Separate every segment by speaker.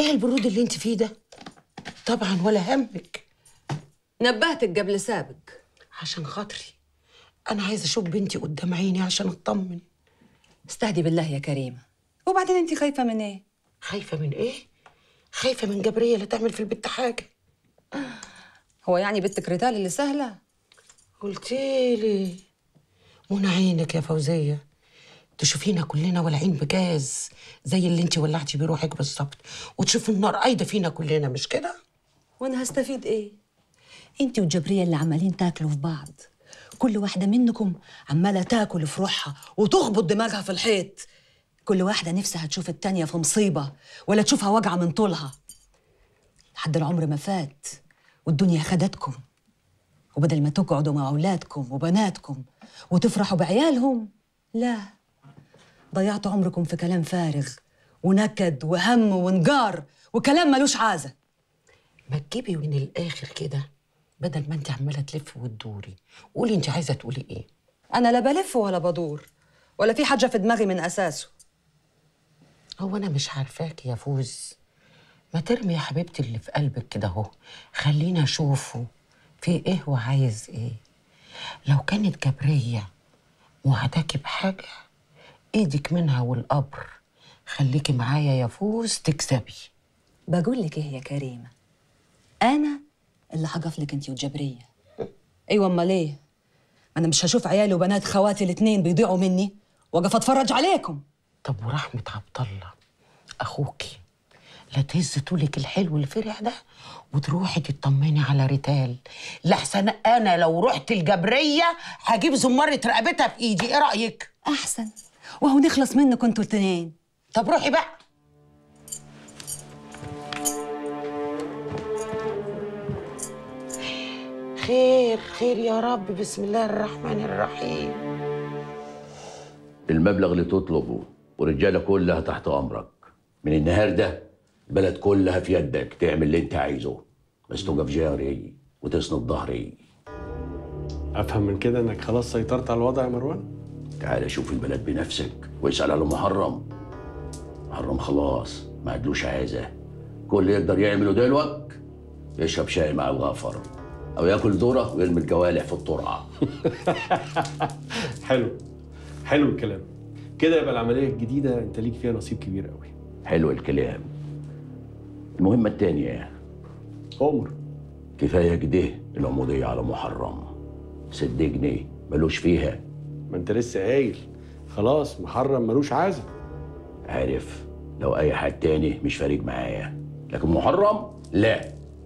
Speaker 1: ايه البرود اللي انت فيه ده؟ طبعا ولا همك.
Speaker 2: نبهتك قبل سابق.
Speaker 1: عشان خاطري انا عايزه اشوف بنتي قدام عيني عشان اطمن.
Speaker 2: استهدي بالله يا كريمه. وبعدين انت خايفه من ايه؟
Speaker 1: خايفه من ايه؟ خايفه من جبريه لا تعمل في البت حاجه.
Speaker 2: هو يعني بنتك ريتال اللي سهله؟
Speaker 1: قلتيلي منى عينك يا فوزيه، تشوفينا كلنا ولعين بجاز زي اللي انت ولعتي بروحك بالظبط، وتشوفي النار قايده فينا كلنا، مش كده؟
Speaker 2: وانا هستفيد ايه؟ انت وجبريه اللي عمالين تاكلوا في بعض، كل واحده منكم عماله تاكل في روحها وتخبط دماغها في الحيط. كل واحده نفسها تشوف التانيه في مصيبه ولا تشوفها واجعه من طولها. لحد العمر ما فات والدنيا خدتكم، وبدل ما تقعدوا مع اولادكم وبناتكم وتفرحوا بعيالهم، لا، ضيعتوا عمركم في كلام فارغ ونكد وهم ونجار وكلام ملوش عازه.
Speaker 1: ما تجيبي من الاخر كده بدل ما انت عماله تلفي وتدوري. قولي انت عايزه تقولي ايه؟
Speaker 2: انا لا بلف ولا بدور ولا في حاجه في دماغي من اساسه.
Speaker 1: هو انا مش عارفاك يا فوز؟ ما ترمي يا حبيبتي اللي في قلبك كده اهو، خلينا اشوفه في ايه وعايز ايه. لو كانت جبريه وعداكي بحاجه ايدك منها والقبر، خليكي معايا يا فوز تكسبي.
Speaker 2: بقول لك ايه يا كريمه، انا اللي هقف لك انت وجبريه. ايوه، امال ايه؟ ما انا مش هشوف عيالي وبنات خواتي الاثنين بيضيعوا مني واقف اتفرج عليكم.
Speaker 1: طب ورحمه عبد الله اخوكي، لا تهز طولك الحلو الفرح ده وتروحي تطمني على ريتال، لحسن انا لو رحت الجبريه هجيب زماره رقبتها في ايدي. ايه رايك؟
Speaker 2: احسن، وهو نخلص منكم انتوا التنين.
Speaker 1: طب روحي بقى. خير خير يا رب، بسم الله الرحمن الرحيم.
Speaker 3: المبلغ اللي تطلبه والرجاله كلها تحت امرك. من النهارده البلد كلها في يدك، تعمل اللي انت عايزه، بس تقف جاري وتسند ظهري.
Speaker 4: افهم من كده انك خلاص سيطرت على الوضع يا مروان؟
Speaker 3: تعال شوف البلد بنفسك واسال على محرم. محرم خلاص ما عدلوش عايزه، كل اللي يقدر يعمله دلوقتي يشرب شاي مع الغافر او ياكل ذره ويرمي الجوالح في الطرعه.
Speaker 4: حلو، حلو الكلام. كده يبقى العمليه الجديده انت ليك فيها نصيب كبير قوي.
Speaker 3: حلو الكلام. المهمه الثانيه
Speaker 4: عمر،
Speaker 3: كفايه كده العموديه على محرم. 6 جنيه ملوش فيها.
Speaker 4: ما انت لسه قايل خلاص محرم ملوش عازه.
Speaker 3: عارف لو اي حد تاني مش فارق معايا، لكن محرم لا.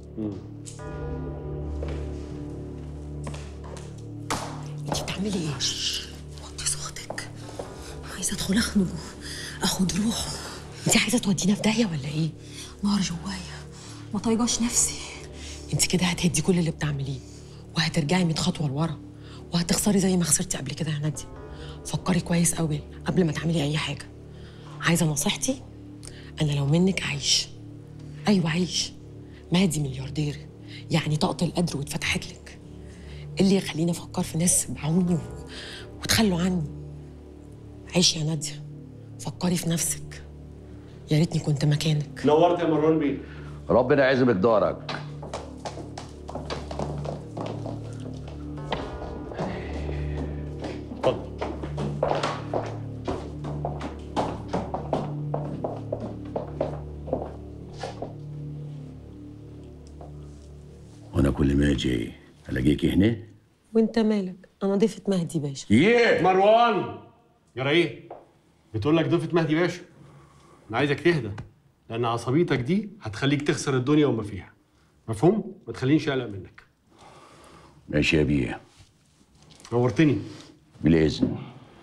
Speaker 5: انت بتعملي ايه؟ وطي صوتك. عايزه ادخل اخنقه اخد روحه. انت عايزه تودينا في داهيه ولا ايه؟ نار جوايا ما طايقاش نفسي. انت كده هتهدي كل اللي بتعمليه وهترجعي 100 خطوه لورا وهتخسري زي ما خسرتي قبل كده يا ناديه. فكري كويس قوي قبل ما تعملي اي حاجه. عايزه نصيحتي؟ انا لو منك عيش. ايوه عيش. مهدي ملياردير، يعني طاقه القدر واتفتحت لك. اللي يخليني افكر في ناس باعوني وتخلوا عني. عيشي يا ناديه، فكري في نفسك. يا ريتني كنت مكانك.
Speaker 4: نورت يا مروان بيه.
Speaker 3: ربنا يعزم دارك.
Speaker 4: اتفضل.
Speaker 3: وانا كل ما اجي الاقيكي هنا.
Speaker 5: وانت مالك؟ انا ضيفه مهدي باشا.
Speaker 4: مروان يا ايه؟ بتقول لك ضيفة مهدي باشا. انا عايزك تهدى، لان عصبيتك دي هتخليك تخسر الدنيا وما فيها. مفهوم؟ ما تخلينيش اقلق منك.
Speaker 3: ماشي يا بيه.
Speaker 4: نورتني.
Speaker 3: بالاذن.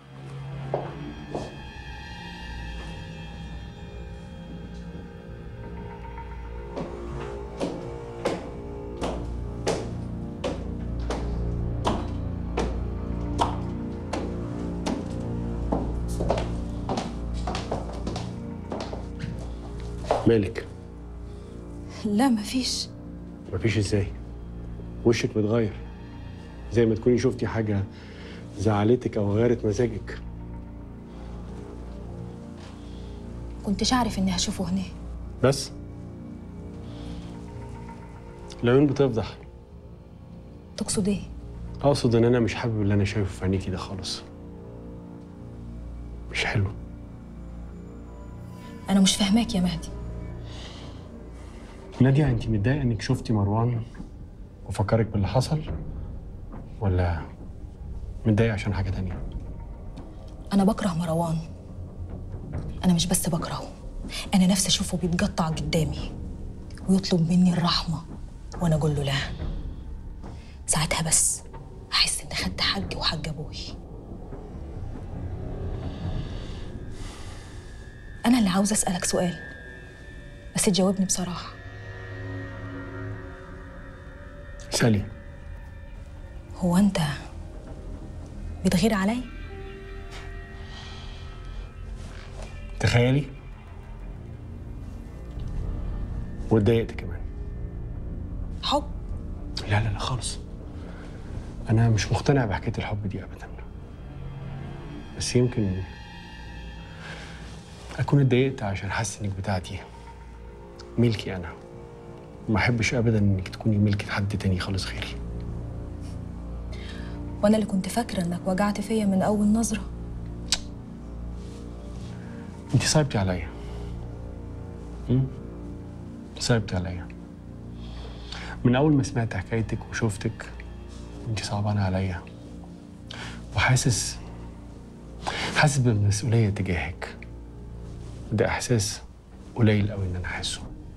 Speaker 4: مالك؟
Speaker 6: لا مفيش.
Speaker 4: مفيش ازاي؟ وشك متغير، زي ما تكوني شفتي حاجة زعلتك أو غيرت مزاجك.
Speaker 6: كنتش أعرف إني هشوفه هنا.
Speaker 4: بس العيون بتفضح.
Speaker 5: تقصد ايه؟
Speaker 4: اقصد ان انا مش حابب اللي انا شايفه في عينيكي ده خالص. مش حلو.
Speaker 5: انا مش فاهماك يا مهدي.
Speaker 4: نادية، انت متضايقه انك شفتي مروان وفكرك باللي حصل، ولا متضايقه عشان حاجه تانية؟
Speaker 5: انا بكره مروان. انا مش بس بكرهه، انا نفسي اشوفه بيتقطع قدامي ويطلب مني الرحمه وانا اقول له لا. ساعتها بس احس اني خدت حقي وحق ابوي. انا اللي عاوزه اسالك سؤال، بس تجاوبني بصراحه.
Speaker 4: اسالي.
Speaker 5: هو انت بتغير علي؟
Speaker 4: تخيلي. واتضايقت كمان.
Speaker 5: حب؟
Speaker 4: لا لا لا خالص. انا مش مقتنع بحكايه الحب دي ابدا، بس يمكن اكون اتضايقت عشان حاسس انك بتاعتي، ملكي انا، وما احبش ابدا انك تكوني ملكة حد تاني خالص غيري.
Speaker 5: وانا اللي كنت فاكره انك وجعت فيا من اول نظره.
Speaker 4: انت صعبتي عليا. صعبتي عليا من اول ما سمعت حكايتك وشفتك. انت صعبانه عليا، وحاسس بالمسؤوليه تجاهك. ده احساس قليل قوي ان انا احسه.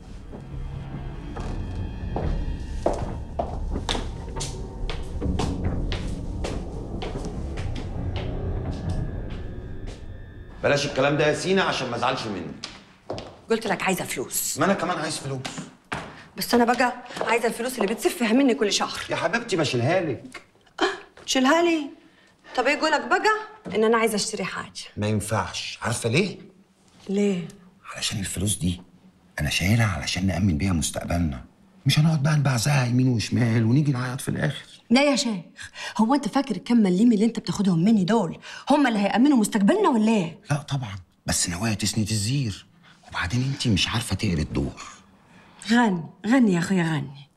Speaker 7: بلاش الكلام ده يا سينا عشان ما ازعلش منك.
Speaker 8: قلت لك عايزه فلوس.
Speaker 7: ما انا كمان عايز فلوس.
Speaker 8: بس انا بقى عايزه الفلوس اللي بتسفها مني كل شهر.
Speaker 7: يا حبيبتي بشيلها لك.
Speaker 8: تشيلها لي؟ طب ايه قولك بقى ان انا عايزه اشتري حاجه.
Speaker 7: ما ينفعش. عارفه ليه؟
Speaker 8: ليه؟
Speaker 7: علشان الفلوس دي انا شايلها علشان نأمن بيها مستقبلنا، مش هنقعد بقى نبعزها يمين وشمال ونيجي نعيط في الاخر.
Speaker 8: لا يا شيخ، هو انت فاكر الكم مليم اللي انت بتاخدهم مني دول هم اللي هيأمنوا مستقبلنا ولا ايه؟
Speaker 7: لا طبعا، بس نوايا تسند الزير. وبعدين انت مش عارفه تقري الدور.
Speaker 8: غني غني يا اخويا غني.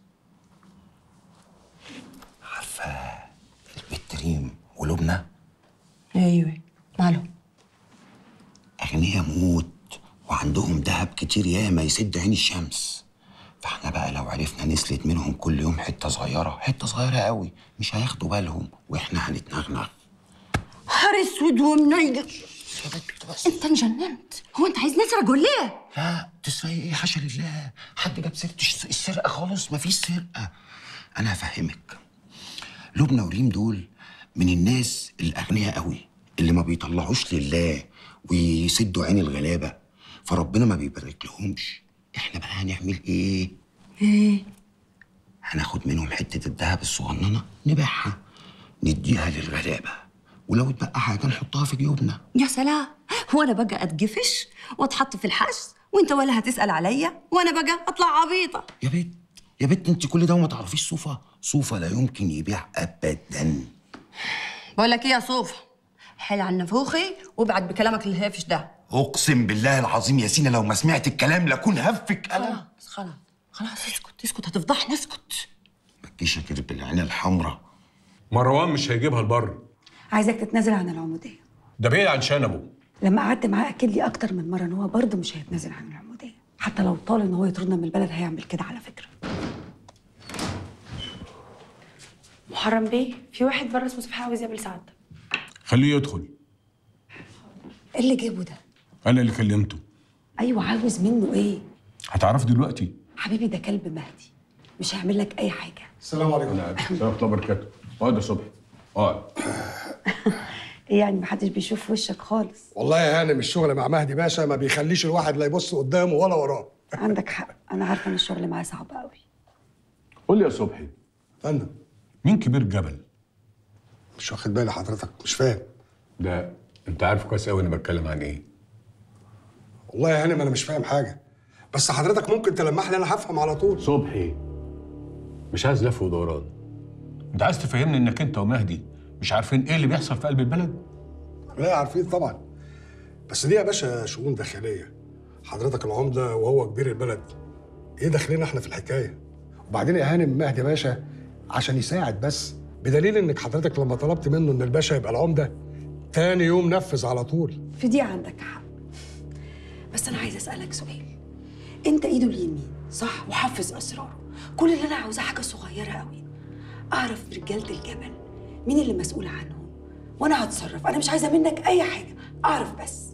Speaker 7: عارفه البت ريم ولبنى؟
Speaker 8: ايوه مالهم؟
Speaker 7: اغنياء موت وعندهم دهب كتير ياما يسد عين الشمس. فاحنا بقى لو عرفنا نسلت منهم كل يوم حته صغيره، حته صغيره قوي، مش هياخدوا بالهم واحنا هنتنغنغ.
Speaker 8: نهار اسود ومنيل. انت انجننت؟ هو انت عايز نسرق ولا ايه؟
Speaker 7: لا تسرقي ايه؟ حاشا لله، حد جاب سيره السرقه خالص؟ مفيش سرقه. انا هفهمك. لبنى وريم دول من الناس الاغنياء قوي اللي ما بيطلعوش لله ويسدوا عين الغلابه، فربنا ما بيبارك لهمش. احنا بقى هنعمل ايه؟ هناخد منهم حته الذهب الصغننه نبيعها نديها للغلابه، ولو اتبقى حاجه نحطها في جيوبنا.
Speaker 8: يا سلام، هو انا بقى اتجفش واتحط في الحجز وانت ولا هتسال عليا وانا بقى اطلع عبيطه؟
Speaker 7: يا بت انت كل ده وما تعرفيش صوفه لا يمكن يبيع ابدا.
Speaker 8: بقول لك ايه يا صوفه، حل عن نفوخي وابعد بكلامك الهافش ده.
Speaker 7: اقسم بالله العظيم يا سينا لو ما سمعت الكلام لكون هفك قلم.
Speaker 8: خلاص اسكت هتفضحني، اسكت.
Speaker 7: ما تجيش كده بالعين الحمراء.
Speaker 9: مروان مش هيجيبها البر.
Speaker 10: عايزك تتنازل عن العمودية.
Speaker 9: ده بعيد عن شنبه.
Speaker 10: لما قعدت معاه أكد لي أكتر من مرة إن هو برضه مش هيتنازل عن العمودية، حتى لو طال إن هو يطردنا من البلد هيعمل كده على فكرة.
Speaker 6: محرم بيه، في واحد بره اسمه سبحان عاوز يقابل سعادتك.
Speaker 9: خليه يدخل.
Speaker 10: إيه اللي جابه ده؟
Speaker 9: انا اللي كلمته.
Speaker 10: أيوه، عاوز منه إيه؟
Speaker 9: هتعرف دلوقتي.
Speaker 10: حبيبي ده كلب مهدي، مش هيعمل لك أي حاجة.
Speaker 9: السلام عليكم. السلام ورحمة الله وبركاته. اقعد يا صبحي اقعد.
Speaker 10: إيه يعني محدش بيشوف وشك خالص؟
Speaker 11: والله يا هانم الشغل مع مهدي باشا ما بيخليش الواحد لا يبص قدامه ولا وراه.
Speaker 10: عندك حق، أنا عارفة إن الشغل معاه صعب قوي.
Speaker 9: قول لي يا صبحي.
Speaker 11: فندم.
Speaker 9: مين كبير جبل؟
Speaker 11: مش واخد بالي حضرتك، مش فاهم.
Speaker 9: ده انت عارف كويس قوي انا بتكلم عن ايه.
Speaker 11: والله يا هانم انا مش فاهم حاجه، بس حضرتك ممكن تلمح لي انا هفهم على طول.
Speaker 9: صبحي مش عايز لف ودوران. انت عايز تفهمني انك انت ومهدي مش عارفين ايه اللي بيحصل في قلب البلد؟
Speaker 11: لا عارفين طبعا، بس دي يا باشا شؤون داخليه. حضرتك العمده وهو كبير البلد، ايه دخلنا احنا في الحكايه؟ وبعدين يا هانم مهدي باشا عشان يساعد بس، بدليل انك حضرتك لما طلبت منه ان الباشا يبقى العمده تاني يوم نفذ على طول.
Speaker 10: في دي عندك حق، بس انا عايزه اسالك سؤال. انت ايده اليمين صح وحافظ اسراره، كل اللي انا عاوزاه حاجه صغيره قوي، اعرف رجاله الجبل مين اللي مسؤول عنهم وانا هتصرف. انا مش عايزه منك اي حاجه، اعرف بس.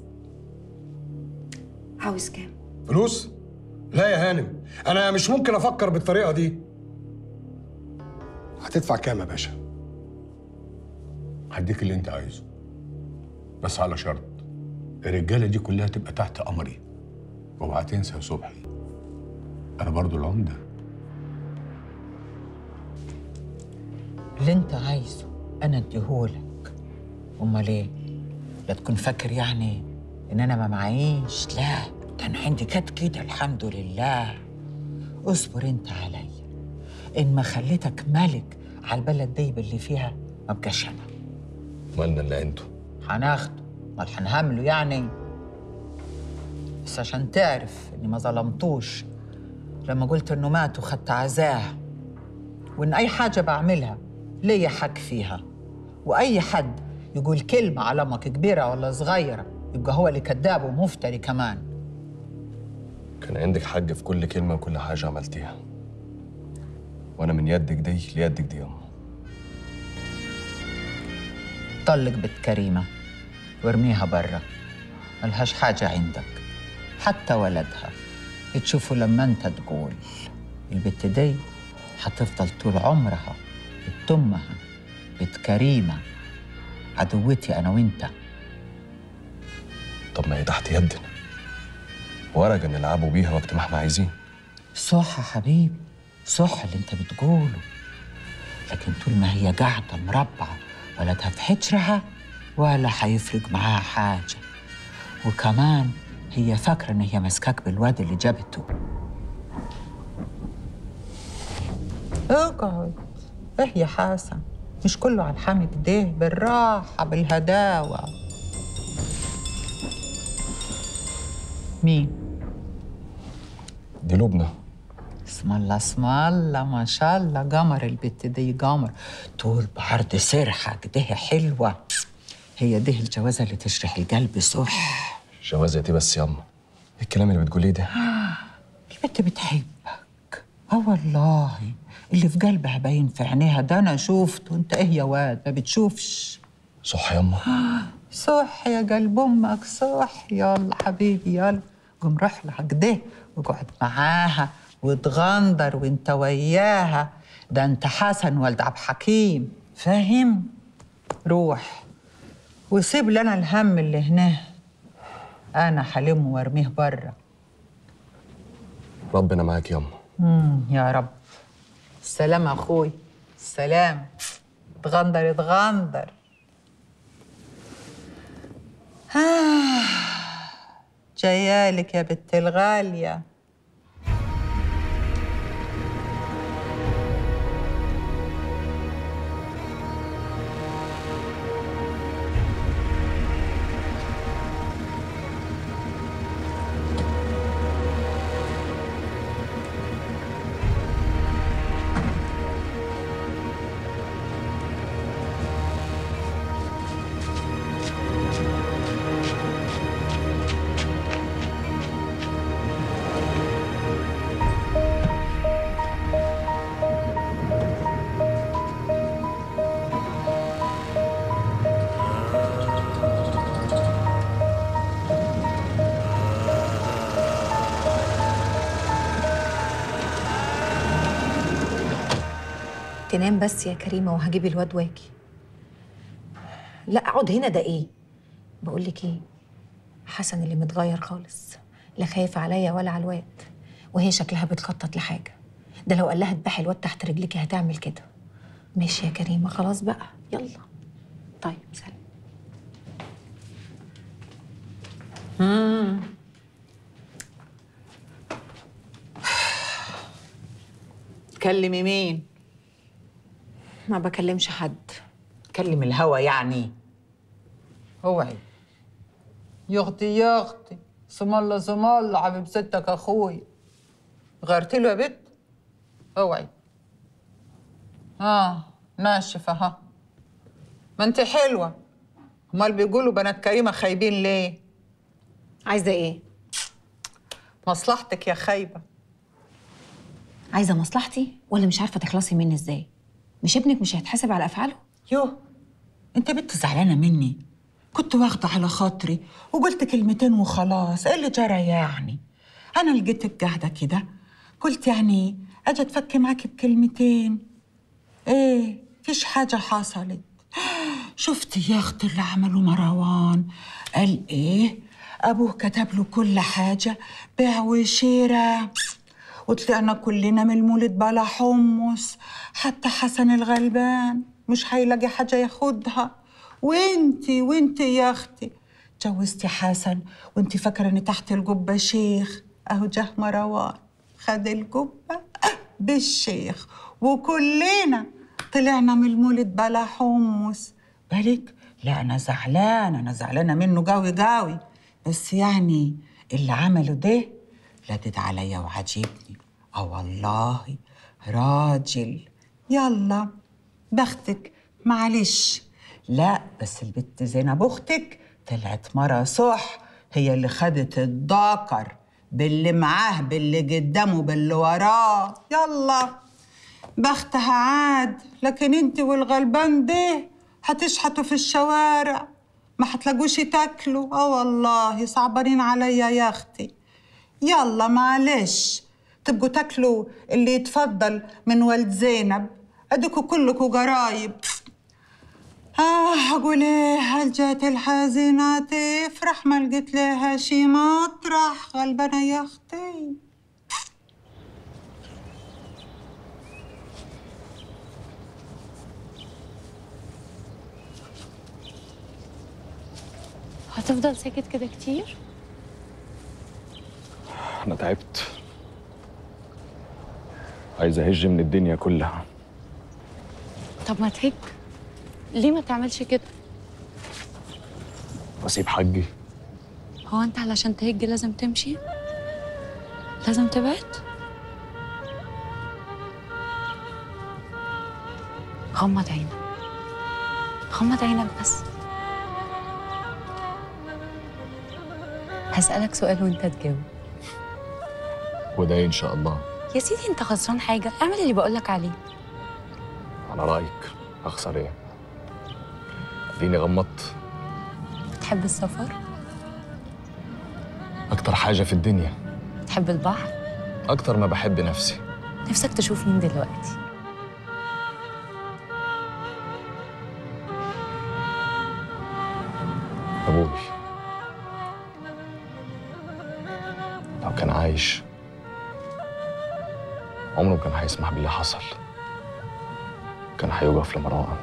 Speaker 10: عاوز كام؟
Speaker 11: فلوس؟ لا يا هانم، انا مش ممكن افكر بالطريقه دي. هتدفع كام يا باشا؟
Speaker 9: هديك اللي انت عايزه، بس على شرط الرجاله دي كلها تبقى تحت امري. واوعى تنسى يا صبحي، انا برضو العمده.
Speaker 1: اللي انت عايزه انا اديهولك. امال ايه؟ لا تكون فاكر يعني ان انا ما معيش، لا ده انا عندي كده الحمد لله. اصبر انت عليا، ان ما خليتك ملك على البلد دي باللي فيها ما بقاش انا.
Speaker 12: مالنا اللي انتوا
Speaker 1: هناخده، امال هنهمله يعني؟ بس عشان تعرف اني ما ظلمتوش لما قلت انه مات وخدت عزاه، وان اي حاجه بعملها ليا حق فيها، واي حد يقول كلمه على امك كبيره ولا صغيره يبقى هو اللي كذاب ومفتري كمان.
Speaker 12: كان عندك حق في كل كلمه وكل حاجه عملتيها، وانا من يدك دي ليدك دي ياما.
Speaker 1: طلق بنت كريمه وارميها برا، ملهاش حاجه عندك، حتى ولدها تشوفه لما انت تقول. البت دي هتفضل طول عمرها بنت امها، بنت كريمه، عدوتي انا وانت.
Speaker 12: طب ما هي تحت يدنا، ورقه نلعبوا بيها وقت ما احنا عايزين.
Speaker 1: صح يا حبيبي، صح اللي انت بتقوله، لكن طول ما هي قاعده مربعه ولدها في حجرها ولا هيفرق معاها حاجه. وكمان هي فاكره ان هي ماسكاك بالواد اللي جابته. اقعد. ايه يا حسن، مش كله على الحامي كده، بالراحه بالهداوه. مين؟
Speaker 12: دي لبنى.
Speaker 1: اسم الله اسم الله، ما شاء الله، قمر البت دي، قمر طول بعرض سرحه كده حلوه. هي دي الجوازه اللي تشرح القلب صح.
Speaker 12: جوازتي بس ياما، ايه الكلام اللي بتقوليه ده؟
Speaker 1: البت بتحبك، والله اللي في قلبها باين في عينيها، ده انا شفته. انت ايه يا واد ما بتشوفش؟
Speaker 12: صح ياما.
Speaker 1: صح يا قلب امك، صح. يلا حبيبي يلا، قوم روح لها كده واقعد معاها وتغندر وانت وياها. ده انت حسن ولد عبد حكيم، فاهم؟ روح وسيب لنا الهم اللي هنا، انا حلمه وارميه بره.
Speaker 12: ربنا معاك ياما.
Speaker 1: يا رب. السلام يا اخوي، السلام. اتغندر اتغندر. جايالك يا بنت الغاليه.
Speaker 5: تنام بس يا كريمه وهجيب الواد واجي. لا اقعد هنا، ده ايه؟ بقول لك ايه، حسن اللي متغير خالص، لا خايف عليا ولا على الواد، وهي شكلها بتخطط لحاجه. ده لو قال لها اذبحي الواد تحت رجلك هتعمل كده. ماشي يا كريمه، خلاص بقى يلا. طيب سلام.
Speaker 1: تكلمي مين؟
Speaker 5: ما بكلمش حد.
Speaker 1: كلم الهوا يعني. اوعي يا اختي يا اختي، اسم الله اسم الله، حبيب ستك اخوي. غيرت له يا بت؟
Speaker 13: اوعي. ناشفة ها. ما انت حلوة. امال بيقولوا بنات كريمة خايبين ليه؟
Speaker 5: عايزة ايه؟
Speaker 13: مصلحتك يا خايبة.
Speaker 5: عايزة مصلحتي ولا مش عارفة تخلصي مني ازاي؟ مش ابنك مش هيتحاسب على افعاله؟
Speaker 13: يوه، انت بنت زعلانة مني. كنت واخدة على خاطري وقلت كلمتين وخلاص، ايه اللي جرى يعني؟ انا لقيتك قاعدة كده، قلت يعني اجي اتفك معاكي بكلمتين. ايه، فيش حاجة حصلت. شفتي يا اختي اللي عمله مروان؟ قال ايه؟ ابوه كتب له كل حاجة، بيع وشراء، وطلعنا كلنا من المولد بلا حمص. حتى حسن الغلبان مش هيلاقي حاجة ياخدها. وانتي يا اختي جوزتي حسن وانتي فاكرة ان تحت الجبة شيخ. اهو جه مروان خد الجبة بالشيخ، وكلنا طلعنا من المولد بلا حمص. بالك؟ لا انا زعلانة منه قوي، بس يعني اللي عمله ده لدد عليا وعجبني. والله راجل. يلا بختك، معلش. لا بس البت زينب اختك طلعت مرة صح، هي اللي خدت الداكر باللي معاه باللي قدامه باللي وراه. يلا بختها عاد. لكن انت والغلبان ده هتشحتوا في الشوارع، ما هتلاقوش تاكلوا. والله صعبانين عليا يا اختي. يلا معلش، تبقوا تاكلوا اللي يتفضل من والد زينب. اديكوا كلكوا قرايب. اقول ايه، هل جات الحزينة تفرح ما لقيت لها شي مطرح. غلبانة يا اختي.
Speaker 6: هتفضل ساكت كده كتير؟
Speaker 12: أنا تعبت، عايز أهج من الدنيا كلها.
Speaker 6: طب ما تهج، ليه ما تعملش كده؟
Speaker 12: وأسيب حجي؟
Speaker 6: هو انت علشان تهج لازم تمشي؟ لازم تبعد؟ غمض عينك، غمض عينك بس. هسألك سؤال وانت تجاوب.
Speaker 12: وده إن شاء الله.
Speaker 6: يا سيدي انت خسران حاجة، اعمل اللي بقولك عليه.
Speaker 12: على رأيك، أخسر إيه؟ اديني غمضت.
Speaker 6: تحب السفر؟
Speaker 12: أكتر حاجة في الدنيا.
Speaker 6: تحب البحر؟
Speaker 12: أكتر ما بحب نفسي.
Speaker 6: نفسك تشوف مين دلوقتي؟
Speaker 12: أبوي لو كان عايش عمره كان هيسمح باللي حصل، كان هيوقف لمروان.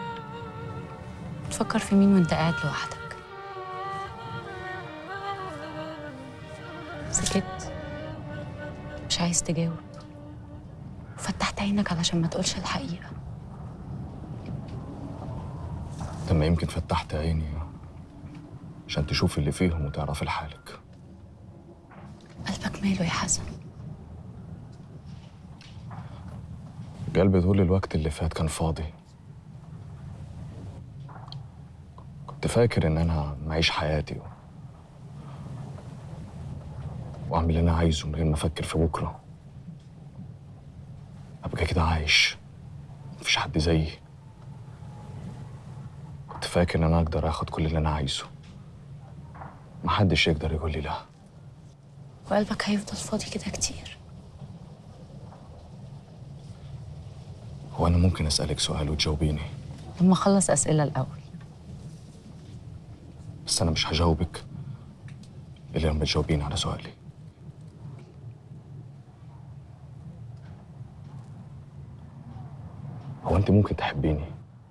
Speaker 6: تفكر في مين وانت قاعد لوحدك؟ سكت، مش عايز تجاوب، وفتحت عينك علشان ما تقولش الحقيقة.
Speaker 12: طب ما يمكن فتحت عيني عشان تشوف اللي فيهم وتعرفي لحالك.
Speaker 6: قلبك ماله يا حسن؟
Speaker 12: قلبي طول الوقت اللي فات كان فاضي. كنت فاكر ان انا معيش حياتي واعمل اللي انا عايزه من غير ما افكر في بكره. ابقى كده عايش، مفيش حد زيي. كنت فاكر ان انا اقدر اخد كل اللي انا عايزه، محدش يقدر يقول لي لا.
Speaker 6: وقلبك هيفضل فاضي كده كتير.
Speaker 12: هو انا ممكن اسالك سؤال وتجاوبيني؟
Speaker 6: لما اخلص اسئله الاول.
Speaker 12: بس انا مش هجاوبك الا لما تجاوبيني على سؤالي. هو انت ممكن تحبيني؟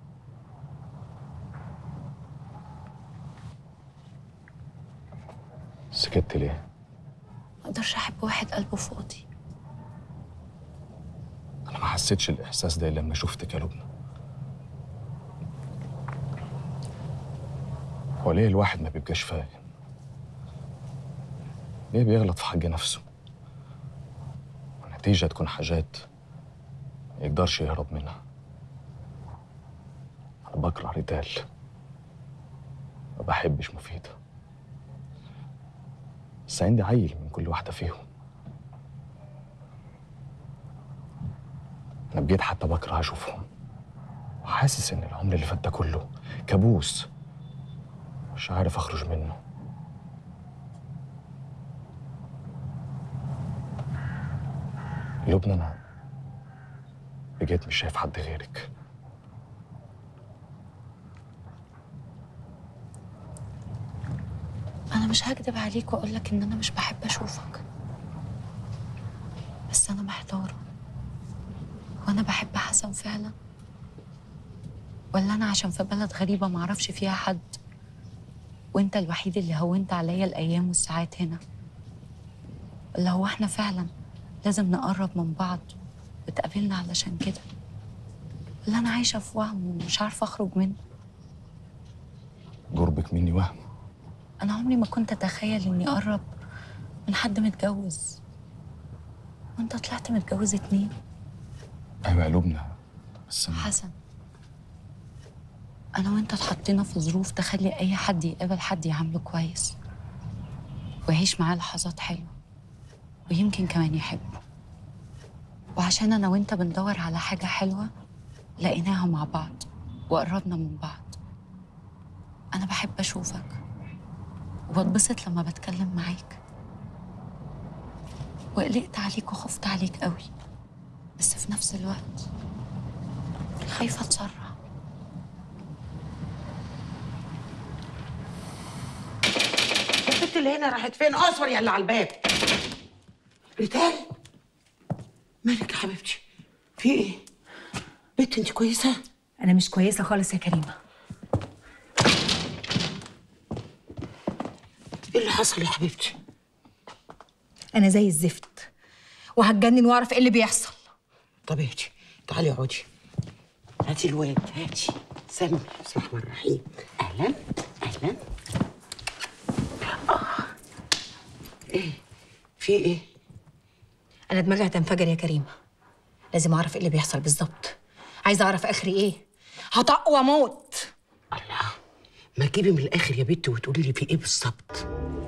Speaker 12: سكت ليه؟
Speaker 6: ما اقدرش احب واحد قلبه فاضي.
Speaker 12: انا ما حسيتش الاحساس ده الا لما شفتك يا لبنى. هو ليه الواحد ما بيبقاش فاهم؟ ليه بيغلط في حق نفسه والنتيجة تكون حاجات ما يقدرش يهرب منها. أنا بكره ريتال، ما بحبش مفيدة، بس عندي عيل من كل واحدة فيهم. أنا بجد حتى بكره أشوفهم، وحاسس إن العمر اللي فات ده كله كابوس مش عارف أخرج منه. لبنى، أنا بجد مش شايف حد غيرك.
Speaker 6: أنا مش هكدب عليك وأقول لك إن أنا مش بحب أشوفك، بس أنا محتارة. وأنا بحب حسن فعلا، ولا أنا عشان في بلد غريبة معرفش فيها حد وأنت الوحيد اللي هونت عليا الأيام والساعات هنا؟ ولا هو إحنا فعلا لازم نقرب من بعض وتقابلنا علشان كده؟ ولا أنا عايشة في وهم ومش عارفة أخرج منه؟
Speaker 12: قربك مني وهم.
Speaker 6: أنا عمري ما كنت أتخيل إني أقرب من حد متجوز، وأنت طلعت متجوز 2.
Speaker 12: أيوة يا لبنى، بس
Speaker 6: حسن، أنا وأنت اتحطينا في ظروف تخلي أي حد يقابل حد يعامله كويس ويعيش معاه لحظات حلوة، ويمكن كمان يحبه. وعشان أنا وأنت بندور على حاجة حلوة لقيناها مع بعض وقربنا من بعض. أنا بحب أشوفك وبتبسط لما بتكلم معاك، وقلقت عليك وخفت عليك قوي، بس في نفس الوقت خايفة أتسرع.
Speaker 1: البت اللي هنا راحت فين؟ اصبر يا اللي على الباب. ريتال، مالك يا حبيبتي؟ في ايه؟ بنت انت كويسة؟
Speaker 5: أنا مش كويسة خالص يا كريمة.
Speaker 1: ايه اللي حصل يا حبيبتي؟
Speaker 5: أنا زي الزفت وهتجنن وأعرف إيه اللي بيحصل.
Speaker 1: طب اهدي، تعالي اقعدي. هاتي الواد، هاتي. سمي بسم الله الرحمن الرحيم. اهلا اهلا. ايه؟ في ايه؟
Speaker 5: أنا دماغي هتنفجر يا كريمة. لازم أعرف إيه اللي بيحصل بالظبط. عايزة أعرف آخري إيه. هطق وأموت.
Speaker 1: الله، ما تجيبي من الآخر يا بنتي وتقولي لي في إيه بالظبط.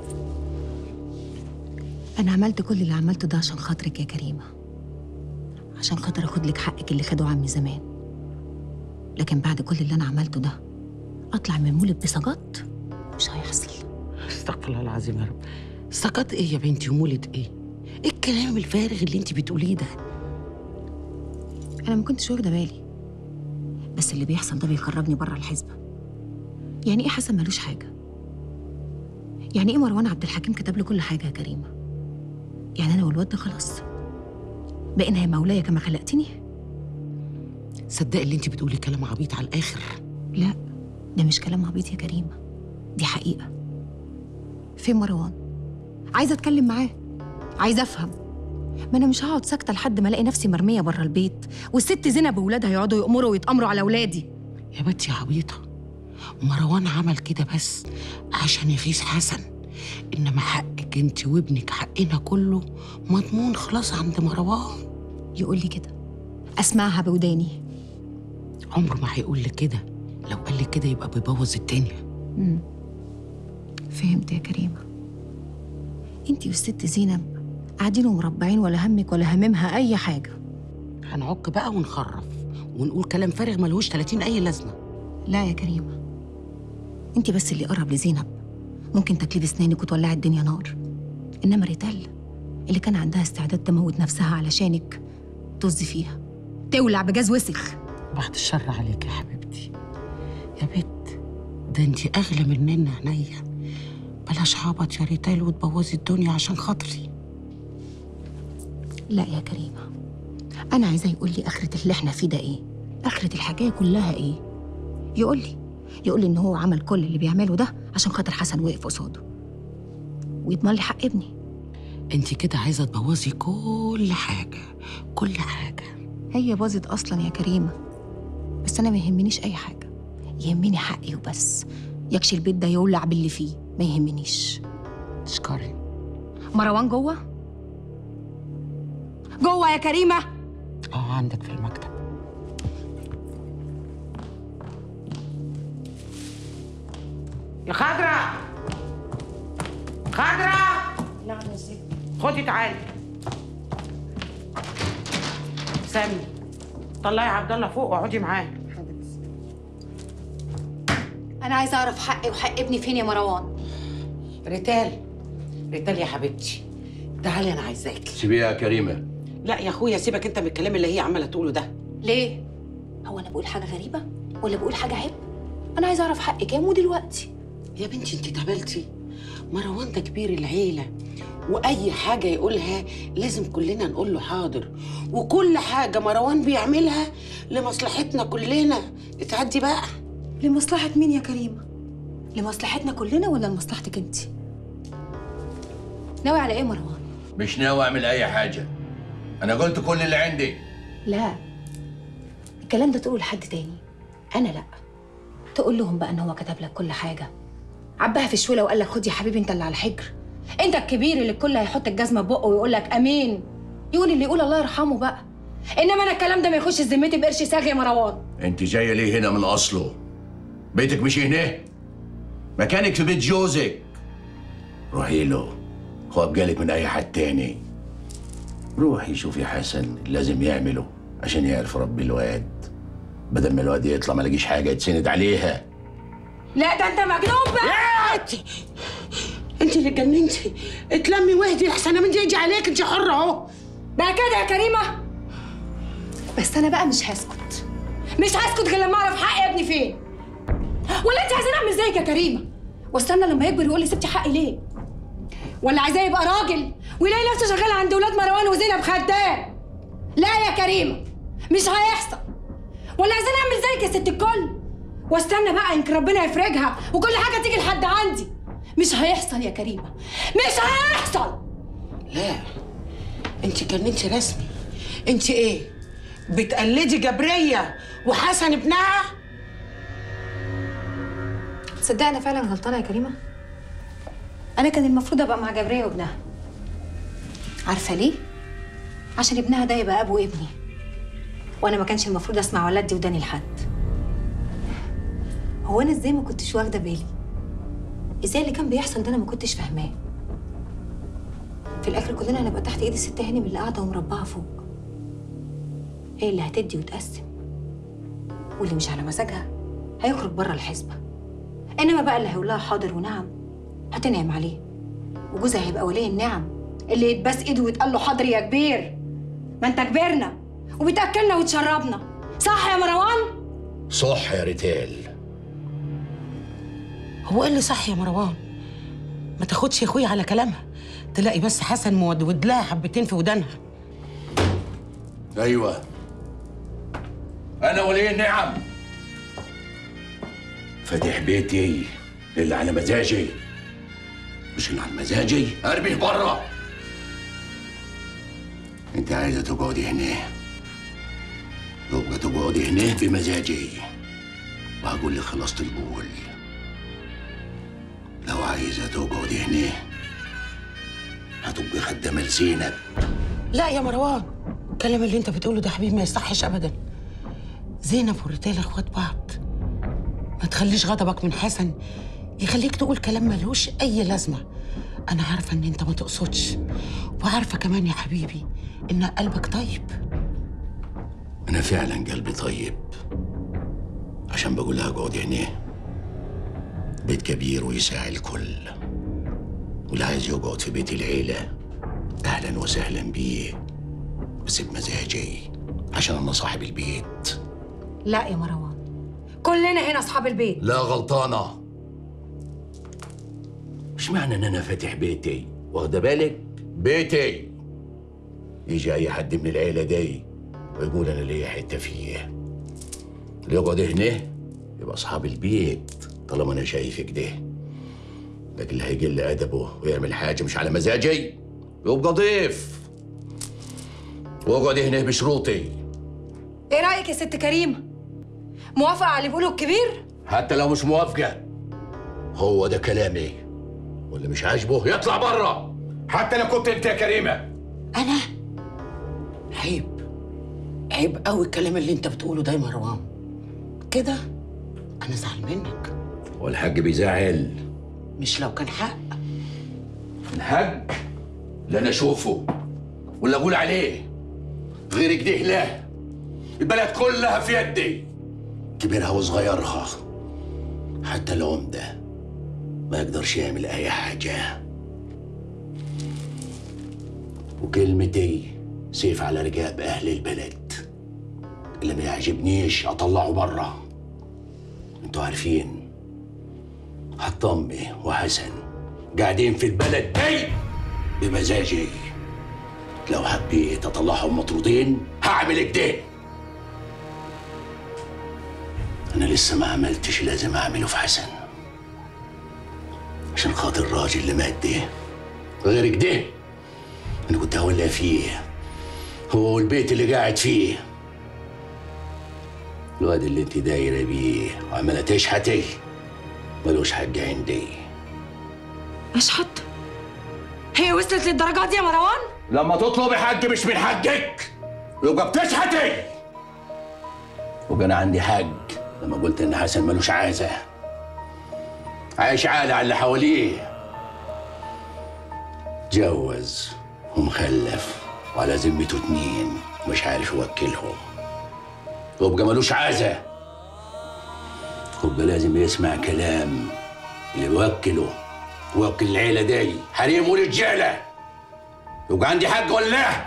Speaker 5: أنا عملت كل اللي عملته ده عشان خاطرك يا كريمة، عشان خاطر أخد لك حقك اللي خده عمي زمان. لكن بعد كل اللي أنا عملته ده أطلع من مولد بسجات؟ مش هيحصل.
Speaker 1: استغفر الله العظيم يا رب. سجات إيه يا بنتي ومولد إيه؟ إيه الكلام الفارغ اللي أنت بتقوليه ده؟
Speaker 5: أنا ما كنتش واخدة بالي، بس اللي بيحصل ده بيخرجني بره الحسبة. يعني إيه حسن ملوش حاجة؟ يعني إيه مروان عبد الحكيم كتب له كل حاجة يا كريمة؟ يعني أنا والواد ده خلاص بقينا يا مولاي كما خلقتني؟
Speaker 1: صدقي اللي أنت بتقولي كلام عبيط على الآخر.
Speaker 5: لا، ده مش كلام عبيط يا كريمة، دي حقيقة. فين مروان؟ عايزة أتكلم معاه، عايزة أفهم. ما أنا مش هقعد ساكتة لحد ما ألاقي نفسي مرمية بره البيت والست زينب وولادها يقعدوا يأمروا ويتأمروا على أولادي.
Speaker 1: يا بنتي يا عبيطة، مروان عمل كده بس عشان يغيظ حسن، إنما حقك أنت وابنك حقنا كله مضمون خلاص عند مروان.
Speaker 5: يقول لي كده أسمعها بوداني.
Speaker 1: عمره ما هيقول لك كده، لو قال لك كده يبقى بيبوظ الدنيا.
Speaker 5: فهمت يا كريمة. انتي والست زينب قاعدين ومربعين ولا همك ولا هممها أي حاجة.
Speaker 1: هنعك بقى ونخرف ونقول كلام فارغ ملهوش 30 أي لازمة.
Speaker 5: لا يا كريمة، انتي بس اللي قرب لزينب ممكن تاكلي بسنانك وتولعي الدنيا نار، إنما ريتال اللي كان عندها استعداد تموت نفسها علشانك طز فيها تولع بجاز وسخ.
Speaker 1: بعد الشر عليك يا حبيبتي. يا بت، ده انتي أغلى مننا عينيا. بلاش عبط يا ريتال وتبوظي الدنيا عشان خاطري.
Speaker 5: لا يا كريمة، أنا عايزاه يقول لي آخرة اللي احنا فيه ده إيه؟ آخرة الحكاية كلها إيه؟ يقول لي إن هو عمل كل اللي بيعمله ده عشان خاطر حسن وقف قصاده ويضمن لي حق ابني.
Speaker 1: انتي كده عايزة تبوظي كل حاجة كل حاجة.
Speaker 5: هي باظت أصلا يا كريمة، بس أنا ما يهمنيش أي حاجة، يهمني حقي وبس. يكشي البيت ده يولع باللي فيه، ما يهمنيش.
Speaker 1: تشكري.
Speaker 5: مروان جوه يا كريمة.
Speaker 1: عندك في المكتب. يا خضرة، خضرة.
Speaker 8: نعم يا ست.
Speaker 1: خدي تعالي. سامي، طلعي عبد الله فوق واقعدي معاه.
Speaker 5: انا عايزه اعرف حقي وحق ابني فين يا مروان.
Speaker 1: ريتال يا حبيبتي، تعالي انا عايزاكي.
Speaker 3: سيبيها يا كريمه.
Speaker 1: لا يا اخويا، سيبك انت من الكلام اللي هي عماله تقوله ده.
Speaker 5: ليه؟ هو انا بقول حاجه غريبه ولا بقول حاجه عيب؟ انا عايزه اعرف حقي كام ودلوقتي.
Speaker 1: يا بنتي انت اتهبلتي، مروان ده كبير العيله، واي حاجه يقولها لازم كلنا نقول له حاضر، وكل حاجه مروان بيعملها لمصلحتنا كلنا. اتعدي بقى.
Speaker 5: لمصلحه مين يا كريمه؟ لمصلحتنا كلنا ولا لمصلحتك انت؟ ناوي على ايه مروان؟
Speaker 3: مش ناوي اعمل اي حاجه، انا قلت كل اللي عندي.
Speaker 5: لا، الكلام ده تقول لحد تاني، انا لا. تقول لهم بقى ان هو كتب لك كل حاجه، عباها في الشوله وقال لك خد يا حبيبي انت اللي على الحجر، انت الكبير اللي الكل هيحط الجزمه بقه ويقول لك امين، يقول اللي يقول الله يرحمه بقى. انما انا الكلام ده ما يخش ذمتي بقرش ساغ يا مروان.
Speaker 3: انت جايه ليه هنا من اصله؟ بيتك مش هنا، مكانك في بيت جوزك. روحي له، هو بجالك من اي حد تاني. روحي شوفي حسن لازم يعمله عشان يعرف ربي الواد، بدل ما الواد يطلع ما لاقيش حاجه يتسند عليها.
Speaker 5: لا ده انت مجنون بقى.
Speaker 1: انت اللي اتجننتي، اتلمي واهدي لحسن من يجي عليك، انت حره اهو.
Speaker 5: بقى كده يا كريمه؟ بس انا بقى مش هسكت، مش هسكت غير لما اعرف حقي يا ابني فين. ولا انت عايزاني اعمل زيك يا كريمه واستنى لما يكبر يقول لي سبتي حقي ليه؟ ولا عايزاه يبقى راجل ويلاقي نفسه شغال عند ولاد مروان وزينب خدام؟ لا يا كريمه، مش هيحصل. ولا عايزاني اعمل زيك يا ست الكل واستنى بقى يمكن ربنا يفرجها وكل حاجه تيجي لحد عندي؟ مش هيحصل يا كريمه، مش هيحصل.
Speaker 1: لا انت جننتي رسمي. انت ايه، بتقلدي جبريه وحسن ابنها؟
Speaker 5: تصدقي انا فعلا غلطانه يا كريمه. انا كان المفروض ابقى مع جبريه وابنها. عارفه ليه؟ عشان ابنها ده يبقى ابو ابني، وانا ما كانش المفروض اسمع ولادي وداني لحد. هو انا ازاي ما كنتش واخده بالي؟ ازاي اللي كان بيحصل ده انا ما كنتش فاهماه؟ في الاخر كلنا هنبقى تحت ايد الست هانم اللي قاعده ومربعه فوق، هي اللي هتدي وتقسم، واللي مش على مزاجها هيخرج بره الحسبه. انما بقى اللي هيقول لها حاضر ونعم هتنعم عليه، وجوزها هيبقى ولي النعم اللي يتباس ايده ويتقال له حاضر يا كبير. ما انت كبرنا وبتاكلنا وتشربنا، صح يا مروان؟
Speaker 3: صح يا ريتال.
Speaker 1: هو ايه اللي صح يا مروان؟ ما تاخدش يا اخويا على كلامها، تلاقي بس حسن مودود لها حبتين في ودانها.
Speaker 3: ايوه انا ولي النعم، فاتح بيتي اللي على مزاجي، مش اللي على مزاجي ارميه بره. انت عايزه تقعدي هنا، يبقى تقعدي هنا بمزاجي، وهقول لك خلصت القول. لو عايزه تقعدي هنا هتبقي خدامه لزينب.
Speaker 1: لا يا مروان، الكلام اللي انت بتقوله ده حبيبي ما يصحش ابدا. زينب وريتال اخوات بعض، ما تخليش غضبك من حسن يخليك تقول كلام ملهوش اي لازمه. انا عارفه ان انت ما تقصدش، وعارفه كمان يا حبيبي ان قلبك طيب.
Speaker 3: انا فعلا قلبي طيب، عشان بقول لها اقعدي هنا، بيت كبير ويساع الكل، واللي عايز يقعد في بيت العيله اهلا وسهلا بيه، بس بمزاجي عشان انا صاحب البيت.
Speaker 5: لا يا مروان، كلنا هنا اصحاب البيت.
Speaker 3: لا غلطانه. مش معنى ان انا فاتح بيتي، واخده بالك؟ بيتي يجي اي حد من العيله دي ويقول انا ليا حته فيه، اللي يقعد هنا يبقى اصحاب البيت طالما انا شايفك ده. لكن اللي هيقل ادبه ويعمل حاجه مش على مزاجي يبقى ضيف، واقعد هنا بشروطي.
Speaker 5: ايه رايك يا ست كريمه؟ موافقه على اللي بيقوله الكبير؟
Speaker 3: حتى لو مش موافقه، هو ده كلامي، واللي مش عاجبه يطلع بره. حتى لو كنت انت يا كريمه.
Speaker 1: انا؟ عيب، عيب قوي الكلام اللي انت بتقوله ده يا مروان. كده انا زعل منك.
Speaker 3: والحاج بيزعل؟
Speaker 1: مش لو كان حق.
Speaker 3: الحاج لا انا اشوفه ولا اقول عليه غير كده. لا، البلد كلها في يدي، كبيرها وصغيرها. حتى العمده ما يقدرش يعمل اي حاجه. وكلمتي سيف على رقاب اهل البلد. اللي ما يعجبنيش اطلعه بره. انتوا عارفين حتى امي وحسن قاعدين في البلد دي بمزاجي. لو حبيت اطلعهم مطرودين هعمل كده. انا لسه ما عملتش لازم اعمله في حسن عشان خاطر الراجل اللي مات ده. غير كده انا كنت هولع فيه هو والبيت اللي قاعد فيه. الواد اللي انت دايره بيه وعماله تشحتي ملوش حق عندي.
Speaker 10: اشحت؟ هي وصلت للدرجات دي يا مروان؟
Speaker 3: لما تطلبي حق مش من حقك يبقى بتشحتي. وكان عندي حق لما قلت ان حسن ملوش عازه. عايش عالي على اللي حواليه. اتجوز ومخلف وعلى ذمته 2 مش عارف يوكلهم. يبقى ملوش عازه. يبقى لازم يسمع كلام اللي بيوكله ويوكل العيله دي حريم ورجاله. يبقى عندي حق ولا لا؟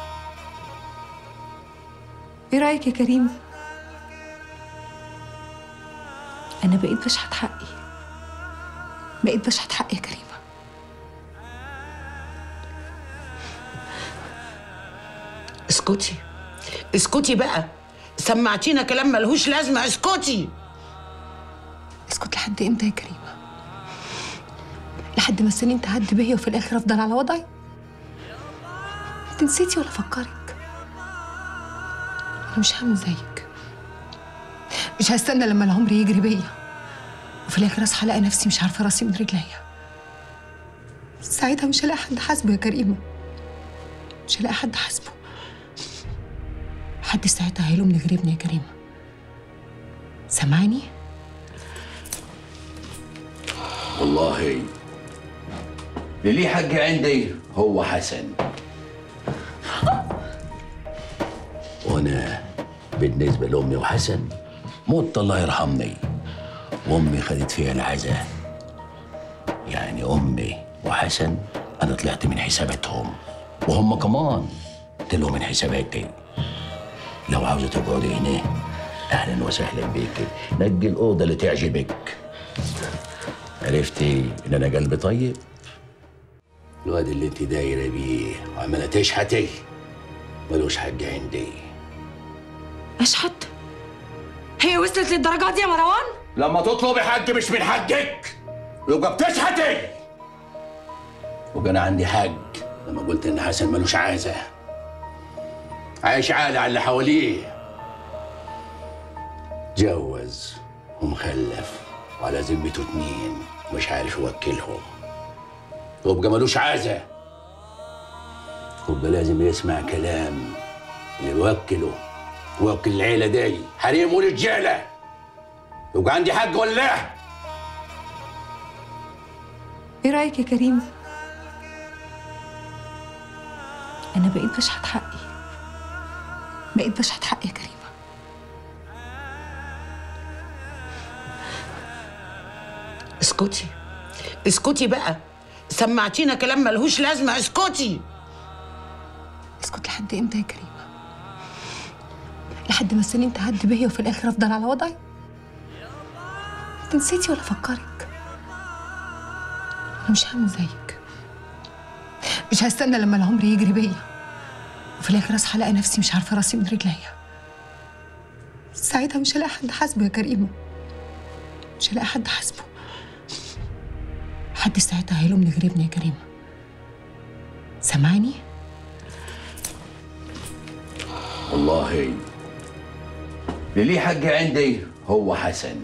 Speaker 10: ايه رايك يا كريم؟ انا بقيت بشحت حقي. بقيت بشحت حقي يا كريمه.
Speaker 1: اسكتي اسكتي بقى، سمعتينا كلام ملهوش لازمه. اسكتي.
Speaker 10: اسكت لحد امتى يا كريمه؟ لحد ما السنين تعدي بيا وفي الاخر افضل على وضعي؟ انت نسيتي ولا فكرك؟ انا مش هعمل زيك. مش هستنى لما العمر يجري بيا وفي الاخر اصحى الاقي نفسي مش عارفه راسي من رجليا. ساعتها مش هلاقي حد حاسبه يا كريمه. مش هلاقي حد حاسبه. حد ساعتها هيلومني غير ابني يا كريمه. سامعاني؟
Speaker 3: والله اللي ليه حق عندي هو حسن. وانا بالنسبه لامي وحسن مت الله يرحمني وامي خدت فيها العزاء. يعني امي وحسن انا طلعت من حساباتهم وهم كمان طلعوا من حساباتي. لو عاوزه تقعدي هنا اهلا وسهلا بيكي. نجي الاوضه اللي تعجبك. عرفتي ان انا قلبي طيب؟ الواد اللي انت دايره بيه وعماله تشحتي ملوش حق عندي.
Speaker 10: اشحت؟ هي وصلت للدرجات دي يا مروان؟
Speaker 3: لما تطلبي حق مش من حقك يبقى بتشحتي. وكان عندي حق لما قلت ان حسن ملوش عازه. عايش عالي على اللي حواليه. اتجوز ومخلف وعلى ذمته 2 مش عارف يوكلهم. يبقى ملوش عازه. يبقى لازم يسمع كلام اللي بيوكله ويوكل العيله دي حريم ورجاله. يبقى عندي حق ولا لا؟
Speaker 10: ايه رايك يا كريم؟ انا بقيت بشحت حقي. بقيت بشحت حقي يا كريمه.
Speaker 1: اسكتي اسكتي بقى، سمعتينا كلام ملهوش لازمه. اسكتي.
Speaker 10: اسكت لحد امتى يا كريمه؟ لحد ما السنين تعدي بيا وفي الاخر افضل على وضعي؟ انت نسيتي ولا فكرك؟ انا مش هعمل زيك. مش هستنى لما العمر يجري بيا وفي الاخر اصحى الاقي نفسي مش عارفه راسي من رجليا. ساعتها مش هلاقي حد حاسبه يا كريمه. مش هلاقي حد حاسبه. حد ساعتها هيلومني غير ابني يا كريمه. سامعاني؟
Speaker 3: والله اللي ليه حق عندي هو حسن.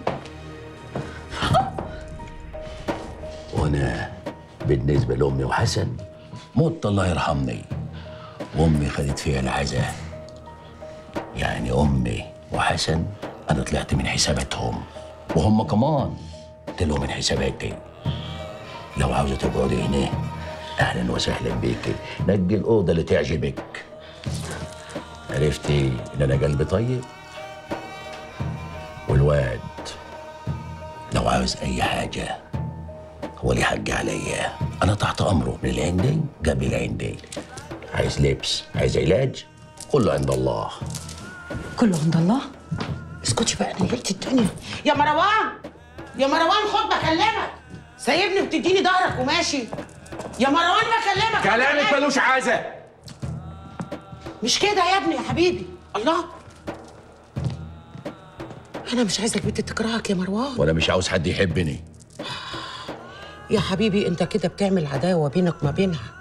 Speaker 3: وانا بالنسبه لامي وحسن مت الله يرحمني وامي خدت فيها العزاء. يعني امي وحسن انا طلعت من حساباتهم، وهم كمان طلعوا من حساباتي. لو عاوزه تقعدي هنا اهلا وسهلا بيكي، نجي الاوضه اللي تعجبك. عرفتي ان انا قلبي طيب؟ والواد لو عاوز اي حاجه هو لي حق عليا، انا تحت امره من العندي قبل العندي. عايز لبس، عايز علاج، كله عند الله.
Speaker 2: كله عند الله؟
Speaker 1: اسكتي بقى نيلتي الدنيا. يا مروان، يا مروان خد بكلمك، سايبني وبتديني ظهرك وماشي. يا مروان بكلمك.
Speaker 14: كلامك ملوش عازة.
Speaker 1: مش كده يا ابني يا حبيبي. الله، انا مش عايزك بنت تكرهك يا مروان،
Speaker 3: وانا مش عاوز حد يحبني
Speaker 1: يا حبيبي. انت كده بتعمل عداوه بينك وما بينها.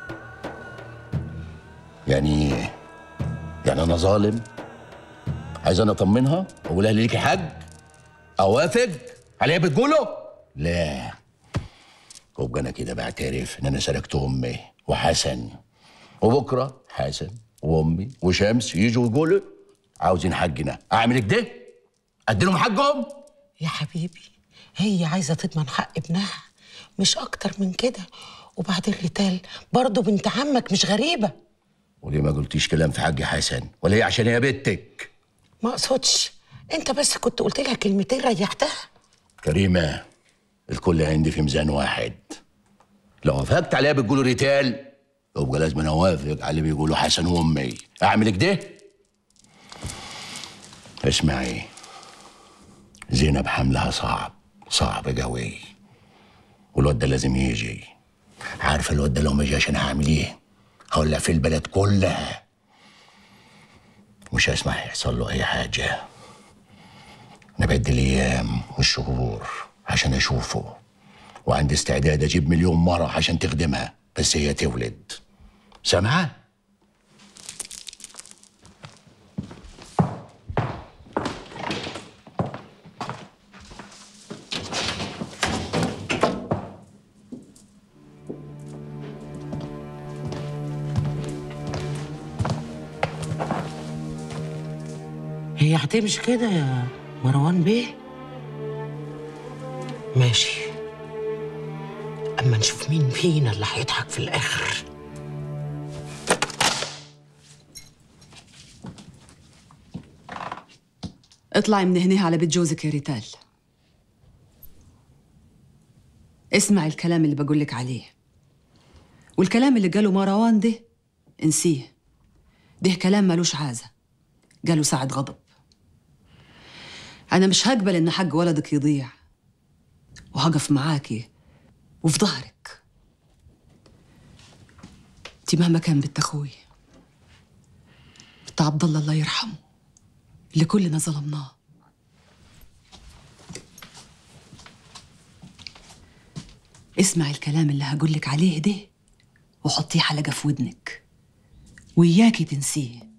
Speaker 3: يعني انا ظالم؟ عايز انا اطمنها واقول لها ليكي حق؟ اوافق على اللي بتقوله؟ لا، وابقى انا كده بعترف ان انا سرقت امي وحسن، وبكره حسن وامي وشمس يجوا يقولوا عاوزين حقنا. اعمل كده؟ ادي لهم حقهم؟
Speaker 1: يا حبيبي هي عايزه تضمن حق ابنها مش اكتر من كده. وبعدين ريتال برضه بنت عمك مش غريبه.
Speaker 3: وليه ما قلتيش كلام في حق حسن؟ ولا هي عشان هي بنتك؟
Speaker 1: ما اقصدش، انت بس كنت قلت لها كلمتين ريحتها.
Speaker 3: كريمه الكل عندي في ميزان واحد. لو وافقت عليها بتقولوا ريتال يبقى لازم انا اوافق على اللي بيقولوا حسن وامي. اعمل كده؟ اسمعي، زينب حملها صعب قوي، والواد ده لازم يجي. عارفه الواد ده لو ما جاش انا هعمل ايه؟ هولع في البلد كلها، مش هسمح يحصل له اي حاجه. انا بدي الايام والشهور عشان اشوفه، وعندي استعداد اجيب 1,000,000 مره عشان تخدمها، بس هي تولد. سامعه؟
Speaker 1: هي هتمشي كده يا مروان بيه؟ ماشي، اما نشوف مين فينا اللي هيضحك في الاخر.
Speaker 10: اطلعي من هنا على بيت جوزك يا ريتال. اسمعي الكلام اللي بقولك عليه، والكلام اللي قاله مروان ده انسيه. ده كلام ملوش عازة، قاله ساعة غضب. أنا مش هقبل إن حق ولدك يضيع، وهقف معاكي وفي ظهرك. انتي مهما كان بنت أخوي، بنت عبد الله الله يرحمه اللي كلنا ظلمناه. اسمعي الكلام اللي هقولك عليه ده وحطيه حلقة في ودنك، وإياكي تنسيه.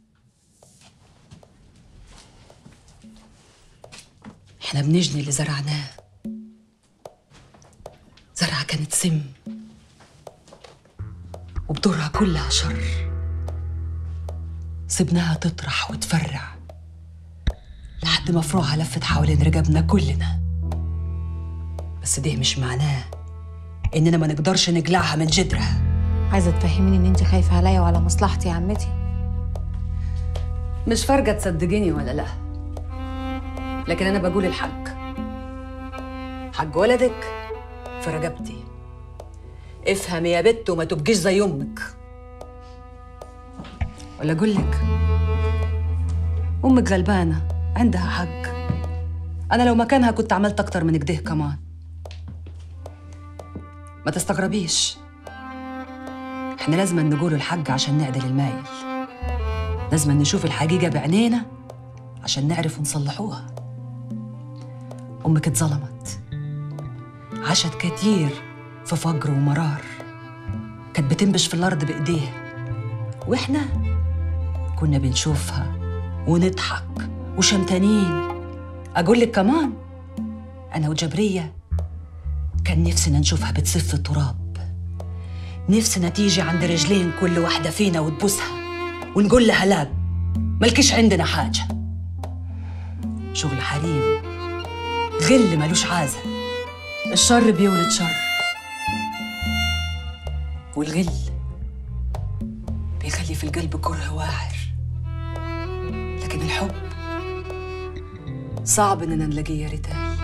Speaker 10: احنا بنجني اللي زرعناه. زرعة كانت سم وبدورها كلها شر، سبناها تطرح وتفرع لحد ما فروعها لفت حوالين رقبنا كلنا. بس ده مش معناه اننا ما نقدرش نقلعها من جدرها.
Speaker 6: عايزه تفهميني ان انت خايفه عليا وعلى مصلحتي يا عمتي؟
Speaker 10: مش فارقه تصدقيني ولا لا، لكن انا بقول الحق. حق ولدك في رقبتي. افهمي يا بت وما تبقيش زي امك. ولا اقول لك، امك غلبانه عندها حق. انا لو مكانها كنت عملت اكتر من كده كمان. ما تستغربيش، احنا لازم نقول الحق عشان نعدل المايل. لازم نشوف الحقيقه بعينينا عشان نعرف نصلحوها. امك اتظلمت، عاشت كتير في فقر ومرار، كانت بتنبش في الارض بايديها، واحنا كنا بنشوفها ونضحك وشمتانين. اقول لك كمان، انا وجبريه كان نفسنا نشوفها بتسف في التراب، نفسنا تيجي عند رجلين كل واحده فينا وتبوسها ونقول لها لا
Speaker 2: ملكش عندنا حاجة. شغل حريم، غل ملوش عازة. الشر بيولد شر، والغل بيخلي في القلب كره واعر. لكن الحب صعب اننا نلاقيه يا ريتال.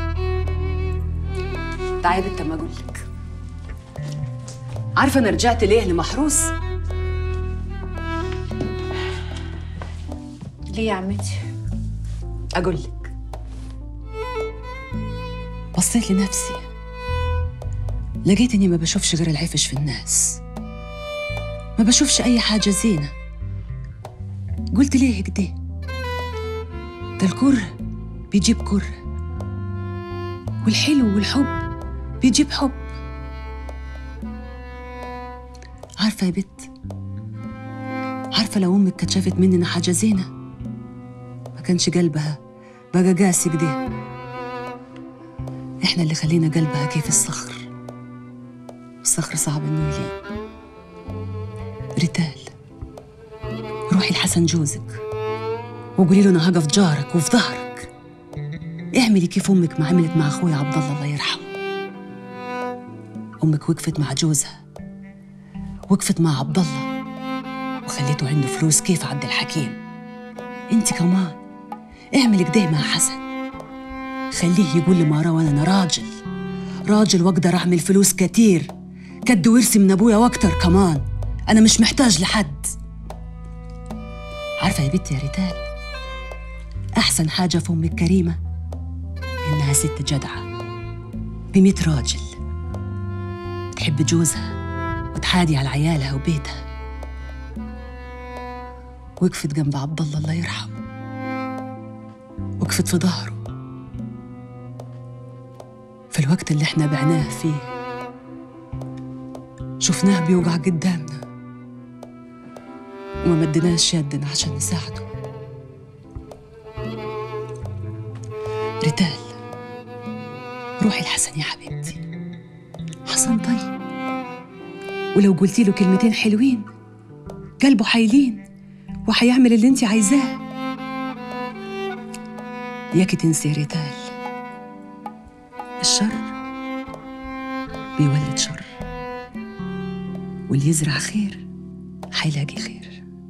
Speaker 2: تعالي بنت ما اقولك. عارفة انا رجعت ليه لمحروس؟
Speaker 5: ليه يا عمتي؟
Speaker 2: أقولك، بصيت لنفسي لقيت إني ما بشوفش غير العفش في الناس، ما بشوفش أي حاجة زينة. قلت ليه كده؟ ده الكره بيجيب كره، والحلو والحب بيجيب حب. عارفة يا بت، عارفة لو أمك كانت شافت مننا حاجة زينة ما كانش قلبها بقى قاسي كده. احنا اللي خلينا قلبها كيف الصخر، الصخر صعب انه يلين. ريتال، روحي لحسن جوزك وقولي له انا هقف جارك وفي ظهرك. اعملي كيف امك ما عملت مع اخويا عبد الله يرحمه. امك وقفت مع جوزها، وقفت مع عبد الله وخليته عنده فلوس كيف عبد الحكيم. انت كمان اعملي كده مع حسن، خليه يقول لمروان انا راجل واقدر اعمل فلوس كتير كد ورثي من ابويا واكتر كمان. انا مش محتاج لحد. عارفه يا بنتي يا ريتال، احسن حاجه في امك كريمه انها ست جدعه ب100 راجل، تحب جوزها وتحادي على عيالها وبيتها. وقفت جنب عبد الله يرحمه، وقفت في ظهره في الوقت اللي احنا بعناه فيه. شفناه بيوجع قدامنا وما مدناش يدنا عشان نساعده. ريتال، روحي لحسن يا حبيبتي، حسن طيب، ولو قلتي له كلمتين حلوين قلبه حيلين وحيعمل اللي انت عايزاه. ياكي تنسي ريتال، الشر بيولد شر، واللي يزرع خير حيلاقي خير.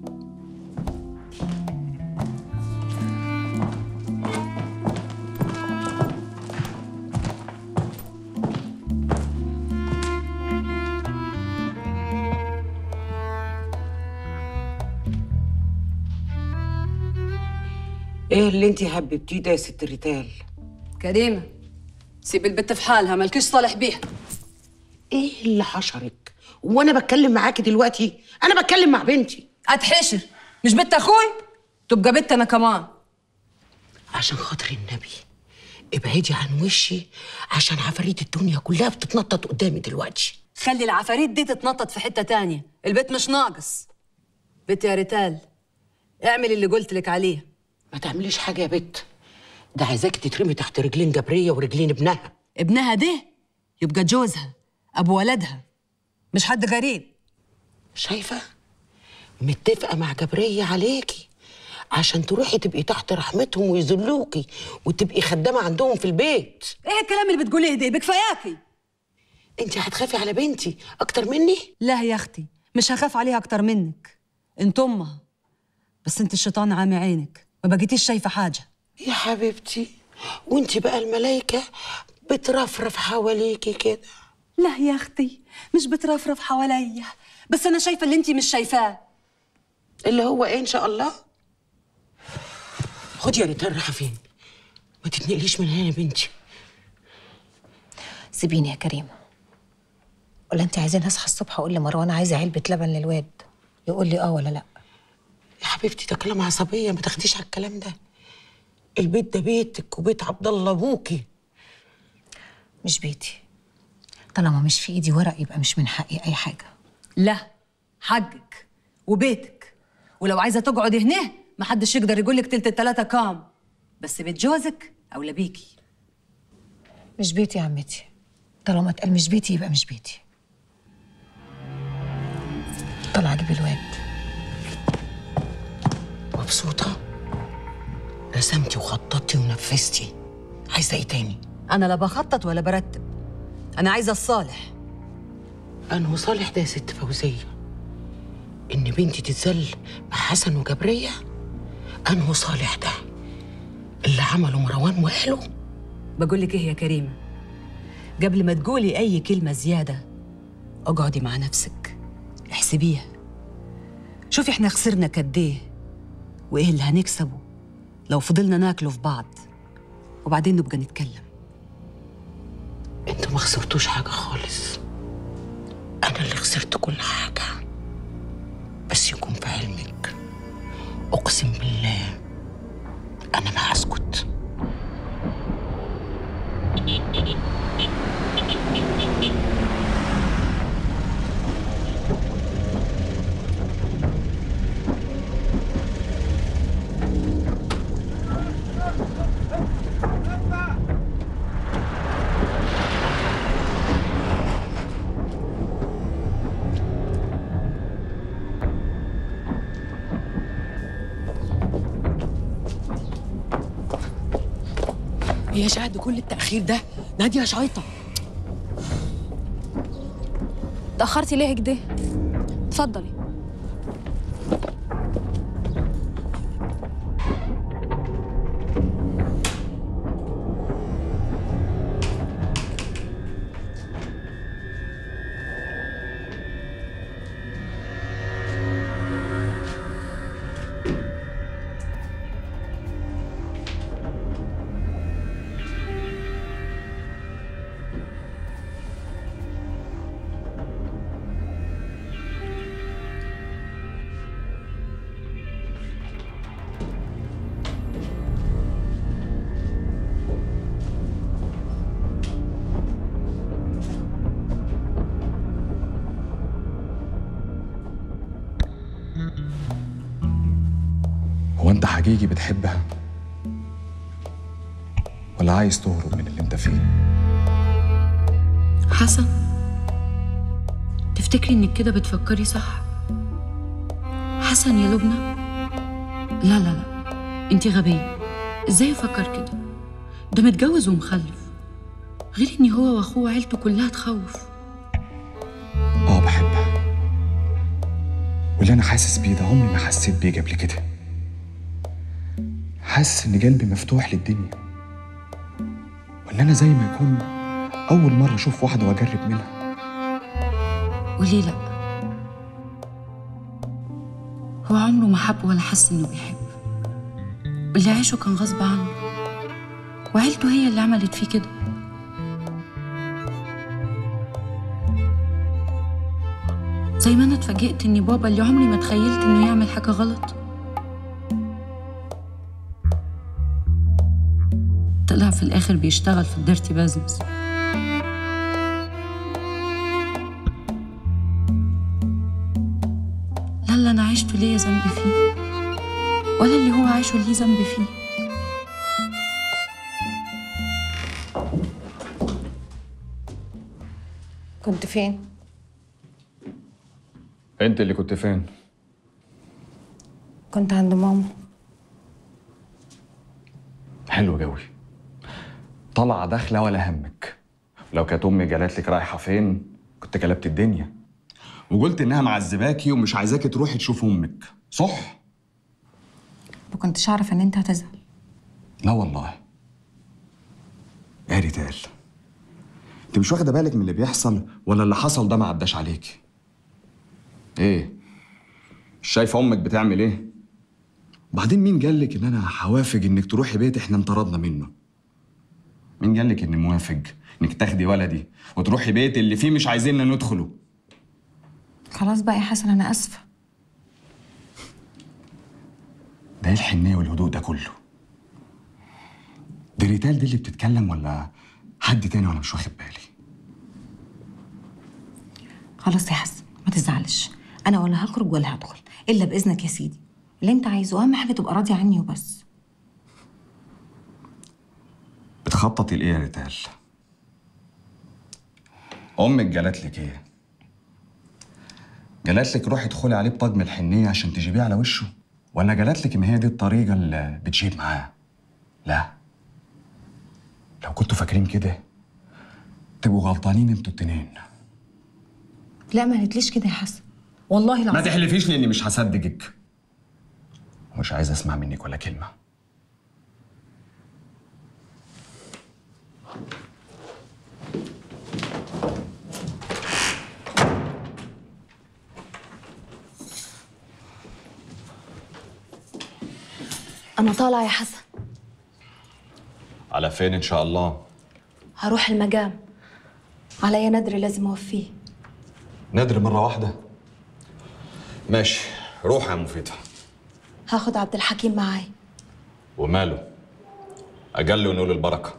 Speaker 1: ايه اللي انتي حببتيه ده يا ست ريتال؟
Speaker 2: كريمة، سيب البت في حالها، مالكيش صالح بيها.
Speaker 1: ايه اللي حشرك؟ وانا بتكلم معاكي دلوقتي؟ انا بتكلم مع بنتي.
Speaker 2: اتحشر، مش بنت اخوي تبقى بنت انا كمان.
Speaker 1: عشان خاطر النبي ابعدي عن وشي، عشان عفاريت الدنيا كلها بتتنطط قدامي دلوقتي.
Speaker 2: خلي العفاريت دي تتنطط في حتة تانية، البيت مش ناقص. بنت يا ريتال، اعمل اللي قلت لك عليه.
Speaker 1: ما تعمليش حاجة يا بت، ده عايزاكي تترمي تحت رجلين جبرية ورجلين ابنها.
Speaker 2: ابنها ده يبقى جوزها، ابو ولدها، مش حد غريب.
Speaker 1: شايفة؟ متفقة مع جبرية عليكي عشان تروحي تبقي تحت رحمتهم ويذلوكي وتبقي خدامة عندهم في البيت.
Speaker 2: ايه الكلام اللي بتقوليه ده؟ بكفاياكي.
Speaker 1: انت هتخافي على بنتي اكتر مني؟
Speaker 2: لا يا اختي، مش هخاف عليها اكتر منك، انت امها. بس انت الشيطان عامي عينك، ما بقيتيش شايفه حاجه.
Speaker 1: يا حبيبتي، وانت بقى الملايكه بترفرف حواليكي كده.
Speaker 2: لا يا اختي، مش بترفرف حواليا، بس انا شايفه اللي انت مش شايفاه.
Speaker 1: اللي هو ايه ان شاء الله؟ خدي يا ريتال، رايحه فين؟ ما تتنقليش من هنا يا بنتي.
Speaker 5: سيبيني يا كريمه. ولا انت عايزين اصحى الصبح اقول لمروان عايزه علبه لبن للواد، يقول لي اه ولا لا؟
Speaker 1: يا حبيبتي ده كلام عصبيه، ما تاخديش على الكلام ده. البيت ده بيتك وبيت عبد الله ابوكي.
Speaker 5: مش بيتي، طالما مش في ايدي ورق يبقى مش من حقي اي حاجه.
Speaker 2: لا، حقك وبيتك، ولو عايزه تقعدي هنا محدش يقدر يقول لك تلت التلاته كام، بس بيت جوزك اولى بيكي.
Speaker 5: مش بيتي يا عمتي، طالما اتقال مش بيتي يبقى مش بيتي. طلع اجيب الواد.
Speaker 1: مبسوطة؟ رسمتي وخططتي ونفذتي، عايزة ايه تاني؟
Speaker 2: انا لا بخطط ولا برتب، انا عايزه الصالح.
Speaker 1: أنه صالح ده يا ست فوزية؟ إن بنتي تتذل مع حسن وجبرية؟ أنه صالح ده اللي عمله مروان وأهله؟
Speaker 2: بقول لك ايه يا كريمه، قبل ما تقولي اي كلمه زياده اقعدي مع نفسك احسبيها، شوفي احنا خسرنا قد ايه وايه اللي هنكسبه لو فضلنا ناكله في بعض، وبعدين نبقى نتكلم.
Speaker 1: انتوا ما خسرتوش حاجة خالص، أنا اللي خسرت كل حاجة. بس يكون في علمك، أقسم بالله أنا ما هسكت.
Speaker 5: يا شهد كل التأخير ده؟ نادية شايطة.
Speaker 14: اتأخرتي ليه كده؟ اتفضلي.
Speaker 12: هو انت حقيقي بتحبها ولا عايز تهرب من اللي انت فيه؟
Speaker 6: حسن، تفتكري انك كده بتفكري صح؟ حسن يا لبنى، لا لا لا، انتي غبية. ازاي يفكر كده؟ ده متجوز ومخلف، غير ان هو واخوه وعيلته كلها تخوف.
Speaker 12: بحبها، واللي انا حاسس بيه ده عمري ما حسيت بيه قبل كده. حاسس ان قلبي مفتوح للدنيا، وان انا زي ما يكون اول مره اشوف واحده واجرب منها.
Speaker 6: وليه لا؟ هو عمره ما حب ولا حس انه بيحب، واللي عاشه كان غصب عنه، وعيلته هي اللي عملت فيه كده. زي ما انا اتفاجئت ان بابا اللي عمري ما تخيلت انه يعمل حاجه غلط طلع في الاخر بيشتغل في الديرتي بيزنس. لا اللي انا عشته ليا ذنب فيه، ولا اللي هو عايشه ليه ذنب فيه.
Speaker 14: كنت فين؟
Speaker 12: انت اللي كنت فين؟
Speaker 14: كنت عند ماما.
Speaker 12: حلو قوي، طالعه داخله ولا همك. لو كانت امي قالت لك رايحه فين كنت قلبت الدنيا وقلت انها معذباكي ومش عايزاكي تروحي تشوف امك، صح؟
Speaker 14: ما كنتش اعرف ان انت هتزعل.
Speaker 12: لا والله يا ريتال، انت مش واخده بالك من اللي بيحصل ولا اللي حصل ده ما عداش عليكي؟ ايه مش شايفه امك بتعمل ايه؟ وبعدين مين قالك ان انا هوافق انك تروحي بيت احنا انطردنا منه؟ مين قالك اني موافق انك تاخدي ولدي وتروحي بيت اللي فيه مش عايزيننا ندخله؟
Speaker 14: خلاص بقى يا حسن، انا اسفه.
Speaker 12: ده ايه الحنيه والهدوء ده كله؟ دي ريتال دي اللي بتتكلم ولا حد تاني وانا مش واخد بالي؟
Speaker 14: خلاص يا حسن ما تزعلش، انا ولا هخرج ولا هدخل الا باذنك يا سيدي. اللي انت عايزه اهم حاجه تبقى راضي عني وبس.
Speaker 12: بتخططي لايه يا ريتال؟ امك قالت لك ايه؟ قالت لك روحي ادخلي عليه بطقم الحنيه عشان تجيبيه على وشه؟ ولا جالت لك ان هي دي الطريقه اللي بتجيب معاه؟ لا، لو كنتوا فاكرين كده تبقوا غلطانين انتوا التنين.
Speaker 14: لا ما قالتليش كده يا حسن، والله العظيم.
Speaker 12: ما تحلفيش لاني مش هصدقك، ومش عايز اسمع منك ولا كلمه.
Speaker 5: أنا طالعة يا حسن.
Speaker 12: على فين ان شاء الله؟
Speaker 5: هروح المجام، عليا ندر لازم أوفيه.
Speaker 12: ندر مره واحده؟ ماشي، روح يا مفيدة.
Speaker 5: هاخد عبد الحكيم معايا.
Speaker 12: وماله؟ أجل ونقول البركة.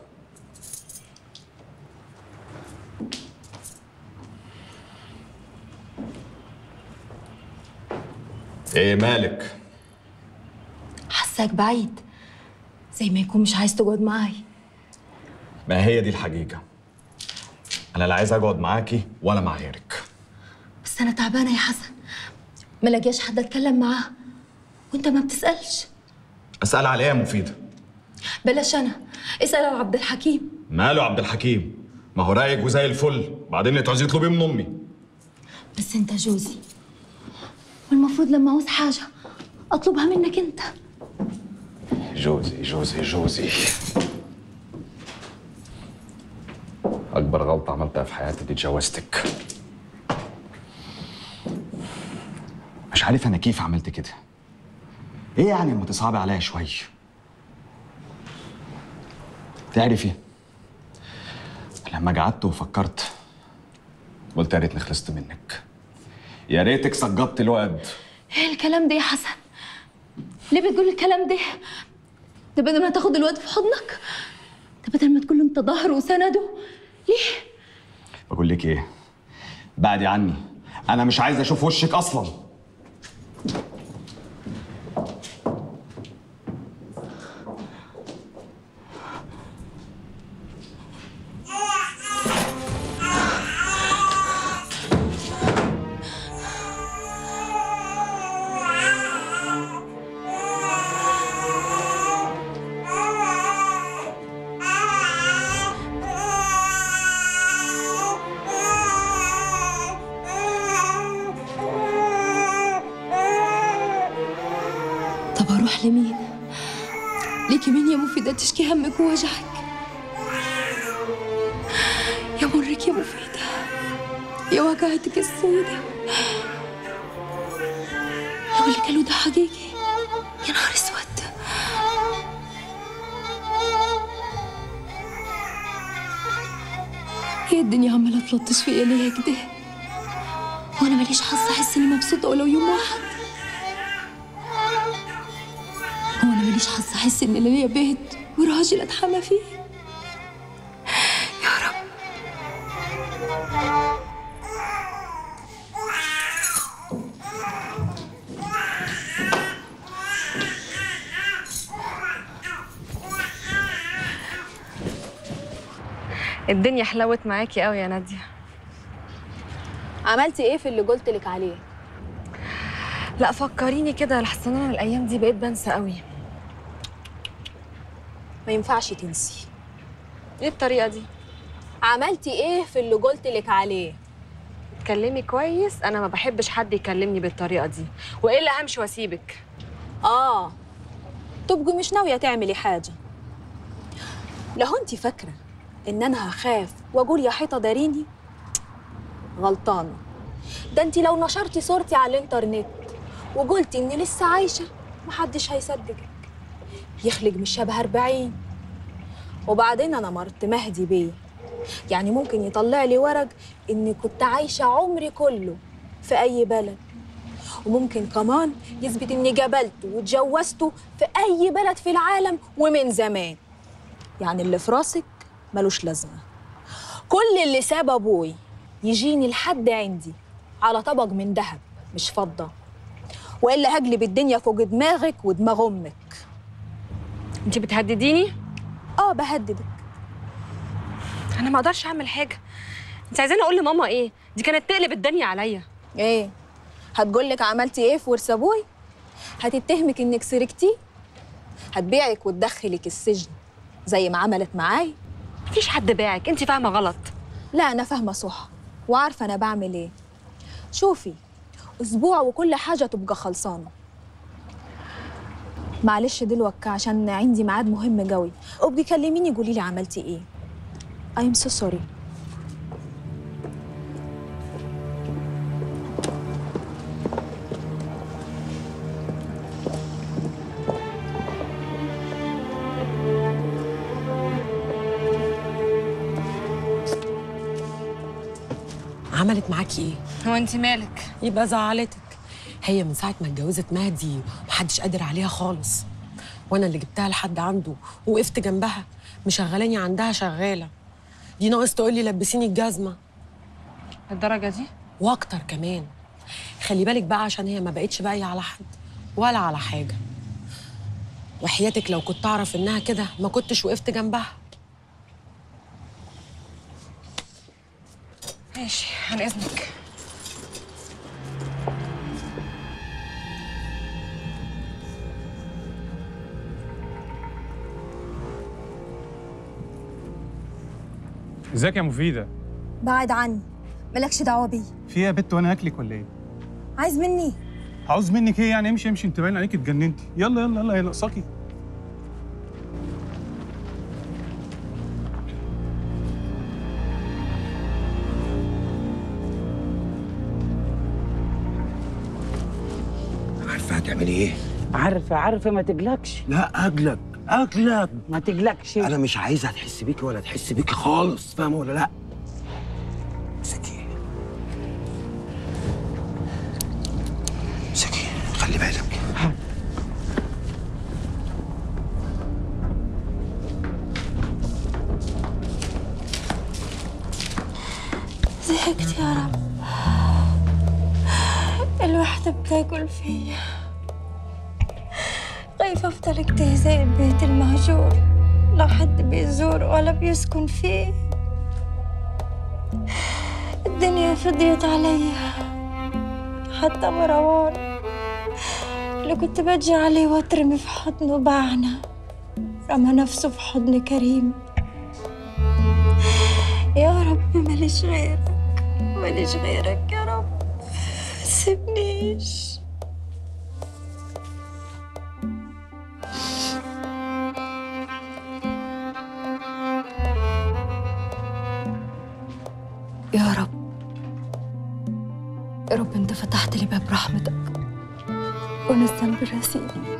Speaker 12: إيه مالك؟
Speaker 5: حاساك بعيد، زي ما يكون مش عايز تقعد معايا.
Speaker 12: ما هي دي الحقيقة، أنا لا عايز أقعد معاكي ولا مع غيرك.
Speaker 5: بس أنا تعبانة يا حسن، ما لاقياش حد أتكلم معاه وأنت ما بتسألش.
Speaker 12: أسأل على إيه يا مفيدة؟
Speaker 5: بلاش أنا، اسأل على عبد الحكيم.
Speaker 12: ماله عبد الحكيم؟ ما هو رايق وزي الفل، بعدين انت عايزين تطلبيه من أمي.
Speaker 5: بس أنت جوزي، والمفروض لما أعوز حاجة أطلبها منك أنت.
Speaker 12: جوزي جوزي جوزي، أكبر غلطة عملتها في حياتي دي اتجوزتك. مش عارف أنا كيف عملت كده. إيه يعني لما تصعبي عليا شوية؟ تعرفي لما قعدت وفكرت قلت يا ريتني خلصت منك، يا ريتك سقطت الواد.
Speaker 5: إيه الكلام ده يا حسن؟ ليه بتقول الكلام ده؟ ده بدل ما تاخد الواد في حضنك، ده بدل ما تقول له أنت ظهره وسنده، ليه؟
Speaker 12: بقول لك إيه، بعدي عني، أنا مش عايز أشوف وشك أصلاً.
Speaker 5: طب أروح لمين؟ ليكي مين يا مفيدة تشكي همك ووجعك؟ يا مرك يا مفيدة، يا وجعتك السودة، لو اللي قالوا ده حقيقي يا نهار اسود. هي الدنيا عمالة تلطش فيا ليه كده؟ وأنا ماليش حظ أحس إني مبسوطة ولو يوم واحد؟ هو أنا ماليش حظ أحس إن ليا بيت وراجل أتحمى فيه؟ يا رب.
Speaker 15: الدنيا حلوت معاكي قوي يا نادية.
Speaker 16: عملتي ايه في اللي قلتلك عليه؟
Speaker 15: لا فكريني كده، لحسن انا الايام دي بقيت بنسى قوي.
Speaker 16: ما ينفعش تنسي.
Speaker 15: ايه الطريقة دي؟
Speaker 16: عملتي ايه في اللي قلتلك عليه؟
Speaker 15: اتكلمي كويس، انا ما بحبش حد يكلمني بالطريقة دي، والا همشي واسيبك.
Speaker 16: تبقي مش ناوية تعملي حاجة. لو انت فاكرة ان انا هخاف واقول يا حيطة داريني، غلطانة. ده انت لو نشرتي صورتي على الانترنت وقلتي اني لسه عايشة محدش هيصدقك، يخلق مش شبه 40. وبعدين انا مرت مهدي بيه، يعني ممكن يطلع لي ورق اني كنت عايشة عمري كله في اي بلد، وممكن كمان يثبت اني قابلته واتجوزته في اي بلد في العالم ومن زمان. يعني اللي في راسك ملوش لازمة. كل اللي ساب ابوي يجيني لحد عندي على طبق من ذهب مش فضة، والا هقلب الدنيا فوق دماغك ودماغ امك.
Speaker 15: انت بتهدديني؟
Speaker 16: بهددك.
Speaker 15: انا ما اقدرش اعمل حاجة. انت عايزاني اقول لماما ايه؟ دي كانت تقلب الدنيا عليا.
Speaker 16: ايه؟ هتقولك عملتي ايه في ورث ابوي؟ هتتهمك انك سرقتي، هتبيعك وتدخلك السجن زي ما عملت معاي.
Speaker 15: مفيش حد باعك، انت فاهمه غلط.
Speaker 16: لا انا فاهمه صح وعارفه انا بعمل ايه. شوفي، اسبوع وكل حاجه تبقى خلصانه. معلش دلوقتي عشان عندي ميعاد مهم قوي، ابقي كلميني قولي لي عملتي ايه. I'm so sorry.
Speaker 17: عملت معاكي ايه؟
Speaker 15: هو انت مالك؟
Speaker 17: يبقى زعلتك. هي من ساعة ما اتجوزت مهدي محدش قادر عليها خالص، وانا اللي جبتها لحد عنده ووقفت جنبها، مشغلاني عندها شغالة. دي ناقص تقولي لبسيني الجزمة.
Speaker 15: الدرجة دي؟
Speaker 17: واكتر كمان. خلي بالك بقى عشان هي ما بقتش باقية على حد ولا على حاجة. وحياتك لو كنت اعرف انها كده ما كنتش وقفت جنبها.
Speaker 15: ماشي، عن اذنك.
Speaker 18: ازيك يا مفيدة؟
Speaker 16: بعد عني، مالكش دعوه بيا.
Speaker 18: في ايه يا بت وانا هاكلك ولا ايه؟
Speaker 16: عايز مني؟
Speaker 18: عاوز منك ايه يعني؟ امشي امشي، انت باين عليك اتجننتي. يلا يلا يلا، هي ناقصاكي.
Speaker 7: عارفه هتعملي ايه؟
Speaker 1: عارفه ما تقلقش.
Speaker 7: لا اقلق
Speaker 1: ما تقلقش.
Speaker 7: انا مش عايزها تحس بيكي ولا تحس بيكي خالص، فاهمه ولا لا؟ سكين خلي بالك.
Speaker 19: زهقت يا رب، الوحدة بتاكل فيا، خايفة أفضل كده زي البيت المهجور، لا حد بيزور ولا بيسكن فيه. الدنيا فضيت عليا، حتى مروان اللي كنت بجي عليه واترمي في حضنه باعنا، رمى نفسه في حضن كريم. يا رب ماليش غيرك، ماليش غيرك يا رب، سيبنيش.
Speaker 16: يا رب، يا رب انت فتحت لي باب رحمتك وانا الذنب راسيني.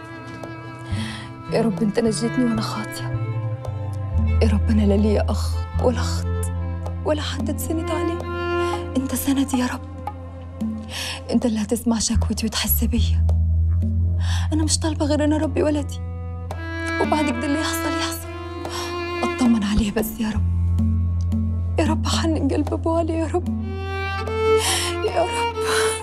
Speaker 16: يا رب انت نجيتني وانا خاطيه. يا رب انا لا ليا اخ ولا اخت ولا حد تسند عليه، انت سندي يا رب. انت اللي هتسمع شكوتي وتحس بيا. انا مش طالبه غير ان اربي ولدي، وبعد كده اللي يحصل اطمن عليه بس يا رب. يا رب حنن قلب ابو علي يا رب، يا رب.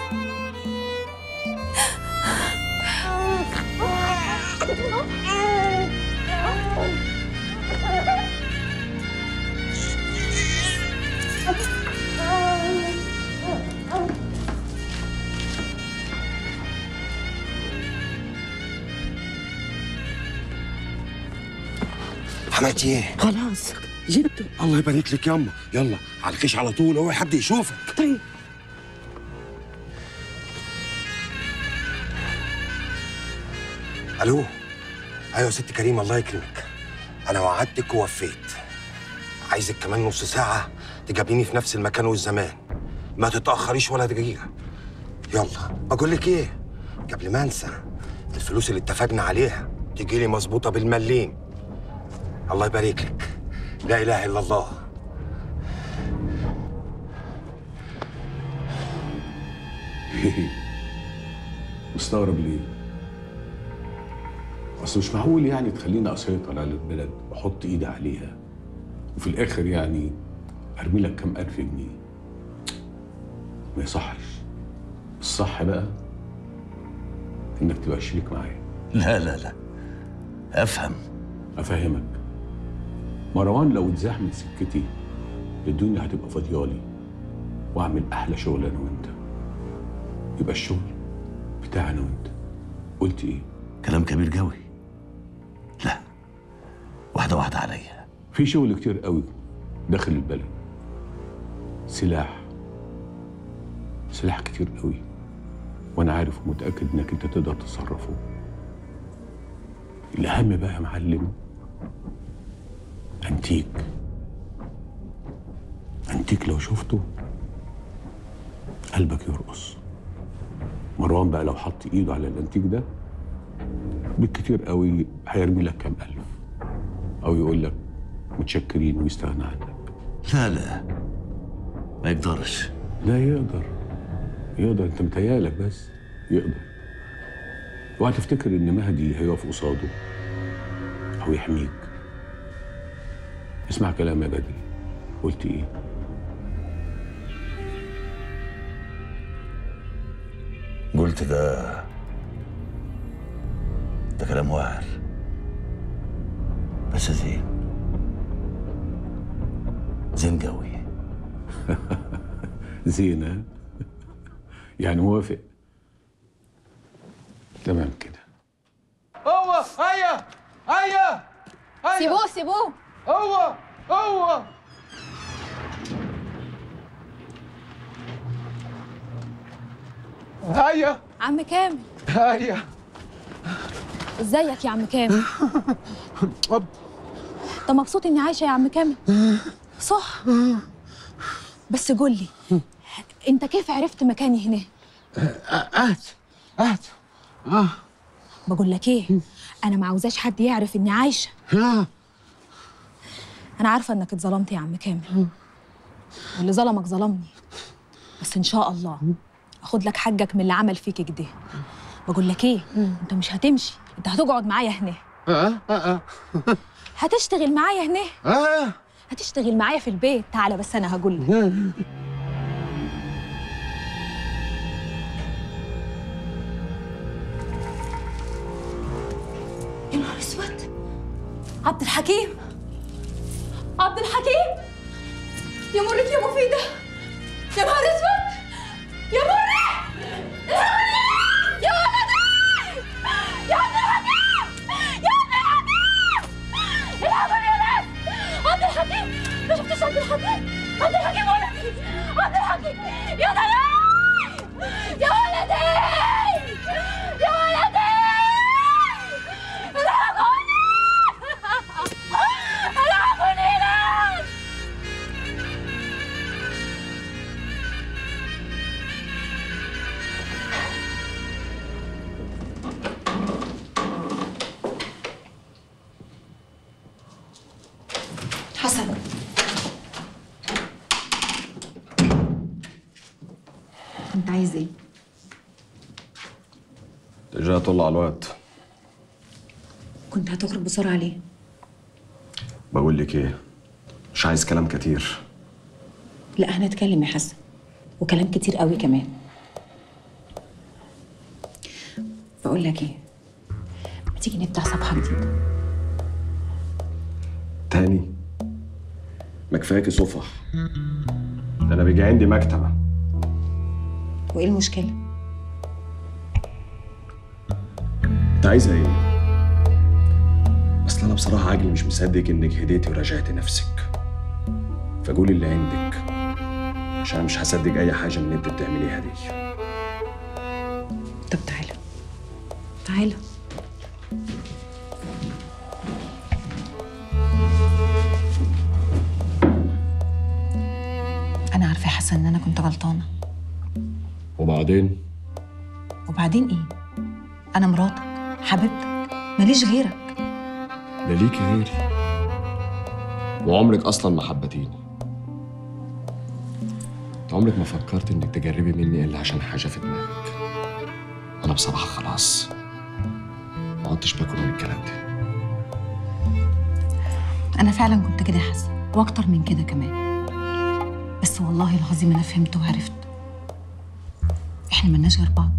Speaker 7: عملتي ايه؟
Speaker 1: خلاص جبته.
Speaker 7: الله يبارك لك ياما. يلا على الكيش على طول، اوعي حد يشوفك.
Speaker 1: طيب.
Speaker 7: الو. ايوه يا ست كريمه، الله يكرمك. انا وعدتك ووفيت. عايزك كمان نص ساعه تجابيني في نفس المكان والزمان، ما تتاخريش ولا دقيقه. يلا. بقول لك ايه، قبل ما انسى، الفلوس اللي اتفقنا عليها تجي لي مظبوطه بالمليم. الله يبارك لك. لا اله الا الله.
Speaker 9: مستغرب ليه؟ اصل مش معقول يعني تخليني اسيطر على البلد واحط ايدي عليها وفي الاخر يعني ارمي لك كام الف جنيه. ما يصحش. الصح بقى انك تبقى شريك معايا.
Speaker 3: لا لا لا،
Speaker 9: افهمك. مروان لو اتزاح من سكتي الدنيا هتبقى فاضيالي واعمل احلى شغل انا وانت. يبقى الشغل بتاعنا وانت قلت ايه؟
Speaker 3: كلام كبير قوي. لا، واحده واحده عليا.
Speaker 9: في شغل كتير قوي داخل البلد، سلاح كتير قوي، وانا عارف ومتاكد انك انت تقدر تصرفه. الاهم بقى يا معلم انتيك لو شفته قلبك يرقص. مروان بقى لو حط ايده على الانتيك ده بالكتير قوي هيرمي لك كام الف، او يقول لك متشكرين ويستغنى عنك.
Speaker 3: لا ما يقدرش.
Speaker 9: لا يقدر، انت متهيألك بس. يقدر. اوعى تفتكر ان مهدي هيقف قصاده او يحميك. اسمع كلام يا بدري. قلت ايه؟
Speaker 3: قلت ده كلام واعر بس زين قوي.
Speaker 9: زين ها؟ يعني موافق؟ تمام كده.
Speaker 20: هو هيا
Speaker 16: سيبوه
Speaker 20: هو هيا
Speaker 16: عم كامل.
Speaker 20: هيا
Speaker 16: ازيك يا عم كامل؟ انت مبسوط اني عايشه يا عم كامل؟ صح. بس قول لي انت كيف عرفت مكاني هنا؟
Speaker 20: قعدت
Speaker 16: بقول لك ايه، انا ما عاوزاش حد يعرف اني عايشه. انا عارفه انك اتظلمت يا عم كامل، واللي ظلمك ظلمني، بس ان شاء الله اخد لك حقك من اللي عمل فيك كده. بقول لك ايه، انت مش هتمشي، انت هتقعد معايا هنا. هتشتغل معايا هنا. هتشتغل معايا في البيت. تعالى بس انا هقول لك. يا نهار اسود، عبد الحكيم يا مرك يا مفيده، يا نهار اسود يا مرك، يا ولدي يا عبد الحكيم، الحقوني يا ناس. عبد الحكيم، ما شفتش عبد الحكيم ولدي، عبد الحكيم يا ضناي، يا ولدي الحقوني يا ناس.
Speaker 14: حسن، انت عايز ايه؟
Speaker 12: جاي اطلع على الوقت.
Speaker 14: كنت هتخرج بسرعه ليه؟
Speaker 12: بقول لك ايه، مش عايز كلام كتير.
Speaker 14: لا هنتكلم يا حسن، وكلام كتير قوي كمان. بقول لك ايه، ما تيجي نفتح صفحه جديده
Speaker 12: تاني؟ ما كفاكي صفح، ده انا بيجي عندي مكتبه.
Speaker 14: وايه المشكله؟
Speaker 12: انت عايزه ايه؟ اصل انا بصراحه عقلي مش مصدق انك هديتي ورجعتي نفسك، فقولي اللي عندك عشان انا مش هصدق اي حاجه من اللي انت بتعمليها دي.
Speaker 14: طب تعالى. انا عارفه يا حسن ان انا كنت غلطانه.
Speaker 12: وبعدين
Speaker 14: ايه؟ انا مراتك حبيبتك، ماليش غيرك.
Speaker 12: لا ليكي غيري، وعمرك اصلا ما حبتيني. انت عمرك ما فكرت انك تجربي مني الا عشان حاجه في دماغك. انا بصراحه خلاص ما عدتش باكل من الكلام ده.
Speaker 14: انا فعلا كنت كده يا حسن، واكتر من كده كمان، بس والله العظيم انا فهمت وعرفت احنا ملناش غير بعض.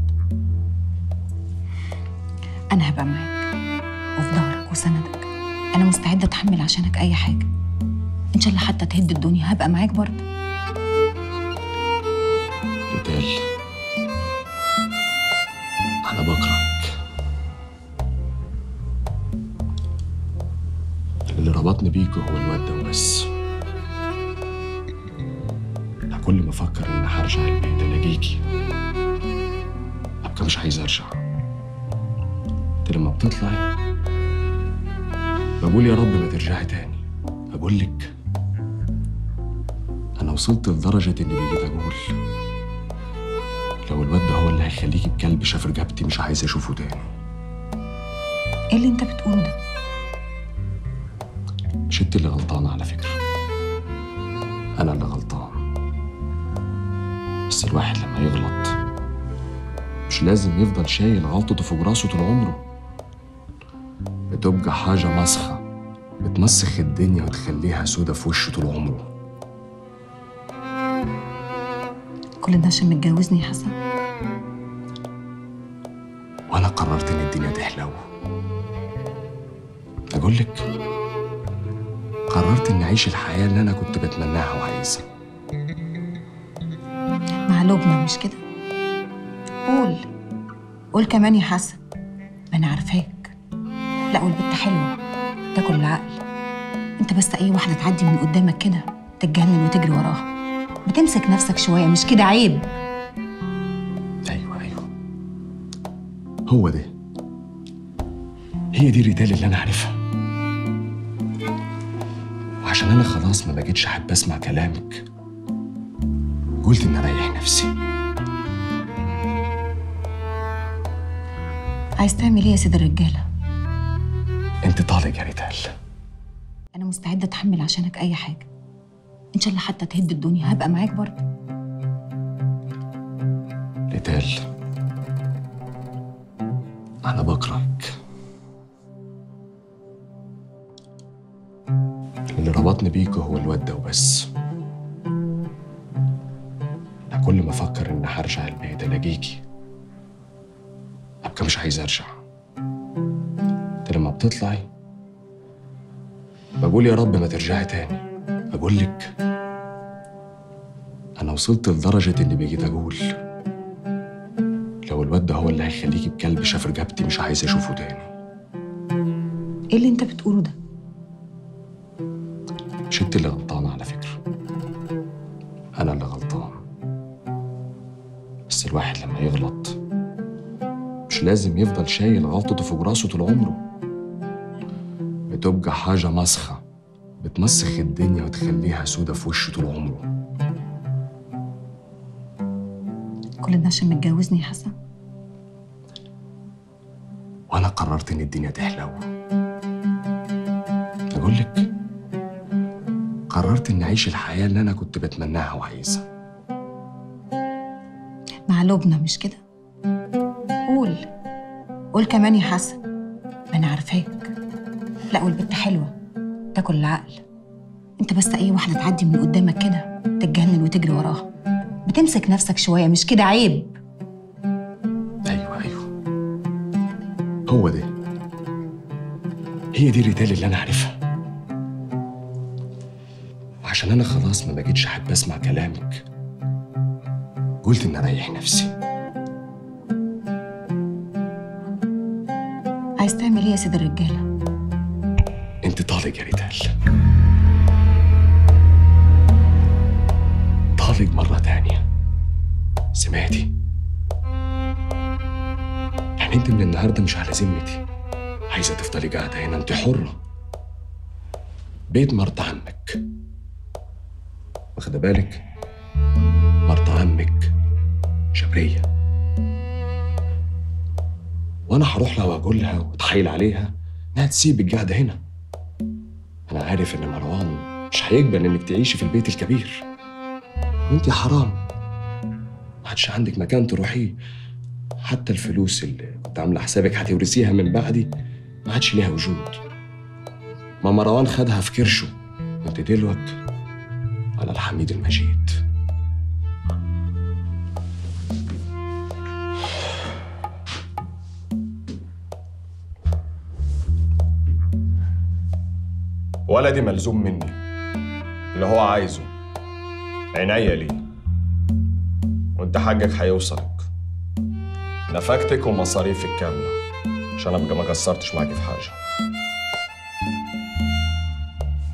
Speaker 14: انا هبقى معاك وفي ظهرك وسندك. انا مستعده اتحمل عشانك اي حاجه، ان شاء الله حتى تهد الدنيا هبقى معاك برضه.
Speaker 12: ريتال، انا بكرهك. بيكوا هو الواد ده وبس. أنا كل ما أفكر إني هرجع البيت ألاقيكي أبقى مش عايز أرجع. أنت لما بتطلعي بقول يا رب ما ترجعي تاني. أقول لك أنا وصلت لدرجة إني بقيت أقول لو الواد ده هو اللي هيخليكي بكلب شاف رقبتي مش عايز أشوفه تاني.
Speaker 14: ايه اللي انت بتقوله ده؟
Speaker 12: مش انت اللي غلطانة على فكرة، أنا اللي غلطان. بس الواحد لما يغلط مش لازم يفضل شايل غلطته فوق راسه طول عمره. بتبقى حاجة مسخة بتمسخ الدنيا وتخليها سودة في وشه طول عمره.
Speaker 14: كل ده عشان متجوزني يا حسن؟
Speaker 12: وأنا قررت إن الدنيا تحلو. أقول لك قررت إني أعيش الحياة اللي أنا كنت بتمناها وعايزها.
Speaker 14: مع لبنى مش كده؟ قول كمان يا حسن. ما أنا عارفاك. لا والبت حلوة تاكل العقل. أنت بس أي واحدة تعدي من قدامك كده تتجنن وتجري وراها. بتمسك نفسك شوية مش كده عيب؟
Speaker 12: أيوه هو ده. هي دي الرجال اللي أنا عارفها. وعشان أنا خلاص ما بقيتش أحب أسمع كلامك قلت إني أريح نفسي.
Speaker 14: عايز تعمل إيه يا سيد الرجالة؟
Speaker 12: أنت طالق يا ريتال.
Speaker 14: أنا مستعدة أتحمل عشانك أي حاجة. إن شاء الله حتى تهد الدنيا هبقى معاك برضه.
Speaker 12: ريتال أنا بكرهك. اللي ربطني بيكوا هو الواد ده وبس. أنا كل ما أفكر إني هرجع البيت ألاقيكي أبقى مش عايز أرجع. أنت لما بتطلعي بقول يا رب ما ترجعي تاني. أقول لك أنا وصلت لدرجة إني بقيت أقول لو الواد ده هو اللي هيخليكي بكلب شاف رقبتي مش عايز أشوفه تاني.
Speaker 14: إيه اللي أنت بتقوله ده؟
Speaker 12: مش انت اللي غلطانة على فكرة، أنا اللي غلطان. بس الواحد لما يغلط مش لازم يفضل شايل غلطته فوق راسه طول عمره. بتبقى حاجة مسخة بتمسخ الدنيا وتخليها سودة في وشه طول عمره.
Speaker 14: كل ده عشان متجوزني يا حسن؟
Speaker 12: وأنا قررت إن الدنيا تحلو. أقول لك قررت إني أعيش الحياة اللي أنا كنت بتمناها وعايزها.
Speaker 14: مع لبنى مش كده؟ قول كمان يا حسن. ما أنا عارفاك. لا والبت حلوة تاكل العقل. أنت بس أي واحدة تعدي من قدامك كده تتجنن وتجري وراها. بتمسك نفسك شوية مش كده عيب؟
Speaker 12: أيوه هو ده. هي دي الرجال اللي أنا عارفها. وعشان أنا خلاص ما بقيتش أحب أسمع كلامك قلت إني أريح نفسي.
Speaker 14: عايز تعمل إيه يا سيد الرجالة؟
Speaker 12: أنت طالق يا ريتال. طالق مرة تانية. سمعتي؟ يعني أنت من النهاردة مش على ذمتي. عايزة تفضلي قاعدة هنا. أنت حرة. بيت مرت عمك. واخدة بالك؟ مرت عمك جبرية. وأنا هروح لها وأقول لها وأتحايل عليها إنها تسيب القعدة هنا. أنا عارف إن مروان مش هيقبل إنك تعيشي في البيت الكبير. وأنتِ حرام ما عادش عندك مكان تروحيه. حتى الفلوس اللي كنت عاملة حسابك هتورثيها من بعدي ما عادش ليها وجود. ما مروان خدها في كرشه وأنت دلوك على الحميد المجيد.
Speaker 21: ولدي ملزوم مني اللي هو عايزه. عينيا ليه، وانت حقك هيوصلك. نفقتك ومصاريفك كامله عشان ابقى ما قصرتش معاكي في حاجه.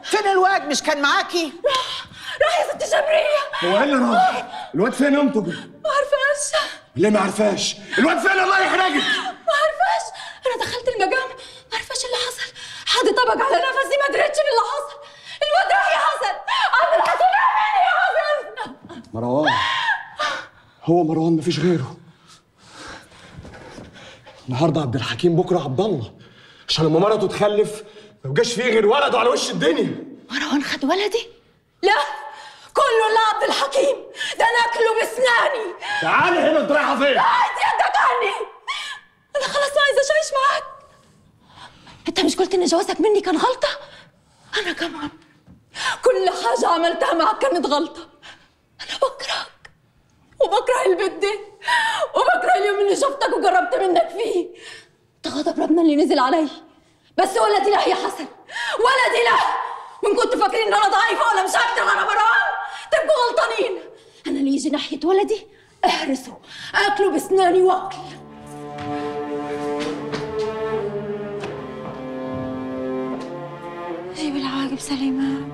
Speaker 7: فين الواد؟ مش كان معاكي؟
Speaker 19: راح يا ست جبريه.
Speaker 7: هو ايه اللي راح؟ الواد فين انتوا؟
Speaker 19: ما عارفاش.
Speaker 7: ليه ما عرفاش؟ الواد فين الله يحرجك؟
Speaker 19: ما عارفاش، انا دخلت المقام ما عارفاش اللي حصل، حد طبق على نفسي ما دريتش باللي حصل. الواد راح يا حسن، عبد الحكيم اعمل يا حسن.
Speaker 12: مروان، هو مروان مفيش غيره. النهارده عبد الحكيم بكره عبد الله، عشان لما مرته تخلف ما يبقاش فيه غير ولده على وش الدنيا.
Speaker 19: مروان خد ولدي؟ لا، كله لعبد الحكيم، ده انا اكله بسناني.
Speaker 7: تعالي هنا، انت رايحه فين؟
Speaker 19: بعد يدك عني، انا خلاص ما عايزه اعيش معاك. انت مش قلت ان جوازك مني كان غلطه؟ انا كمان كل حاجه عملتها معك كانت غلطه. انا بكرهك وبكره البيت ده وبكره اليوم اللي شفتك وقربت منك فيه. ده غضب ربنا اللي نزل علي، بس ولدي له يا حسن، ولدي له. وان كنتوا فاكرين ان انا ضعيفه ولا مش هقدر على مروان تبقوا غلطانين. انا اللي يجي ناحيه ولدي اهرسه، اكله بسناني واكل. جيب العواقب سليمان.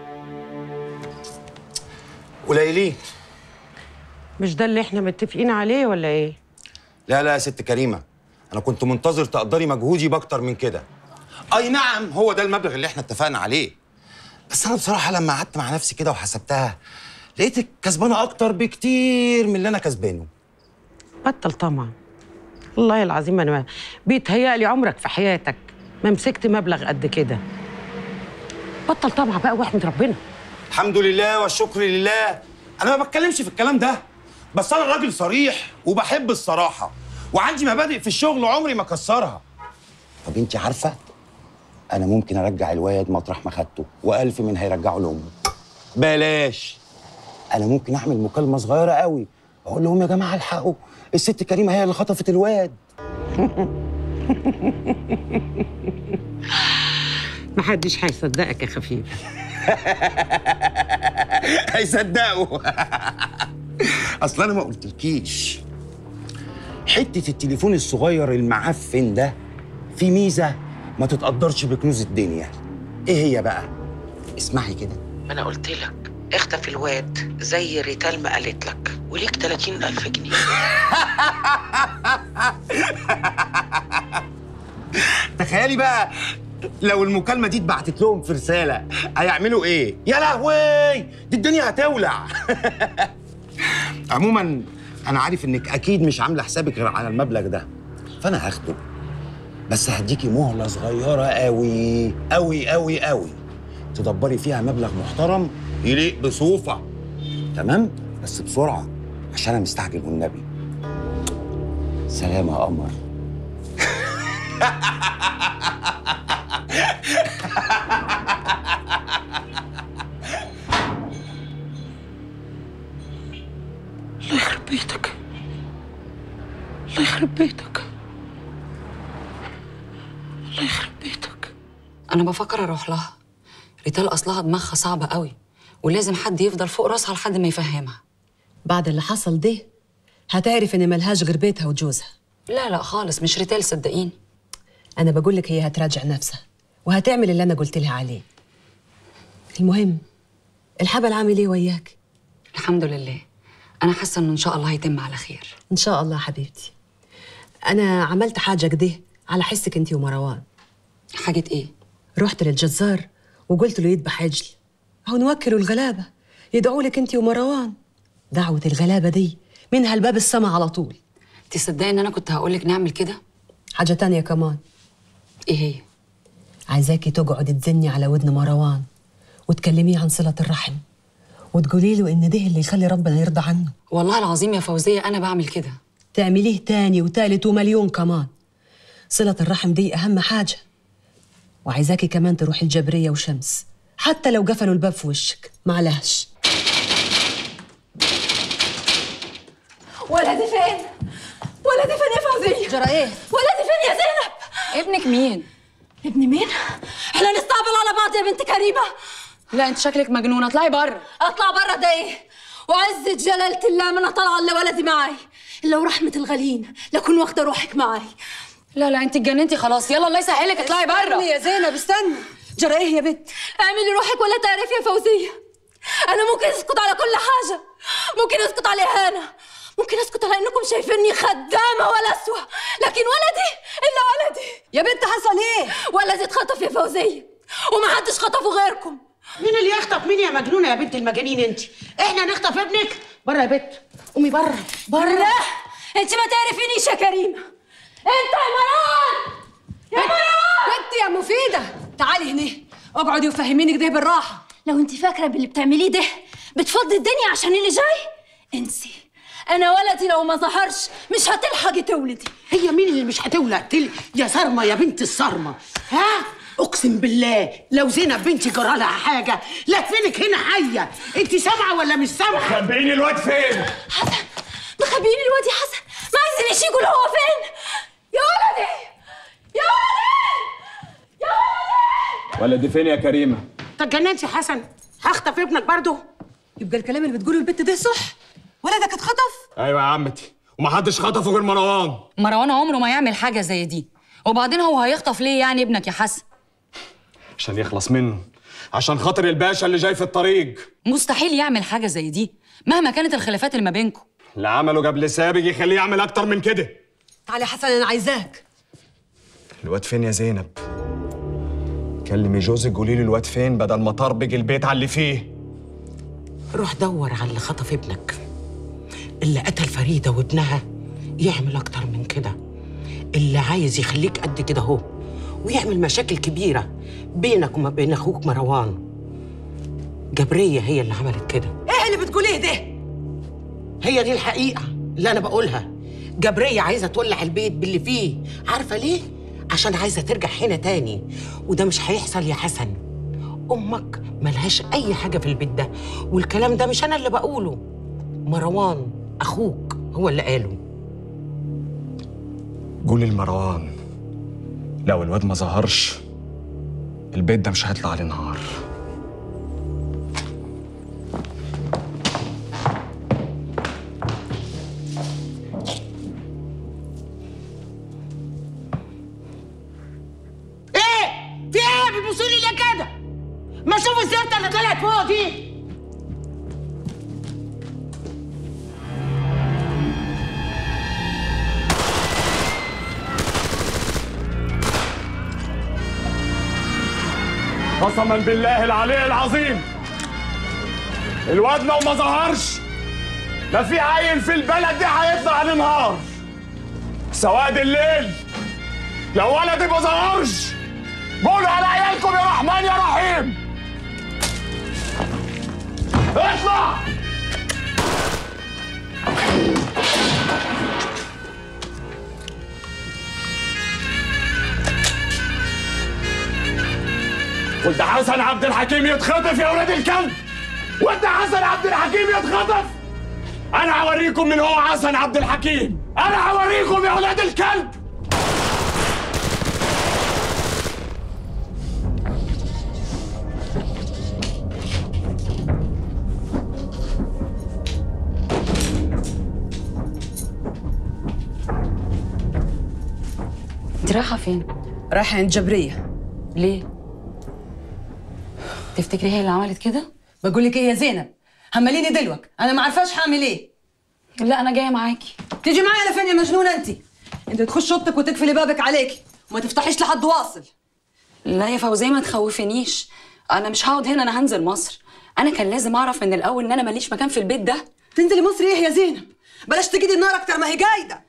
Speaker 7: قليلين.
Speaker 1: مش ده اللي احنا متفقين عليه ولا ايه؟
Speaker 7: لا لا يا ست كريمه، انا كنت منتظر تقدري مجهودي باكتر من كده. اي نعم، هو ده المبلغ اللي احنا اتفقنا عليه، بس انا بصراحه لما قعدت مع نفسي كده وحسبتها لقيتك كسبانه اكتر بكتير من اللي انا كسبانه.
Speaker 1: بطل طمع، والله العظيم انا بيتهيألي عمرك في حياتك ما مسكت مبلغ قد كده. بطل طمع بقى واحمد ربنا.
Speaker 7: الحمد لله والشكر لله. انا ما بتكلمش في الكلام ده، بس انا راجل صريح وبحب الصراحه، وعندي مبادئ في الشغل عمري ما كسرها. طب انت عارفه انا ممكن ارجع الواد مطرح ما خدته، والف من هيرجعه لامه. بلاش، انا ممكن اعمل مكالمه صغيره قوي اقول لهم يا جماعه الحقوا الست كريمه هي اللي خطفت الواد.
Speaker 1: محدش هيصدقك يا خفيف.
Speaker 7: هيصدقوا. اصل انا ما قلتلكيش حته التليفون الصغير المعفن ده في ميزه ما تتقدرش بكنوز الدنيا. ايه هي بقى؟ اسمعي كده.
Speaker 1: ما انا قلت لك اخطف الواد زي ريتال ما قالت لك، وليك 30,000 جنيه.
Speaker 7: تخيلي بقى لو المكالمه دي اتبعتت لهم في رساله هيعملوا ايه؟ يا لهوي، دي الدنيا هتولع. عموما انا عارف انك اكيد مش عامله حسابك غير على المبلغ ده، فانا هاخده، بس هديكي مهله صغيره قوي قوي قوي قوي تدبري فيها مبلغ محترم يليق بصوفه. تمام؟ بس بسرعه عشان انا مستعجل والنبي. سلام يا قمر.
Speaker 1: الله يخرب بيتك، الله يخرب بيتك، الله يخرب بيتك.
Speaker 2: أنا بفكر أروح لها. ريتال أصلها دماغها صعبة قوي، ولازم حد يفضل فوق راسها لحد ما يفهمها. بعد اللي حصل ده هتعرف إن ملهاش غير بيتها وجوزها. لا لا خالص، مش ريتال صدقيني. أنا بقول لك هي هتراجع نفسها وهتعمل اللي أنا قلت لها عليه. المهم الحبل عامل إيه وياك؟ الحمد لله، أنا حاسة إنه إن شاء الله هيتم على خير. إن شاء الله حبيبتي. أنا عملت حاجة كده على حسك أنت ومروان. حاجة إيه؟ رحت للجزار وقلت له يذبح عجل، أهو نوكلوا الغلابة يدعوا لك أنت ومروان. دعوة الغلابة دي منها الباب السما على طول. تصدقي إن أنا كنت هقول لك نعمل كده؟ حاجة تانية كمان. إيه هي؟ عايزاكي تقعدي تزني على ودن مروان وتكلميه عن صلة الرحم وتقولي له إن ده اللي يخلي ربنا يرضى عنه. والله العظيم يا فوزية أنا بعمل كده. تعمليه تاني وتالت ومليون كمان. صلة الرحم دي أهم حاجة. وعايزاكي كمان تروحي الجبرية وشمس، حتى لو قفلوا الباب في وشك معلهاش.
Speaker 19: ولدي فين؟ ولدي فين يا فوزية؟
Speaker 2: جرى إيه؟
Speaker 19: ولدي فين يا زينب؟
Speaker 2: ابنك مين؟
Speaker 19: ابني مين؟ احنا نستعبل على بعض يا بنت كريمة.
Speaker 2: لا أنت شكلك مجنونة، اطلعي بره.
Speaker 19: أطلع بره ده إيه؟ وعزة جلالة الله ما أنا طالعة إلا ولدي معاي، إلا ورحمة الغالين لكن واخدة روحك معاي.
Speaker 2: لا لا أنت اتجننتي خلاص، يلا الله يسهلك اطلعي بره.
Speaker 19: استني يا زينب استني.
Speaker 10: جرى ايه يا بنت؟
Speaker 19: اعملي روحك ولا تعرفي يا فوزيه. انا ممكن اسكت على كل حاجه، ممكن اسكت على اهانه، ممكن اسكت على انكم شايفيني خدامه ولا اسوه، لكن ولدي الا ولدي.
Speaker 10: يا بنت حصل ايه؟
Speaker 19: ولدي اتخطف يا فوزيه، ومحدش خطفه غيركم.
Speaker 1: مين اللي يخطف مين يا مجنونه يا بنت المجانين انت؟ احنا نخطف ابنك؟ بره يا بنت، قومي بره بره.
Speaker 19: انت ما تعرفينيش يا كريمه. انت يا مروان، يا مروان.
Speaker 10: بنت يا مفيده، تعالي هنا اقعدي وفهميني كده بالراحه.
Speaker 19: لو انت فاكره باللي بتعمليه ده بتفضي الدنيا عشان اللي جاي، انسي. انا ولدي لو ما ظهرش مش هتلحقي تولدي.
Speaker 1: هي مين اللي مش هتولد؟ يا صرمه يا بنت الصرمه، ها؟ اقسم بالله لو زينب بنتي جرى لها حاجه لفينك هنا حيه. انت سامعه ولا مش سامعه؟
Speaker 21: مخبيني الواد فين؟
Speaker 19: حسن، مخبيني الواد يا حسن، ما عايزينيش يقول هو فين. يا ولدي، يا ولدي، يا ولدي.
Speaker 21: ولدي فين يا كريمه؟
Speaker 1: انت اتجننت يا حسن؟ هخطف ابنك برضه؟
Speaker 10: يبقى الكلام اللي بتقوله البت ده صح؟ ولدك اتخطف؟
Speaker 21: ايوه يا عمتي، ومحدش خطفه غير مروان.
Speaker 2: مروان عمره ما يعمل حاجه زي دي، وبعدين هو هيخطف ليه يعني ابنك يا حسن؟
Speaker 21: عشان يخلص منه، عشان خاطر الباشا اللي جاي في الطريق.
Speaker 2: مستحيل يعمل حاجه زي دي مهما كانت الخلافات اللي ما بينكم.
Speaker 21: اللي عمله قبل سابق يخليه يعمل اكتر من كده.
Speaker 10: تعالى يا حسن انا عايزاك.
Speaker 21: الواد فين يا زينب؟ كلمي جوزك قولي له الواد فين بدل ما طربج البيت على اللي فيه.
Speaker 1: روح دور على اللي خطف ابنك، اللي قتل فريده وابنها. يعمل اكتر من كده، اللي عايز يخليك قد كده اهو ويعمل مشاكل كبيره بينك وما بين اخوك مروان. جبريه هي اللي عملت كده.
Speaker 10: ايه اللي بتقوليه ده؟
Speaker 1: هي دي الحقيقه اللي انا بقولها. جبريه عايزه تولع البيت باللي فيه. عارفه ليه؟ عشان عايزه ترجع هنا تاني، وده مش هيحصل يا حسن. امك ملهاش اي حاجه في البيت ده، والكلام ده مش انا اللي بقوله، مروان اخوك هو اللي قاله.
Speaker 21: قولي لمروان لو الواد ما ظهرش البيت ده مش هيطلع عليه نهار.
Speaker 1: في ايه بتبصوا لي ليه كده؟ ما اشوف الزفته اللي طلعت فوق دي.
Speaker 21: قسما بالله العلي العظيم الواد لو ما ظهرش لا في عيل في البلد دي هيطلع عليه نهار. سواد الليل لو ولدي ما ظهرش قولوا على عيالكم يا رحمن يا رحيم. اطلع. قلت حسن عبد الحكيم يتخطف يا ولاد الكلب، وانت حسن عبد الحكيم يتخطف. انا هوريكم من هو حسن عبد الحكيم، انا هوريكم يا ولاد الكلب.
Speaker 2: انت رايحه فين؟
Speaker 10: رايحه عند جبريه.
Speaker 2: ليه؟ تفتكري هي اللي عملت كده؟
Speaker 10: بقول لك ايه يا زينب، همليني دلوك، انا ما عارفاش هعمل ايه.
Speaker 2: لا انا جايه معاكي.
Speaker 10: تيجي معايا لفين يا مجنونه انت تخش اوضتك وتقفلي بابك عليكي وما تفتحيش لحد واصل.
Speaker 2: لا يا فوزيه ما تخوفينيش، انا مش هقعد هنا، انا هنزل مصر. انا كان لازم اعرف من الاول ان انا ماليش مكان في البيت ده.
Speaker 10: تنزلي مصر ايه يا زينب؟ بلاش تجيدي النار اكتر ما هي جايده.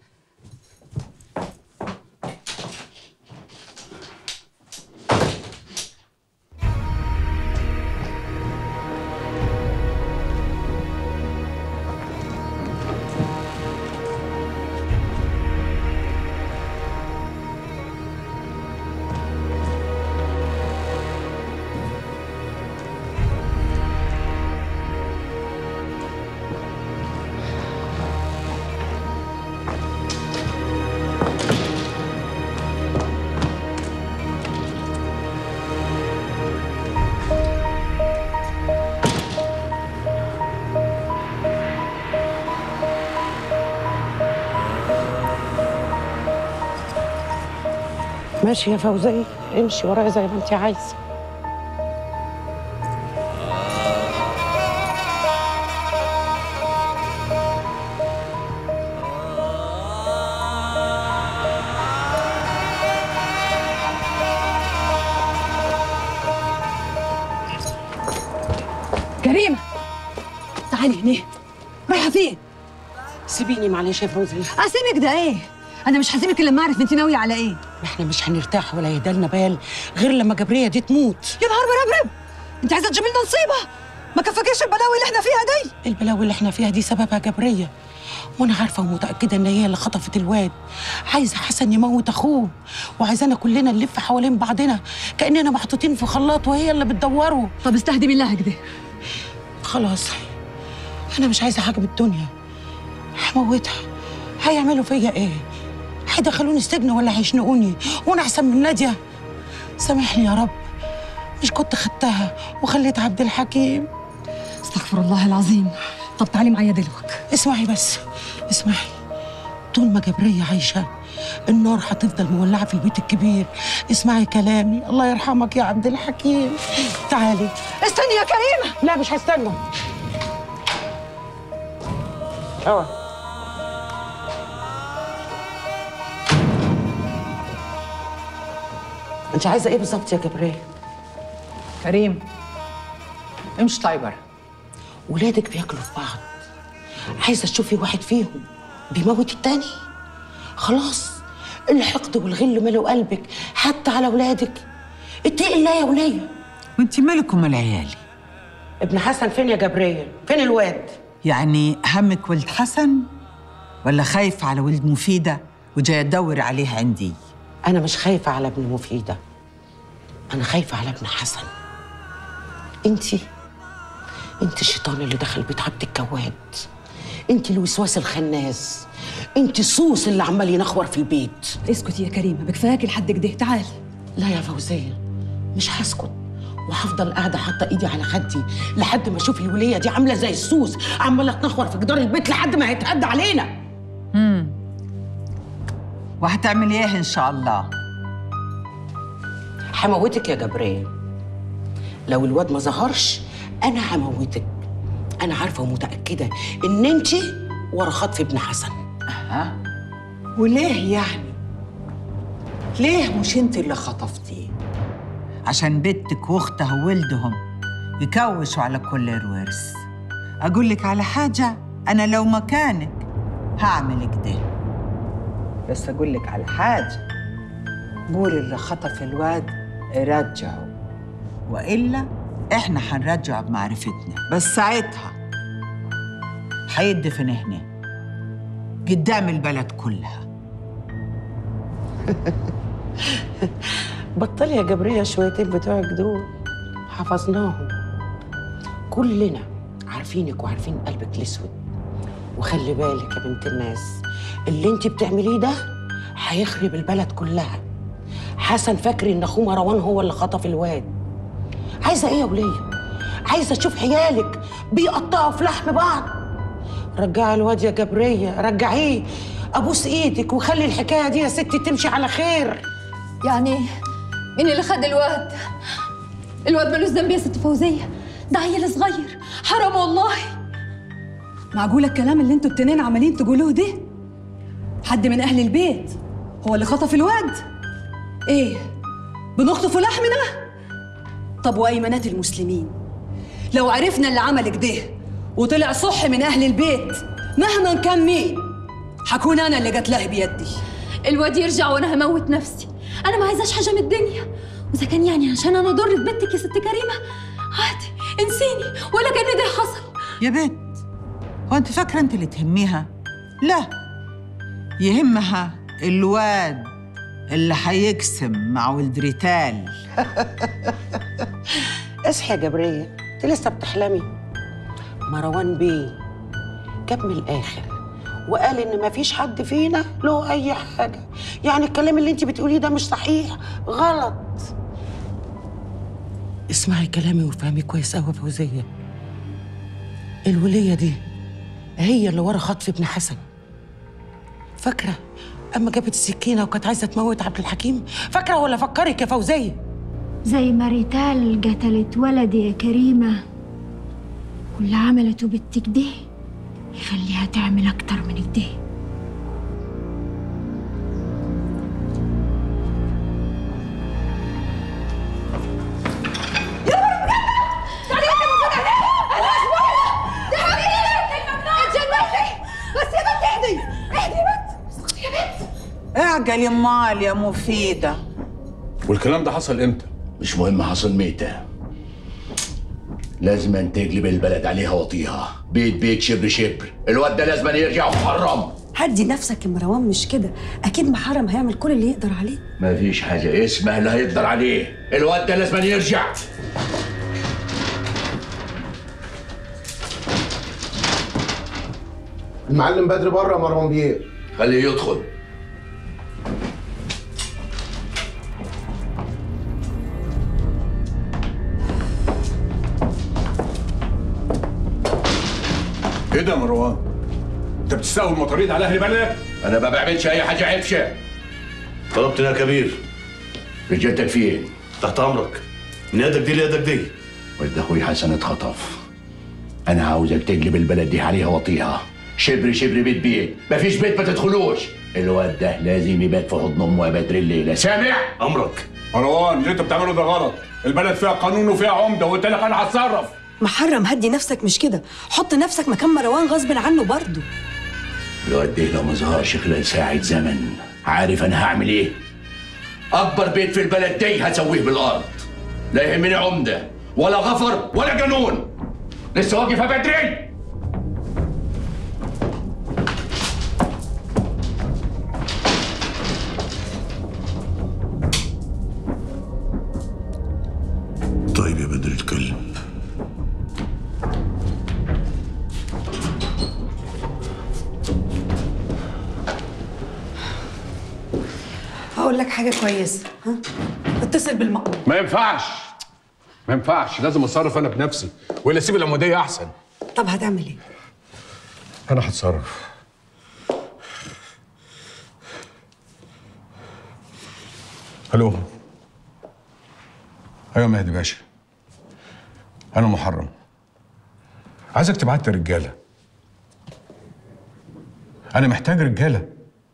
Speaker 1: ماشي يا فوزية، امشي ورايا زي ما انت عايزة.
Speaker 2: كريمه تعالي هنا. رايحه فين؟
Speaker 1: سيبيني معلش يا فوزي.
Speaker 2: اسيبك ده ايه؟ انا مش هسيبك الا لما اعرف انت ناويه على ايه.
Speaker 1: احنا مش هنرتاح ولا يهدالنا بال غير لما جبريه دي تموت.
Speaker 2: يا نهار بربرب، انت عايزه تجيب لنا نصيبه؟ ما كفاكيش البلاوي اللي احنا فيها دي.
Speaker 1: البلاوي اللي احنا فيها دي سببها جبريه، وانا عارفه ومتاكده ان هي اللي خطفت الواد. عايزه حسن يموت اخوه، وعايزانا كلنا نلف حوالين بعضنا كاننا محطوطين في خلاط وهي اللي بتدوره.
Speaker 2: طب استهدي بالله كده.
Speaker 1: خلاص انا مش عايزه حاجه بالدنيا. هموتها. هيعملوا فيا ايه؟ هيدخلوني السجن ولا هيشنقوني؟ وانا احسن من ناديه؟ سامحني يا رب، مش كنت خدتها وخليت عبد الحكيم.
Speaker 2: استغفر الله العظيم. طب تعالي معايا دلوقتي.
Speaker 1: اسمعي بس، اسمعي. طول ما جبريه عايشه النار هتفضل مولعه في البيت الكبير. اسمعي كلامي، الله يرحمك يا عبد الحكيم. تعالي.
Speaker 2: استني يا كريمه.
Speaker 1: لا مش هستنى. انت عايزه ايه بالظبط يا جبريه؟
Speaker 13: كريم امشي طيبر.
Speaker 1: ولادك بياكلوا في بعض، عايزه تشوفي واحد فيهم بيموت التاني؟ خلاص الحقد والغل ملوا قلبك حتى على ولادك. اتقي الله يا وليه.
Speaker 13: وانت مالك ومال عيالي؟
Speaker 1: ابن حسن فين يا جبريه؟ فين الواد؟
Speaker 13: يعني همك ولد حسن ولا خايفه على ولد مفيده وجايه تدور عليه عندي؟
Speaker 1: انا مش خايفه على ابن مفيده، انا خايفه على ابن حسن. انت الشيطان اللي دخل بيت عبد الجواد، انت الوسواس الخناس، انت الصوص اللي عمال ينخور في البيت.
Speaker 2: اسكتي يا كريمه، بكفاكي لحد كده. تعالي.
Speaker 1: لا يا فوزيه، مش هسكت وهفضل قاعده حاطه ايدي على خدي لحد ما اشوف الوليه دي عامله زي السوس عماله تنخور في جدار البيت لحد ما هيتهد علينا.
Speaker 13: وهتعملي ايه ان شاء الله؟
Speaker 1: هموتك يا جبريه. لو الواد ما ظهرش انا هموتك. انا عارفه ومتاكده ان انت ورا خطف ابن حسن.
Speaker 13: وليه يعني؟ ليه مش انت اللي خطفتيه؟ عشان بنتك واختها وولدهم يكوشوا على كل الورث. اقول لك على حاجه، انا لو مكانك هعمل كده. بس اقول لك على حاجه، قولي اللي خطف الواد رجعه، والا احنا هنرجعه بمعرفتنا. بس ساعتها هيدفن هنا قدام البلد كلها.
Speaker 1: بطلي يا جبريه شويتين بتوعك دول، حفظناهم. كلنا عارفينك وعارفين قلبك الاسود. وخلي بالك يا بنت الناس، اللي انت بتعمليه ده هيخرب البلد كلها. حسن فاكر ان اخوه مروان هو اللي خطف الواد. عايزه ايه يا وليه؟ عايزه اشوف عيالك بيقطعوا في لحم بعض؟ رجعي الواد يا جبريه، رجعيه. ابوس ايدك وخلي الحكايه دي يا ستي تمشي على خير.
Speaker 19: يعني مين اللي خد الواد؟ الواد ملوش ذنب يا ست فوزيه، ده عيل صغير، حرام والله.
Speaker 2: معقول الكلام اللي انتوا التنين عمالين تقولوه ده؟ حد من اهل البيت هو اللي خطف الواد؟ ايه بنخطف لحمنا؟ طب وايمانات المسلمين، لو عرفنا اللي عمل كده وطلع صح من اهل البيت مهما كان مين، هكون انا اللي قتلاه بيدي.
Speaker 19: الواد يرجع وانا هموت نفسي. انا ما عايزاش حاجه من الدنيا، واذا كان يعني عشان انا ضرت بنتك يا ست كريمه عادي، انسيني ولا كان ده حصل.
Speaker 13: يا بنت، هو انت فاكره انت اللي تهميها؟ لا، يهمها الواد اللي هيقسم مع ولد ريتال.
Speaker 1: اصحي يا جبريه، انت لسه بتحلمي. مروان بيه جاب من الاخر وقال ان مفيش حد فينا له اي حاجه. يعني الكلام اللي انت بتقوليه ده مش صحيح، غلط. اسمعي كلامي وفهمي كويس قوي يا فوزيه. الوليه دي هي اللي ورا خطف ابن حسن. فاكره اما جابت السكينه وكانت عايزه تموت عبد الحكيم؟ فاكره ولا فكرك يا فوزيه؟
Speaker 19: زي ما ريتال قتلت ولدي يا كريمه، واللي عملته بنتك دي يخليها تعمل اكتر من كده.
Speaker 13: استعجل امال يا مفيدة.
Speaker 9: والكلام ده حصل امتى؟
Speaker 3: مش مهم حصل متى، لازم أن تقلب البلد عليها وطيها، بيت بيت شبر شبر. الواد ده لازم يرجع محرم.
Speaker 10: هدي نفسك يا مروان، مش كده؟ اكيد محرم هيعمل كل اللي يقدر عليه.
Speaker 3: مفيش حاجة اسمها اللي هيقدر عليه، الواد ده لازم يرجع.
Speaker 4: المعلم بدر بره يا مروان بيه.
Speaker 3: خليه يدخل.
Speaker 9: ايه ده يا مروان؟ انت بتستقوي المطاريد على اهل بلدك؟
Speaker 3: انا ما بعملش اي حاجه عفشه.
Speaker 22: طلبتني يا كبير.
Speaker 3: رجالتك فين؟
Speaker 22: تحت امرك. من يدك دي ليدك دي.
Speaker 3: ولد اخوي حسن اتخطف. انا عاوزك تقلب البلد دي عليها وطيها، شبر شبر بيت بيت، مفيش بيت ما تدخلوش. الواد ده لازم يبات في حضن امه يا بدر الليله، سامع؟
Speaker 22: امرك.
Speaker 9: مروان اللي انت بتعمله ده غلط، البلد فيها قانون وفيها عمده، وقلت لك انا هتصرف.
Speaker 10: محرم هدي نفسك، مش كده؟ حط نفسك مكان مروان غصب عنه برضه.
Speaker 3: الواد ده لو ما ظهرش خلال ساعة زمن، عارف انا هعمل ايه؟ اكبر بيت في البلد دي هسويه بالارض. لا يهمني عمده ولا غفر ولا جنون. لسه واقف يا بدري؟
Speaker 22: طيب يا بدر اتكلم.
Speaker 10: هقول لك حاجه كويسه، ها؟ اتصل بالمأمور.
Speaker 9: ما ينفعش، ما ينفعش، لازم اتصرف انا بنفسي، ولا اسيب العموديه احسن.
Speaker 10: طب هتعمل ايه؟
Speaker 9: انا هتصرف. الو. ايوه مهدي باشا، انا محرم، عايزك تبعت لي رجاله. انا محتاج رجاله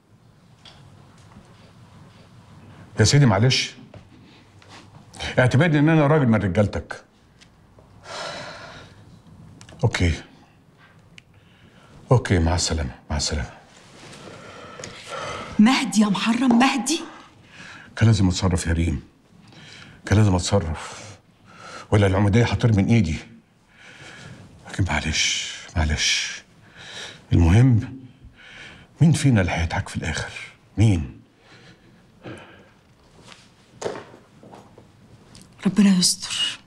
Speaker 9: يا سيدي. معلش اعتبرني ان انا راجل من رجالتك. اوكي مع السلامه، مع السلامه.
Speaker 10: مهدي يا محرم، مهدي.
Speaker 9: كان لازم اتصرف يا ريم، كان لازم اتصرف، ولا العموديه هتطير من ايدي. لكن معلش المهم مين فينا اللي هيتعك في الاخر؟ مين؟
Speaker 10: ربنا يستر.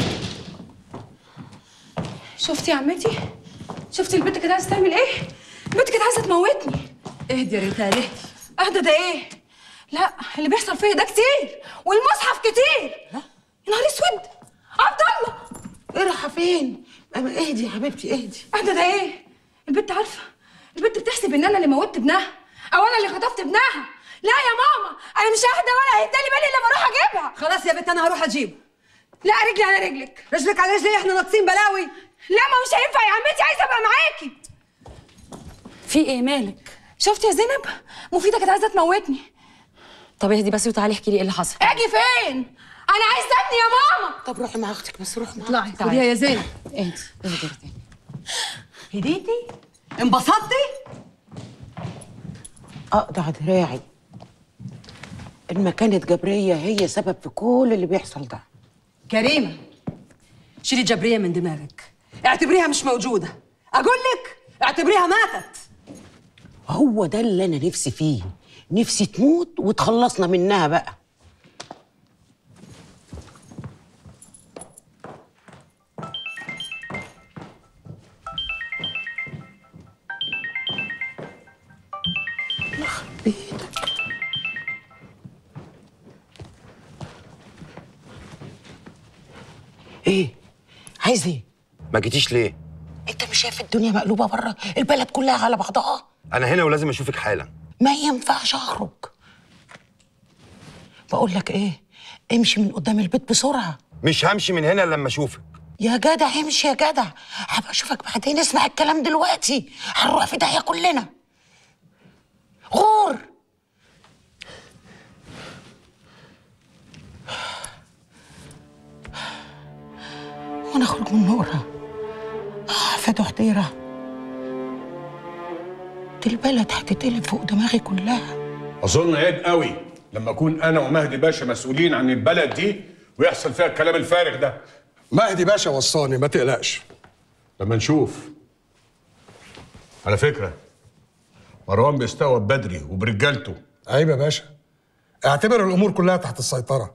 Speaker 23: شفتي يا عمتي؟ شفتي البنت كانت عايزه تعمل ايه؟ البنت كانت عايزه تموتني.
Speaker 10: اهدي يا ريتا، اهدي.
Speaker 23: اهدى ده ايه؟ لا، اللي بيحصل فيا ده كتير، والمصحف كتير. لا يا نهار اسود، عبد الله
Speaker 1: ايه رايحه فين؟ اهدي يا حبيبتي اهدي.
Speaker 23: اهدى ده ايه؟ البنت عارفه، البنت بتحسب ان انا اللي موتت ابنها او انا اللي خطفت ابنها. لا يا ماما، انا مش ههدى ولا هيدالي بالي الا بروح اجيبها.
Speaker 10: خلاص يا بنت، انا هروح اجيبه.
Speaker 23: لا، رجلي على رجلك.
Speaker 10: رجلك على رجلي؟ احنا ناقصين بلاوي.
Speaker 23: لا، ما مش هينفع يا عمتي، عايزه ابقى معاكي.
Speaker 16: في ايه مالك؟
Speaker 23: شفتي يا زينب؟ مفيده كانت عايزه تموتني.
Speaker 16: طب اهدي بس وتعالي احكي لي ايه اللي حصل.
Speaker 23: اجي فين؟ انا عايزه ابني يا ماما.
Speaker 1: طب روحي مع اختك، بس روحي مع
Speaker 23: اطلعي
Speaker 1: اختك.
Speaker 23: خديها يا زينب.
Speaker 16: اهدي.
Speaker 10: هديتي؟ انبسطتي؟
Speaker 1: اقطع دراعي. المكانة جبرية هي سبب في كل اللي بيحصل ده.
Speaker 10: كريمة، شيلي جبرية من دماغك، اعتبريها مش موجودة. أقول لك اعتبريها ماتت.
Speaker 1: هو ده اللي أنا نفسي فيه، نفسي تموت وتخلصنا منها بقى. يخرب بيتك. ايه؟ عايز ايه؟
Speaker 7: ما جيتيش ليه؟
Speaker 1: انت مش شايف الدنيا مقلوبه بره؟ البلد كلها على بعضها.
Speaker 7: انا هنا ولازم اشوفك حالا.
Speaker 1: ما ينفعش اخرج. بقول لك ايه، امشي من قدام البيت بسرعه.
Speaker 7: مش همشي من هنا الا لما اشوفك.
Speaker 1: يا جدع امشي يا جدع، هبقى اشوفك بعدين. اسمع الكلام دلوقتي، هنروح في داهيه كلنا. غور. وانا اخرج من نورها فاتح حديره، دي البلد هتتقلب فوق دماغي كلها.
Speaker 9: اظن عيب قوي لما اكون انا ومهدي باشا مسؤولين عن البلد دي ويحصل فيها الكلام الفارغ ده.
Speaker 6: مهدي باشا وصاني، ما تقلقش.
Speaker 9: لما نشوف. على فكره مروان بيستوعب بدري وبرجالته.
Speaker 6: عيب يا باشا، اعتبر الامور كلها تحت السيطره.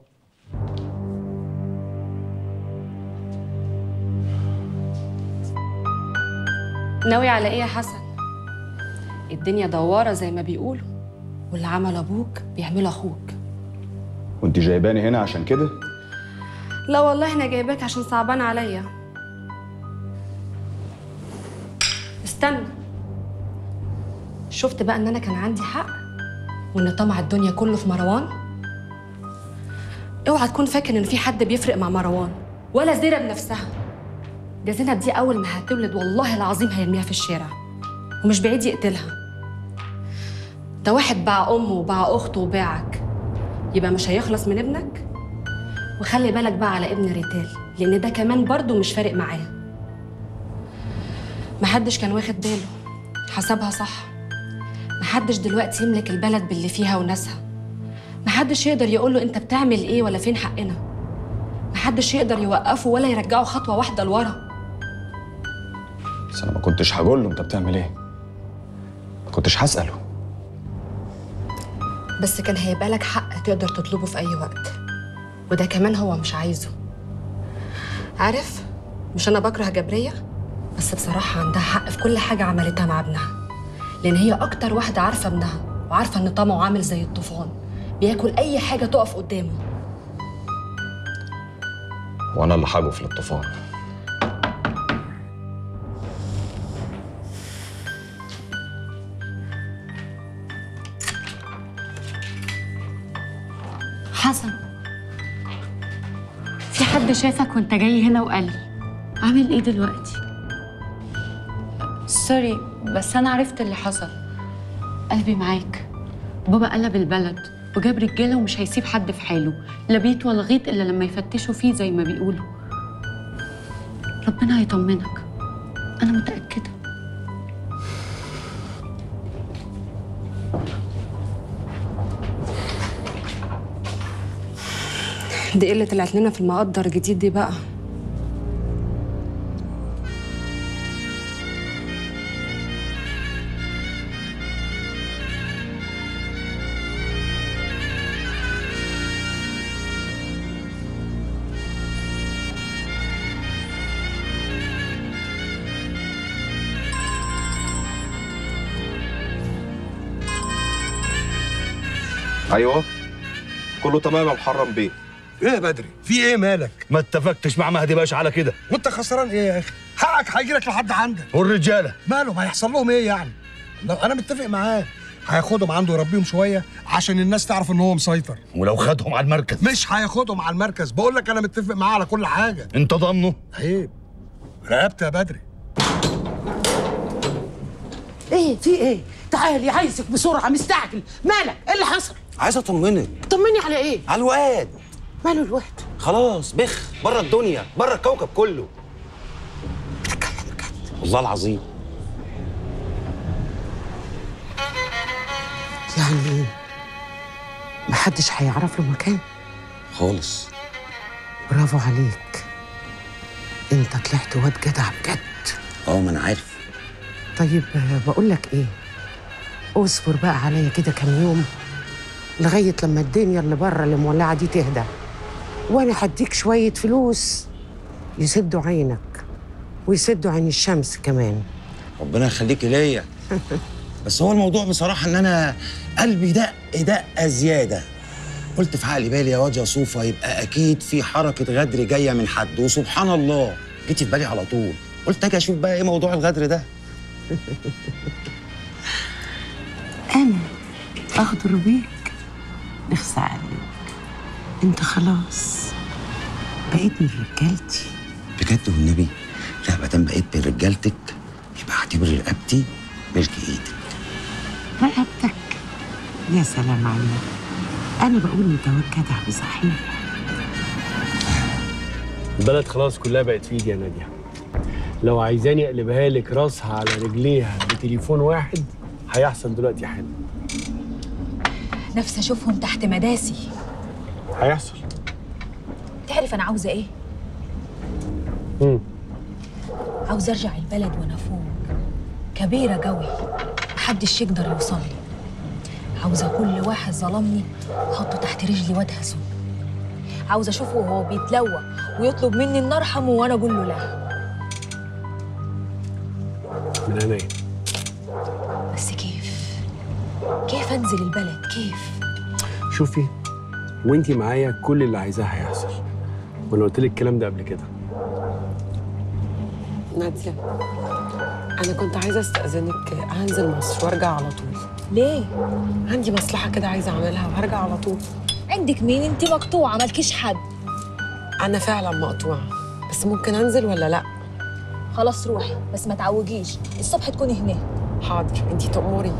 Speaker 15: ناوي على ايه يا حسن؟ الدنيا دوارة زي ما بيقولوا، واللي عمل ابوك بيعمله اخوك.
Speaker 12: وانت جايباني هنا عشان كده؟
Speaker 15: لا والله انا جايباك عشان صعبان عليا. استنى، شفت بقى ان انا كان عندي حق وان طمع الدنيا كله في مروان؟ اوعى تكون فاكر ان في حد بيفرق مع مروان ولا زينب نفسها. ده زينب دي اول ما هتولد والله العظيم هيرميها في الشارع ومش بعيد يقتلها. ده واحد باع امه وباع اخته وباعك، يبقى مش هيخلص من ابنك؟ وخلي بالك بقى على ابن ريتال، لان ده كمان برضه مش فارق معاه. محدش كان واخد باله، حسبها صح. محدش دلوقتي يملك البلد باللي فيها وناسها. محدش يقدر يقوله انت بتعمل ايه ولا فين حقنا. محدش يقدر يوقفه ولا يرجعه خطوه واحده لورا.
Speaker 12: بس انا ما كنتش هقول له انت بتعمل ايه، ما كنتش هساله.
Speaker 15: بس كان هيبقى لك حق تقدر تطلبه في اي وقت، وده كمان هو مش عايزه. عارف، مش انا بكره جبريه، بس بصراحه عندها حق في كل حاجه عملتها مع ابنها، لان هي اكتر واحده عارفه ابنها وعارفه ان طمعه عامل زي الطوفان بياكل اي حاجه تقف قدامه.
Speaker 12: وانا اللي هجف للطوفان.
Speaker 8: حسن، في حد شافك وانت جاي هنا وقال لي عامل ايه دلوقتي؟ سوري، بس انا عرفت اللي حصل. قلبي معاك. بابا قلب البلد وجاب رجاله ومش هيسيب حد في حاله، لا بيت ولا غيط الا لما يفتشوا فيه زي ما بيقولوا. ربنا هيطمنك، انا متاكده.
Speaker 15: دي اللي طلعت لنا في المقدر الجديد دي بقى.
Speaker 11: ايوه كله تمام يا محرم بيه.
Speaker 6: ايه يا بدري؟ في ايه مالك؟
Speaker 11: ما اتفقتش مع مهدي باشا على كده.
Speaker 6: وانت خسران ايه يا اخي؟ حقك هيجي لك لحد عندك.
Speaker 11: والرجاله
Speaker 6: مالهم؟ هيحصل لهم ايه يعني؟ انا متفق معاه، هياخدهم عنده يربيهم شويه عشان الناس تعرف ان هو مسيطر.
Speaker 11: ولو خدهم على المركز؟
Speaker 6: مش هياخدهم على المركز، بقول لك انا متفق معاه على كل حاجه.
Speaker 11: انت ضامنه؟
Speaker 6: عيب، رقبت يا بدري.
Speaker 1: ايه في ايه؟ تعالي، عايزك بسرعه، مستعجل. مالك؟ ايه اللي حصل؟
Speaker 7: عايز اطمنك.
Speaker 1: طمني على ايه؟
Speaker 7: على الواد.
Speaker 1: ماله الواد؟
Speaker 7: خلاص بخ بره الدنيا، بره الكوكب كله. والله العظيم.
Speaker 1: يعني محدش هيعرف له مكان
Speaker 7: خالص.
Speaker 1: برافو عليك، انت طلعت واد جدع بجد.
Speaker 7: ما انا عارف.
Speaker 1: طيب بقول لك ايه، اصبر بقى عليا كده كام يوم لغايه لما الدنيا اللي بره اللي مولعه دي تهدى، وانا هديك شويه فلوس يسدوا عينك ويسدوا عين الشمس كمان.
Speaker 7: ربنا يخليكي ليا. بس هو الموضوع بصراحه ان انا قلبي دق زياده. قلت في عقلي بالي يا واد يا صوفه يبقى اكيد في حركه غدر جايه من حد، وسبحان الله جيتي في بالي على طول. قلت اجي اشوف بقى ايه موضوع الغدر ده.
Speaker 1: انا اغدر بيك؟ اخصى عليك، انت خلاص بقيت من رجالتي.
Speaker 7: بجد والنبي؟ لا ما دام بقيت من رجالتك يبقى اعتبري رقبتي ملك ايدك.
Speaker 1: رقبتك؟ يا سلام عليك، انا بقول انت واد جدع بصحيح.
Speaker 24: البلد خلاص كلها بقت في ايدي يا ناديه. لو عايزاني اقلبها لك راسها على رجليها بتليفون واحد هيحصل دلوقتي حالا.
Speaker 16: نفسي اشوفهم تحت مداسي.
Speaker 24: هيحصل.
Speaker 16: تعرف انا عاوزه ايه؟ عاوزه ارجع البلد وانا فوق كبيره قوي، محدش يقدر يوصل لي. عاوزه كل واحد ظلمني احطه تحت رجلي وادهسه. عاوزه اشوفه وهو بيتلوى ويطلب مني ان ارحمه وانا اقول له لا.
Speaker 24: من عينيا.
Speaker 16: بس كيف انزل البلد؟ كيف؟
Speaker 24: شوفي، وانتي معايا كل اللي عايزاه هيحصل، وانا قلت لك الكلام ده قبل كده.
Speaker 1: نادية، أنا كنت عايزة أستأذنك هنزل مصر وأرجع على طول.
Speaker 16: ليه؟
Speaker 1: عندي مصلحة كده عايزة أعملها وهرجع على طول.
Speaker 16: عندك مين؟ أنت مقطوعة مالكيش حد.
Speaker 1: أنا فعلا مقطوعة، بس ممكن أنزل ولا لأ؟
Speaker 16: خلاص روحي، بس ما تعوجيش، الصبح تكوني هناك.
Speaker 1: حاضر، أنتي تأمري.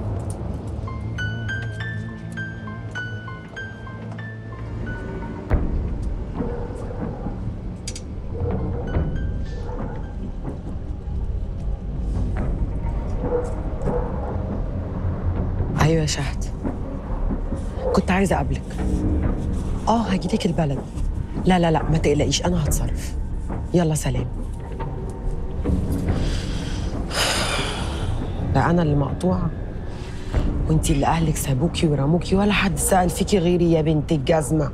Speaker 1: ايوه يا شهد، كنت عايزه اقابلك. هجيلك البلد. لا ما تقلقيش، انا هتصرف. يلا سلام. لا انا اللي مقطوعه وانتي اللي اهلك سابوكي ورموكي ولا حد سأل فيكي غيري يا بنت الجزمه.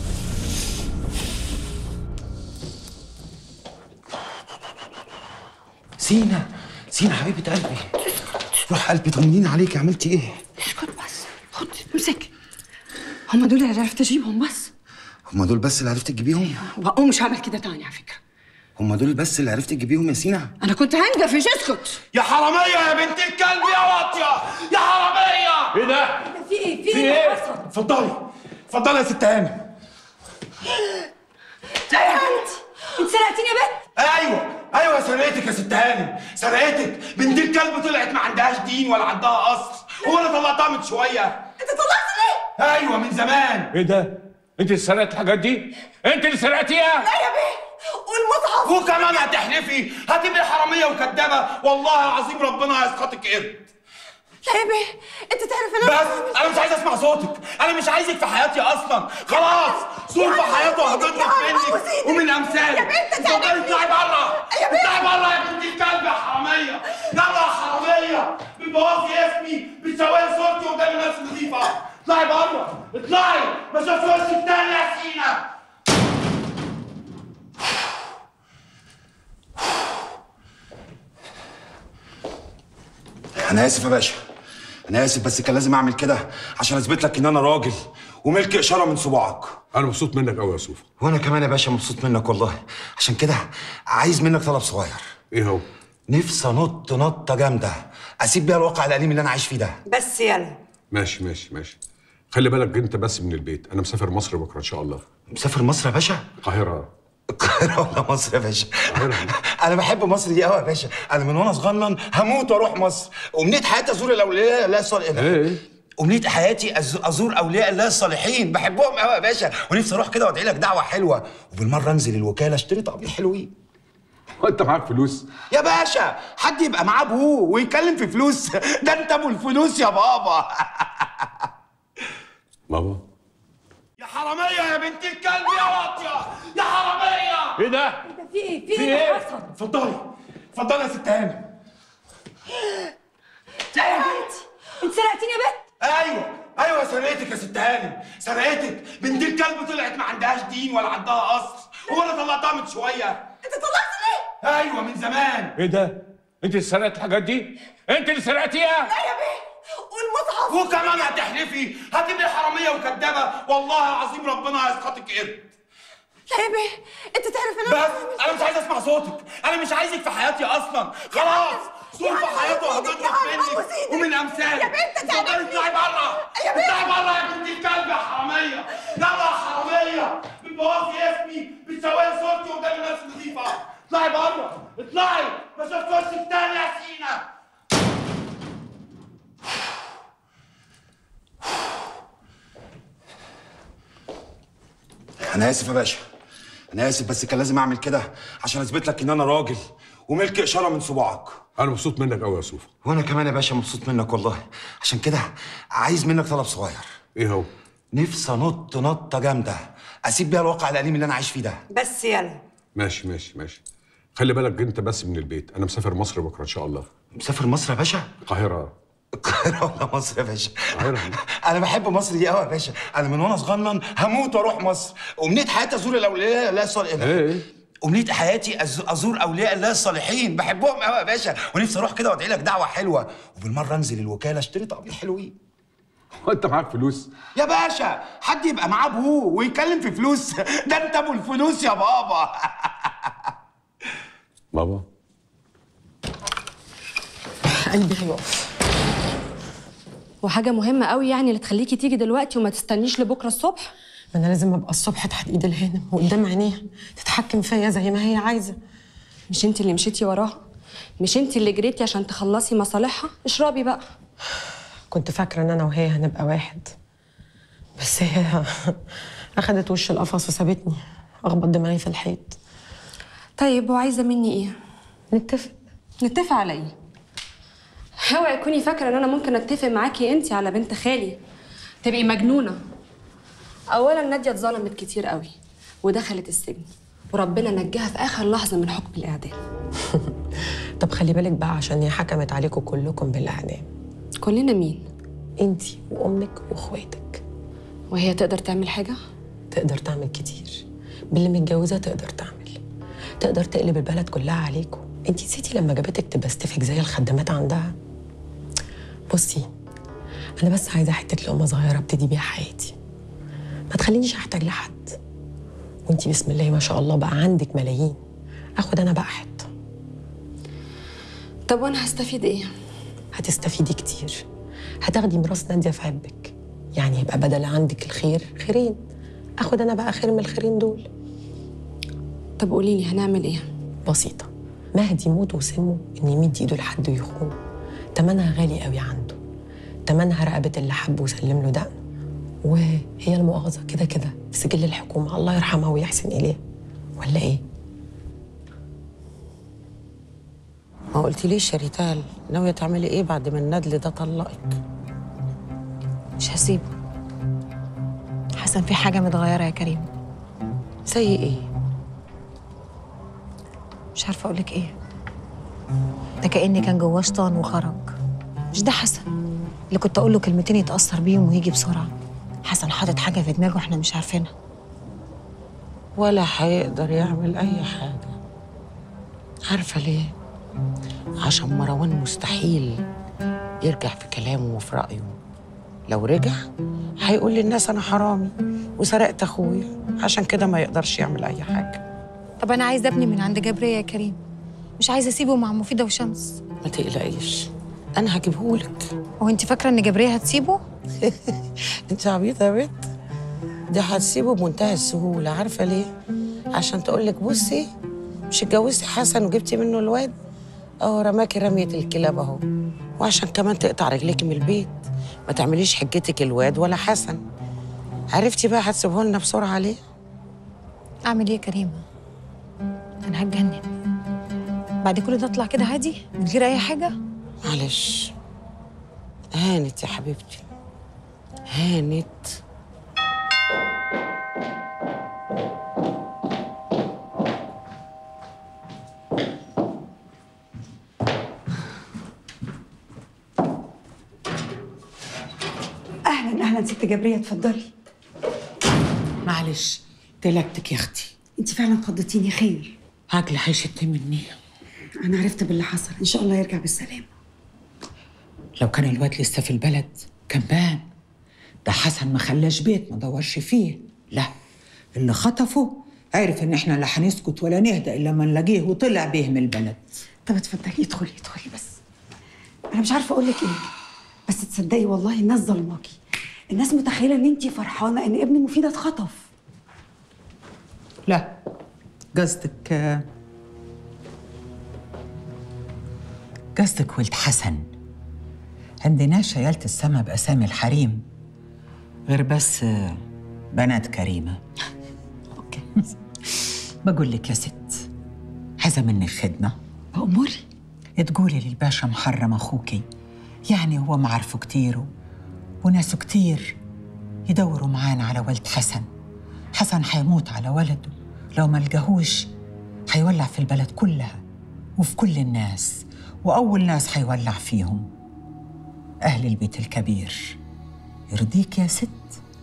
Speaker 7: سينا حبيبه قلبي، روح قلبي طمنيني عليكي، عملتي ايه؟
Speaker 23: اسكت بس، خد امسك. هم دول اللي عرفت اجيبهم بس.
Speaker 7: هم دول بس اللي عرفت تجيبيهم؟
Speaker 23: وأقوم مش هعمل كده تاني على فكرة.
Speaker 7: هم دول بس اللي عرفت تجيبيهم يا سينا؟
Speaker 23: أنا كنت هنجفش، اسكت.
Speaker 21: يا حرامية يا بنت الكلب يا واطية يا حرامية! ايه ده؟
Speaker 23: في ايه؟ في ايه اللي حصل؟
Speaker 21: اتفضلي يا ست هانم.
Speaker 23: لا يا بنت، انت سرقتيني يا بنت؟
Speaker 21: ايوه سرقتك يا ست هانم، سرقتك. بنت الكلب طلعت ما عندهاش دين ولا عندها قصر، هو انا طلعتها من شويه.
Speaker 23: انت طلعت ليه؟
Speaker 21: ايوه من زمان.
Speaker 9: ايه ده؟ انت اللي سرقت الحاجات دي؟ انت اللي سرقتيها؟
Speaker 23: لا يا بيه، والمصحف.
Speaker 21: وكمان هتحلفي هتبقي حراميه وكدابه، والله العظيم ربنا هيسقطك قرد.
Speaker 23: لا يا بيه، انت تعرف ان
Speaker 21: بس انا مش عايز اسمع صوتك، انا مش عايزك في حياتي اصلا، خلاص. صور في حياته هتضرب منك ومن امثالك.
Speaker 23: يا بنت
Speaker 21: اتفضلي اطلعي بره، اطلعي بره يا بنت الكلب يا حراميه. يلا يا حراميه، بتبوظي اسمي، بتسوي صورتي قدام الناس نظيفه. اطلعي بره، اطلعي، ما اشوفش وشك تاني يا سينا.
Speaker 7: انا اسف يا باشا، انا اسف، بس كان لازم اعمل كده عشان اثبت لك ان انا راجل وملك اشاره من صباعك.
Speaker 9: انا مبسوط منك قوي يا سوفا.
Speaker 7: وانا كمان يا باشا مبسوط منك والله. عشان كده عايز منك طلب صغير.
Speaker 9: ايه هو؟
Speaker 7: نفسي انط نطه جامده اسيب بيها الواقع الاليم اللي انا عايش فيه ده.
Speaker 23: بس يلا.
Speaker 9: ماشي. خلي بالك انت بس من البيت، انا مسافر مصر بكره ان شاء الله.
Speaker 7: مسافر مصر يا باشا؟
Speaker 9: القاهره.
Speaker 7: القاهره ولا مصر يا باشا؟ انا بحب مصر دي قوي يا باشا، انا من وانا صغنن هموت واروح مصر. امنيه حياتي ازور الاولياء الله الصالحين.
Speaker 9: ايه؟
Speaker 7: امنيه حياتي ازور اولياء الله الصالحين، بحبهم قوي يا باشا، ونفسي اروح كده وادعي لك دعوه حلوه، وبالمره انزل الوكاله اشتري طقمين حلوين.
Speaker 9: وانت معاك فلوس؟
Speaker 7: يا باشا حد يبقى معاه ابوه ويتكلم في فلوس؟ ده انت ابو الفلوس يا بابا.
Speaker 9: بابا
Speaker 21: يا حراميه يا بنت الكلب يا واطيه يا حراميه!
Speaker 9: ايه ده؟
Speaker 23: انت في ايه؟ في ايه اللي حصل؟
Speaker 21: اتفضلي يا ست هانم.
Speaker 23: لا يا بنت، انت سرقتيني يا بنت؟
Speaker 21: ايوه سرقتك يا ست هانم، سرقتك. بنت الكلب طلعت ما عندهاش دين ولا عندها قصر، هو انا طلعتها من شويه.
Speaker 23: انت طلعت ليه؟
Speaker 21: ايوه من زمان.
Speaker 9: ايه ده؟ انت اللي سرقت الحاجات دي؟ انت اللي سرقتيها؟
Speaker 23: لا يا بيه، والمصحف.
Speaker 21: وكمان هتحلفي هتبقي حراميه وكدابه، والله العظيم ربنا هيسقطك قرد.
Speaker 23: لا يا بيه، انت تعرف ان
Speaker 21: بس انا مش عايز اسمع صوتك، انا مش عايزك في حياتي اصلا، خلاص. صور في حياته هتضرب منك ومن امثالك.
Speaker 23: يا بنت
Speaker 21: اتفضلي اطلعي بره، اطلعي بره يا بنت الكلب يا حراميه. يلا يا حراميه، بتبوظي اسمي، بتسوي صورتي قدام الناس نظيفه. اطلعي بره، اطلعي، ما اشوفش وشك تاني يا سينا.
Speaker 7: انا اسف يا باشا، انا اسف، بس كان لازم اعمل كده عشان اثبت لك ان انا راجل وملك اشاره من صباعك.
Speaker 9: انا مبسوط منك قوي يا سوفا.
Speaker 7: وانا كمان يا باشا مبسوط منك والله. عشان كده عايز منك طلب صغير.
Speaker 9: ايه هو؟
Speaker 7: نفسي انط نطه جامده اسيب بيها الواقع الاليم اللي انا عايش فيه ده.
Speaker 10: بس يلا.
Speaker 9: ماشي ماشي ماشي. خلي بالك انت بس من البيت، انا مسافر مصر بكره ان شاء الله.
Speaker 7: مسافر مصر يا باشا؟
Speaker 9: القاهره.
Speaker 7: القاهره ولا مصر يا باشا؟
Speaker 9: القاهره.
Speaker 7: انا بحب مصر دي قوي يا باشا، انا من وانا صغنن هموت واروح مصر. امنيه حياتي ازور الاولياء الله الصالحين.
Speaker 9: ايه؟
Speaker 7: امنيه حياتي ازور اولياء الله الصالحين، بحبهم قوي يا باشا، ونفسي اروح كده وادعي لك دعوه حلوه، وبالمره انزل الوكاله اشتري طقمين حلوين.
Speaker 9: هو انت معاك فلوس؟
Speaker 7: يا باشا حد يبقى معاه ابوه ويتكلم في فلوس؟ ده انت ابو الفلوس يا بابا.
Speaker 9: بابا
Speaker 15: قلبي هيقف. وحاجة مهمة قوي يعني اللي تخليكي تيجي دلوقتي وما تستنيش لبكرة الصبح؟
Speaker 1: ما انا لازم ابقى الصبح تحت ايد الهانم وقدام عينيها تتحكم فيا زي ما هي عايزه.
Speaker 15: مش انت اللي مشيتي وراها؟ مش انت اللي جريتي عشان تخلصي مصالحها؟ اشربي بقى.
Speaker 1: كنت فاكره ان انا وهي هنبقى واحد، بس هي اخدت وش القفص وسابتني اخبط دماغي في الحيط.
Speaker 15: طيب وعايزه مني ايه؟
Speaker 1: نتفق.
Speaker 15: نتفق على ايه؟ اوعي تكوني فاكره ان انا ممكن اتفق معاكي انت على بنت خالي. تبقي مجنونه. اولا ناديه اتظلمت كتير قوي ودخلت السجن، وربنا نجاها في اخر لحظه من حكم الاعدام.
Speaker 1: طب خلي بالك بقى عشان هي حكمت عليكم كلكم بالاعدام.
Speaker 15: كلنا مين؟
Speaker 1: انتي وامك واخواتك.
Speaker 15: وهي تقدر تعمل حاجه؟
Speaker 1: تقدر تعمل كتير. باللي متجوزه تقدر تعمل. تقدر تقلب البلد كلها عليكم. انتي نسيتي لما جابتك تبستفك زي الخدامات عندها؟ بصي انا بس عايزه حته لقمه صغيره ابتدي بيها حياتي، ما تخلينيش احتاج لحد. وانتي بسم الله ما شاء الله بقى عندك ملايين، اخد انا بقى حته.
Speaker 15: طب وانا هستفيد ايه؟
Speaker 1: هتستفيدي كتير. هتاخدي ميراث ناديه في عبك، يعني يبقى بدل عندك الخير خيرين، اخد انا بقى خير من الخيرين دول.
Speaker 15: طب قولي لي هنعمل ايه؟
Speaker 1: بسيطه. مهدي موت وسمه ان يمد ايده لحد ويخونه، تمنها غالي قوي عنده. تمنها رقبه اللي حبه وسلم له دقنه، وهي المؤاخذه كده كده في سجل الحكومه، الله يرحمها ويحسن اليها. ولا ايه؟ ما قلتليش يا ريتال ناويه تعملي ايه بعد ما الندل ده طلقك؟
Speaker 14: مش هسيبه. حسن في حاجة متغيرة يا كريم.
Speaker 1: زي ايه؟
Speaker 14: مش عارفة أقولك إيه. ده كأن كان جواه شيطان وخرج. مش ده حسن اللي كنت أقول له كلمتين يتأثر بيهم ويجي بسرعة. حسن حاطط حاجة في دماغه إحنا مش عارفينها.
Speaker 1: ولا هيقدر يعمل أي حاجة. عارفة ليه؟ عشان مروان مستحيل يرجع في كلامه وفي رأيه. لو رجع هيقول للناس أنا حرامي وسرقت أخويا، عشان كده ما يقدرش يعمل أي حاجة.
Speaker 14: طب أنا عايزة ابني من عند جبرية يا كريم، مش عايزة أسيبه مع مفيدة وشمس.
Speaker 1: ما تقلقيش أنا هجيبهولك.
Speaker 14: هو أنت فاكرة إن جبرية هتسيبه؟
Speaker 1: أنت عبيطة يا بنت، دي هتسيبه بمنتهى السهولة. عارفة ليه؟ عشان تقولك بصي مش اتجوزتي حسن وجبتي منه الواد، أهو رماكي رمية الكلاب أهو. وعشان كمان تقطع رجليكي من البيت، ما تعمليش حجتك الواد ولا حسن. عرفتي بقى هتسيبه لنا بسرعة ليه؟
Speaker 14: أعمل إيه يا كريمة؟ أنا هتجنن. بعد كل ده أطلع كده عادي من غير أي حاجة؟
Speaker 1: معلش هانت يا حبيبتي، هانت.
Speaker 10: اهلا اهلا ست جبريه، اتفضلي.
Speaker 13: معلش تلكتك يا اختي.
Speaker 10: انت فعلا خضتيني. خير؟
Speaker 13: عجل هيشت مني.
Speaker 10: انا عرفت باللي حصل، ان شاء الله يرجع بالسلامه.
Speaker 13: لو كان الواد لسه في البلد كان بان. ده حسن ما خلاش بيت ما دورش فيه. لا، اللي خطفه عرف ان احنا لا هنسكت ولا نهدى الا ما نلاقيه وطلع بيه من البلد.
Speaker 10: طب اتفضلي ادخلي ادخلي. بس انا مش عارفه اقول لك ايه، بس تصدقي والله الناس ظلماكي. الناس متخيله ان انت فرحانه ان ابن مفيده اتخطف.
Speaker 13: لا، قصدك ولد حسن. عندنا شيالة السما بأسامي الحريم، غير بس بنات كريمة.
Speaker 10: اوكي.
Speaker 13: بقول لك يا ست، عايزة مني خدمة.
Speaker 10: أموري.
Speaker 13: تقولي للباشا محرم أخوكي، يعني هو معرفه كتير وناسه كتير، يدوروا معانا على ولد حسن. حسن هيموت على ولده، لو ما لقاهوش هيولع في البلد كلها وفي كل الناس، وأول ناس هيولع فيهم أهل البيت الكبير. يرضيك يا ست؟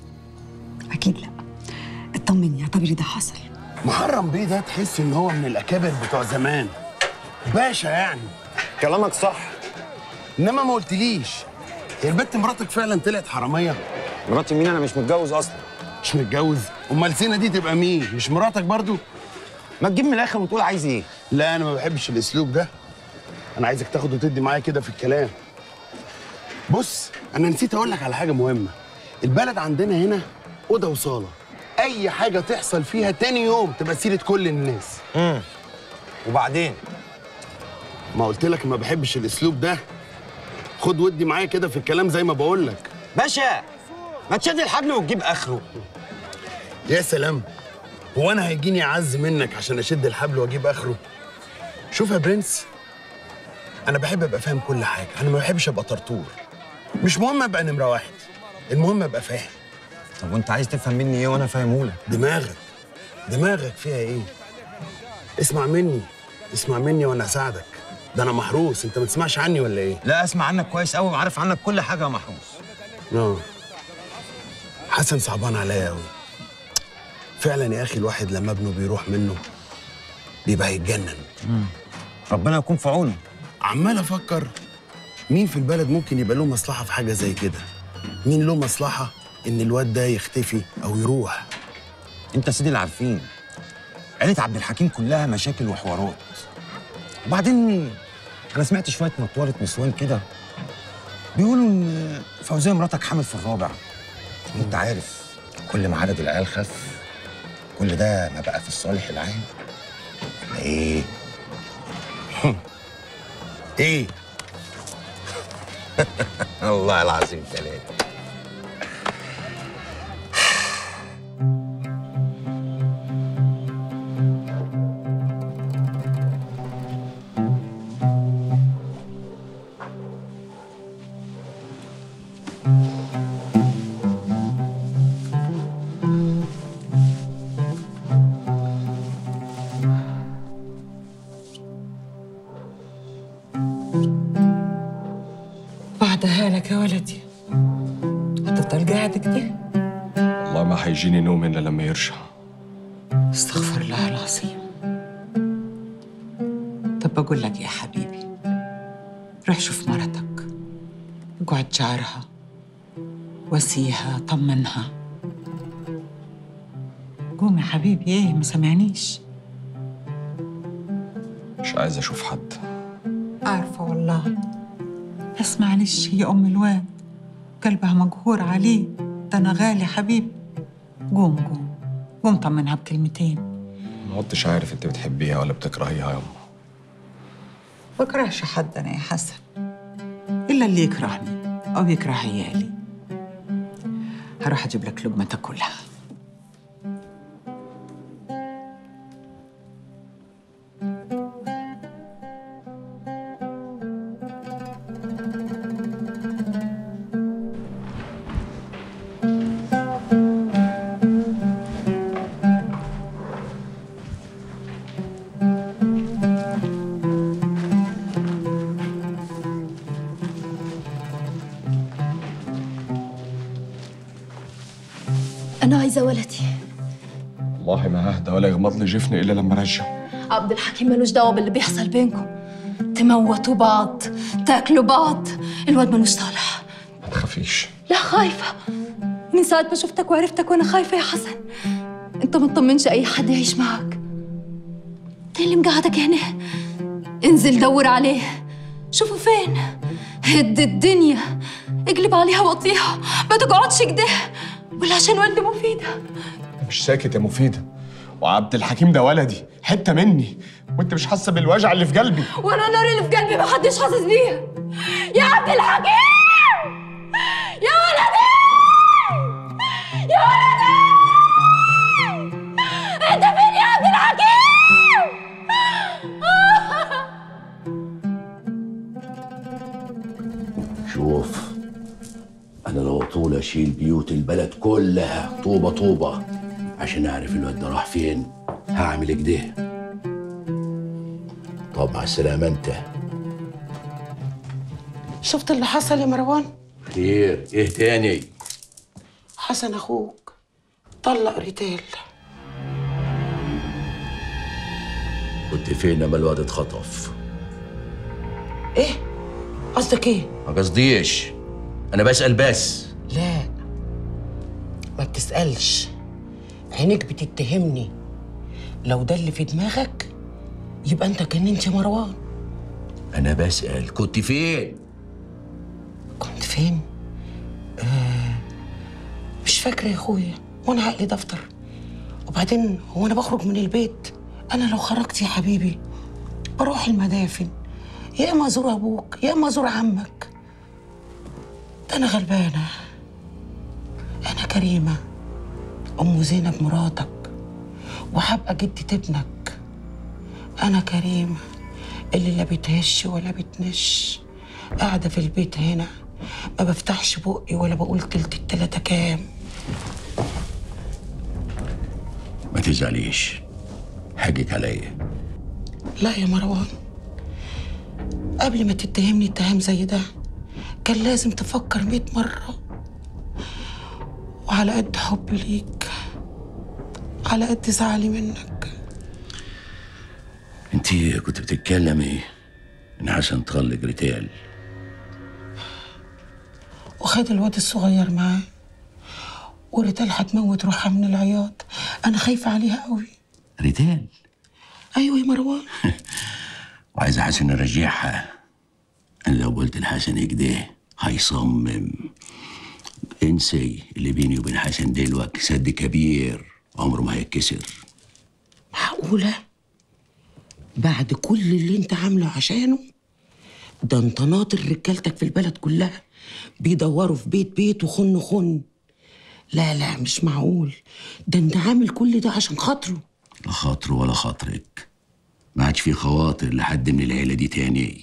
Speaker 10: اكيد لا. اطمني، اعتبري ده حصل.
Speaker 21: محرم بيه ده تحس ان هو من الاكابر بتوع زمان، باشا يعني. كلامك صح، انما ما قلتليش هي البت مراتك فعلا طلعت حراميه؟
Speaker 7: مراتي مين؟ انا مش متجوز اصلا.
Speaker 21: مش متجوز؟ امال سينا دي تبقى مين؟ مش مراتك برضو؟
Speaker 7: ما تجيب من الاخر وتقول عايز ايه؟
Speaker 21: لا انا ما بحبش الاسلوب ده، انا عايزك تاخد وتدي معايا كده في الكلام. بص انا نسيت اقول لك على حاجه مهمه، البلد عندنا هنا اوضه وصاله، اي حاجه تحصل فيها تاني يوم تبقى سيره كل الناس.
Speaker 7: وبعدين؟
Speaker 21: ما قلت لك ما بحبش الاسلوب ده، خد ودي معايا كده في الكلام زي ما بقول لك.
Speaker 7: باشا ما تشد الحبل وتجيب اخره.
Speaker 21: يا سلام، هو انا هيجيني اعز منك عشان اشد الحبل واجيب اخره؟ شوف يا برنس، انا بحب ابقى فاهم كل حاجه، انا ما بحبش ابقى طرطور. مش مهم ابقى نمره واحد، المهم ابقى فاهم.
Speaker 7: طب وانت عايز تفهم مني ايه وانا فاهمهولك؟
Speaker 21: دماغك فيها ايه؟ اسمع مني وانا اساعدك، ده انا محروس، انت ما تسمعش عني ولا ايه؟
Speaker 7: لا اسمع عنك كويس قوي وعارف عنك كل حاجه يا محروس.
Speaker 21: حسن صعبان عليا قوي فعلا يا اخي، الواحد لما ابنه بيروح منه بيبقى يتجنن.
Speaker 7: ربنا يكون في عونه.
Speaker 21: عمال افكر مين في البلد ممكن يبقى له مصلحه في حاجه زي كده، مين له مصلحه ان الواد ده يختفي او يروح.
Speaker 7: انت سيدي اللي عارفين، عيله عبد الحكيم كلها مشاكل وحوارات. وبعدين انا سمعت شويه مطوره نسوان كده بيقولوا ان فوزيه مراتك حامل في الرابع. انت عارف كل ما عدد العيال خف كل ده ما بقى في الصالح العام. ايه؟
Speaker 21: ايه؟
Speaker 7: والله العظيم ثلاثة.
Speaker 13: بعدها لك يا ولدي، هتفضل قاعد كده؟
Speaker 12: والله ما هيجيني نوم الا لما يرجع.
Speaker 13: استغفر الله العظيم. طب بقول لك يا حبيبي، روح شوف مرتك، اقعد جارها، واسيها، طمنها. قوم يا حبيبي، ايه ما سمعنيش؟
Speaker 12: مش عايز اشوف حد.
Speaker 13: عارفه والله، بس معلش هي ام الواد قلبها مقهور عليه، ده انا غالي حبيبي. قوم طمنها بكلمتين.
Speaker 12: ما عدتش عارف انت بتحبيها ولا بتكرهيها يا امه.
Speaker 13: بكرهش حد انا يا حسن، الا اللي يكرهني او يكره عيالي. هروح اجيب لك لقمه تاكلها.
Speaker 16: أنا عايزة ولدي.
Speaker 12: والله ما ههدى ولا يغمض لي جفني الا لما ارجع.
Speaker 16: عبد الحكيم ملوش دعوة باللي بيحصل بينكم، تموتوا بعض، تاكلوا بعض، الواد ملوش صالح.
Speaker 12: ما تخافيش.
Speaker 16: لا خايفة، من ساعة ما شفتك وعرفتك وأنا خايفة يا حسن. أنت ما تطمنش أي حد يعيش معك. إيه اللي مقعدك هنا؟ انزل دور عليه، شوفوا فين، هد الدنيا، اقلب عليها واطيها، ما تقعدش كده، ولا عشان والدي مفيدة.
Speaker 12: مش ساكت يا مفيدة، وعبد الحكيم ده ولدي، حتة مني، وانت مش حاسة بالوجع اللي في قلبي.
Speaker 16: وانا النار اللي في قلبي محدش حاسس بيها. يا عبد الحكيم، يا ولدي، يا ولدي، انت فين يا عبد الحكيم؟
Speaker 3: شوف، انا لو طول اشيل بيوت البلد كلها طوبه طوبه عشان اعرف الواد ده راح فين هعمل كده. طب مع السلامه انت.
Speaker 1: شفت اللي حصل يا مروان؟
Speaker 3: خير ايه تاني؟
Speaker 1: حسن اخوك طلق ريتال.
Speaker 3: كنت فين لما الواد اتخطف؟
Speaker 1: ايه؟ قصدك ايه؟
Speaker 3: ما قصديش، انا بسأل بس.
Speaker 1: لا ما بتسألش، عينيك بتتهمني. لو ده اللي في دماغك يبقى انت كننت يا مروان.
Speaker 3: انا بسأل كنت فين؟
Speaker 1: كنت فين؟ مش فاكرة يا اخويا، وانا عقلي دفتر. وبعدين هو انا بخرج من البيت؟ انا لو خرجت يا حبيبي بروح المدافن، يا اما ازور ابوك يا اما ازور عمك. ده انا غلبانة. انا كريمة ام زينب مراتك، وهبقى جدة ابنك. انا كريمة اللي لا بتهش ولا بتنش، قاعدة في البيت هنا ما بفتحش بقي ولا بقول تلت التلاتة كام.
Speaker 3: ما تزعليش، حقك عليا.
Speaker 1: لا يا مروان، قبل ما تتهمني اتهام زي ده كان لازم تفكر 100 مرة. وعلى قد حبي ليك على قد زعلي منك.
Speaker 3: انتي كنت بتتكلمي ان حسن طلق ريتال
Speaker 1: وخد الواد الصغير معاه، وريتال هتموت روحها من العياط. انا خايفة عليها قوي.
Speaker 3: ريتال؟
Speaker 1: ايوه يا مروان.
Speaker 3: وعايزة حسن ارجعها. انا لو قلت لحسن كده هيصمم. انسي اللي بيني وبين حسن دلوقتي سد كبير عمره ما هيتكسر.
Speaker 1: معقولة؟ بعد كل اللي انت عامله عشانه؟ ده انت ناطر رجالتك في البلد كلها بيدوروا في بيت بيت وخن خن. لا لا مش معقول، ده انت عامل كل ده عشان خاطره.
Speaker 3: لا خاطره ولا خاطرك، ما عادش في خواطر لحد من العيلة دي تاني.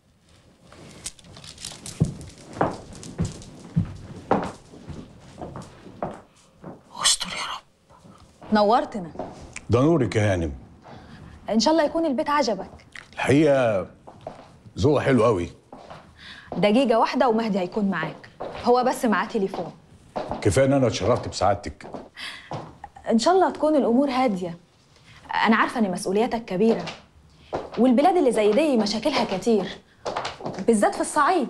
Speaker 1: استر يا رب.
Speaker 16: نورتنا.
Speaker 9: ده نورك يا هانم.
Speaker 16: ان شاء الله يكون البيت عجبك.
Speaker 9: الحقيقه ذوقه حلو قوي.
Speaker 16: دقيقة واحدة ومهدي هيكون معاك، هو بس معاه تليفون.
Speaker 9: كفايه ان انا اتشرفت بسعادتك.
Speaker 16: ان شاء الله تكون الامور هادية. انا عارفة ان مسؤولياتك كبيرة، والبلاد اللي زي دي مشاكلها كتير، بالذات في الصعيد.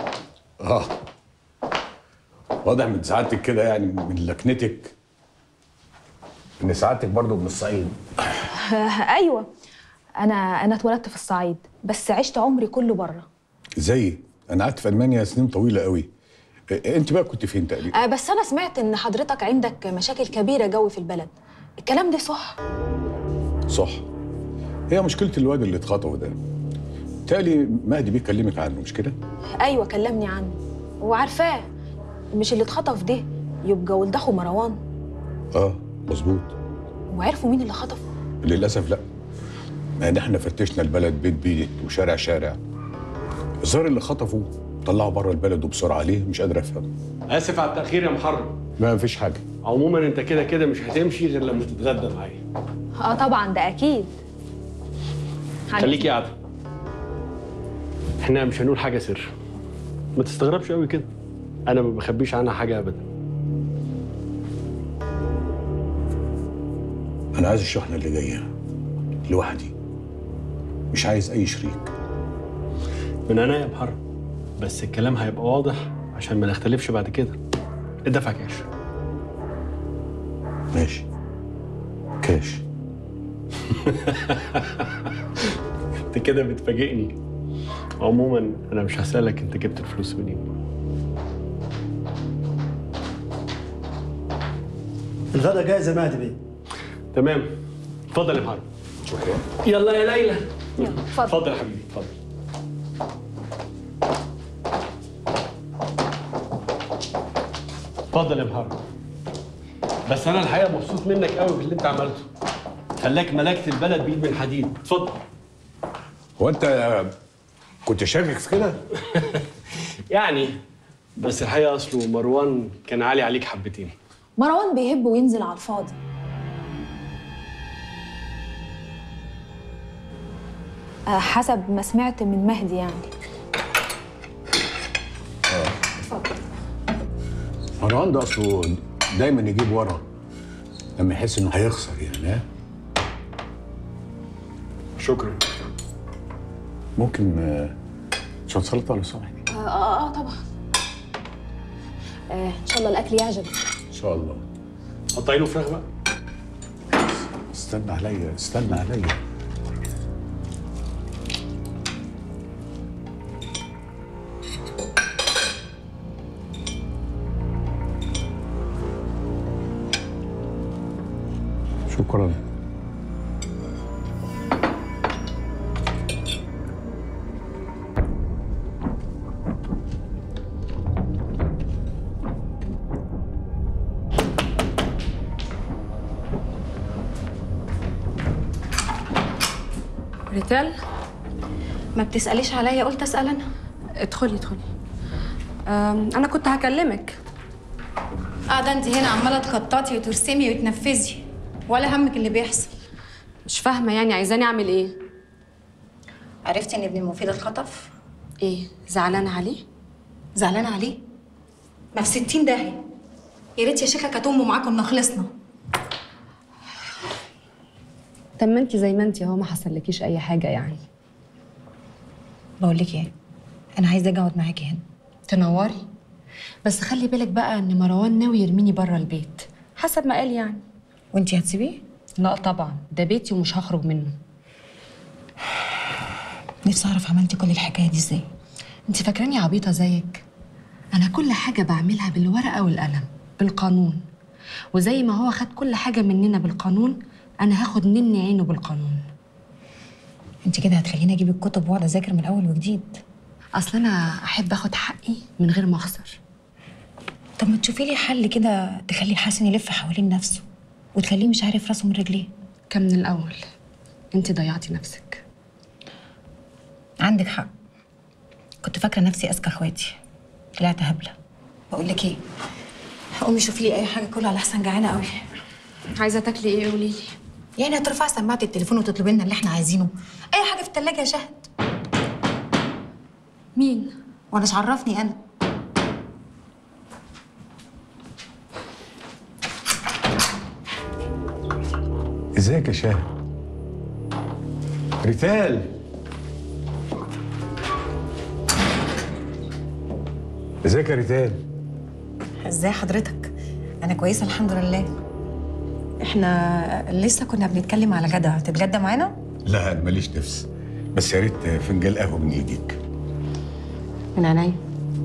Speaker 9: واضح من سعادتك كده، يعني من لكنتك ان سعادتك برضو من الصعيد.
Speaker 16: ايوه، انا اتولدت في الصعيد بس عشت عمري كله بره.
Speaker 9: زيي، انا قعدت في المانيا سنين طويله قوي. انت بقى كنت فين تقريبا؟
Speaker 16: بس انا سمعت ان حضرتك عندك مشاكل كبيرة جوي في البلد، الكلام ده صح؟
Speaker 9: صح. هي مشكله الواد اللي اتخطف ده، تالي مهدي بيكلمك عنه مش كده؟
Speaker 16: ايوه كلمني عنه وعارفاه. مش اللي اتخطف ده يبقى ولد اخو مروان؟
Speaker 9: مظبوط.
Speaker 16: وعرفوا مين اللي خطفه؟
Speaker 9: للاسف لا، يعني احنا فتشنا البلد بيت بيت وشارع شارع. الظاهر اللي خطفوا طلعوا بره البلد وبسرعه. ليه؟ مش قادر افهم.
Speaker 24: اسف على التاخير يا محرم.
Speaker 9: ما فيش حاجه.
Speaker 24: عموما انت كده كده مش هتمشي غير لما تتغدى معايا.
Speaker 16: طبعا ده اكيد.
Speaker 24: خليكي قاعده. احنا مش هنقول حاجه سر، ما تستغربش قوي كده، انا ما بخبيش عنها حاجه ابدا.
Speaker 9: انا عايز الشحنه اللي جايه لوحدي، مش عايز اي شريك.
Speaker 24: من انا يا محرم، بس الكلام هيبقى واضح عشان ما نختلفش بعد كده. الدفع كاش.
Speaker 9: ماشي، كاش.
Speaker 24: انت كده بتفاجئني. عموما انا مش هسألك انت جبت الفلوس منين.
Speaker 5: الغدا جاهز يا مهدي بيه.
Speaker 24: تمام، اتفضل يا محرم.
Speaker 9: شكرا.
Speaker 24: يلا يا ليلى.
Speaker 16: يلا اتفضل.
Speaker 24: اتفضل يا حبيبي، اتفضل. اتفضل يا محرم. بس انا الحقيقه مبسوط منك قوي باللي انت عملته. خلاك ملكت البلد بايد من حديد. اتفضل.
Speaker 9: هو انت كنت شاكك في كده؟
Speaker 24: يعني بس الحقيقه اصله مروان كان عالي عليك حبتين.
Speaker 16: مروان بيهب وينزل على الفاضي. حسب ما سمعت من مهدي يعني.
Speaker 9: مروان ده اصله دايما يجيب ورا لما يحس انه هيخسر يعني. ها
Speaker 24: شكرا.
Speaker 9: ممكن شويه سلطه لو سمحت؟
Speaker 16: طبعا. ان شاء الله الاكل يعجبك.
Speaker 9: ان شاء الله.
Speaker 24: قطعي له فراخ بقى.
Speaker 9: استنى عليا استنى عليا. شكرا.
Speaker 15: ريتال، ما بتسأليش عليا، قلت أسأل أنا. ادخلي ادخلي. أنا كنت هكلمك.
Speaker 23: قاعدة انت هنا عمالة تخططي وترسمي وتنفذي ولا همك اللي بيحصل.
Speaker 15: مش فاهمة يعني عايزاني أعمل إيه؟
Speaker 23: عرفتي إن ابن المفيد اتخطف؟
Speaker 15: إيه؟ زعلانة عليه؟
Speaker 23: زعلانة عليه؟ ما في 60 داهية. يا ريت يا شيخة كانت أمه معاكم كنا خلصنا.
Speaker 15: طب ما انت زي ما انت اهو، ما حصلكيش اي حاجه يعني.
Speaker 23: بقول لك ايه، انا عايزه اجي اقعد معاكي هنا.
Speaker 15: تنوري، بس خلي بالك بقى ان مروان ناوي يرميني بره البيت حسب ما قال يعني.
Speaker 23: وانت هتسيبيه؟
Speaker 15: لا طبعا، ده بيتي ومش هخرج منه.
Speaker 23: نفسي اعرف عملتي كل الحكايه دي ازاي.
Speaker 15: انت فاكراني عبيطه زيك؟ انا كل حاجه بعملها بالورقه والقلم بالقانون، وزي ما هو خد كل حاجه مننا بالقانون انا هاخد مني عينه بالقانون.
Speaker 23: انت كده هتخليني اجيب الكتب واقعد اذاكر من اول وجديد.
Speaker 15: اصل انا احب اخد حقي من غير ما اخسر.
Speaker 23: طب ما تشوفي لي حل كده تخلي حسن يلف حوالين نفسه وتخليه مش عارف راسه من رجليه.
Speaker 15: كان من الاول انت ضيعتي نفسك.
Speaker 23: عندك حق، كنت فاكره نفسي اذكى اخواتي، طلعت هبله. بقول لك ايه، قومي شوفي لي اي حاجه كلها على احسن جعانه قوي.
Speaker 15: عايزه تاكلي ايه قولي لي؟
Speaker 23: يعني هترفعي سماعه التليفون وتطلبي لنا اللي احنا عايزينه؟ اي حاجه في الثلاجه يا شهد.
Speaker 15: مين؟
Speaker 23: وانا مش عرفني انا.
Speaker 9: ازيك يا شاهد؟ ريتال، ازيك يا ريتال؟
Speaker 23: ازاي حضرتك؟ انا كويسه الحمد لله. احنا لسه كنا بنتكلم على غدا، هتتغدى معانا؟
Speaker 9: لا انا ماليش نفس، بس يا ريت فنجان قهوه من ايديك.
Speaker 15: من عينيا.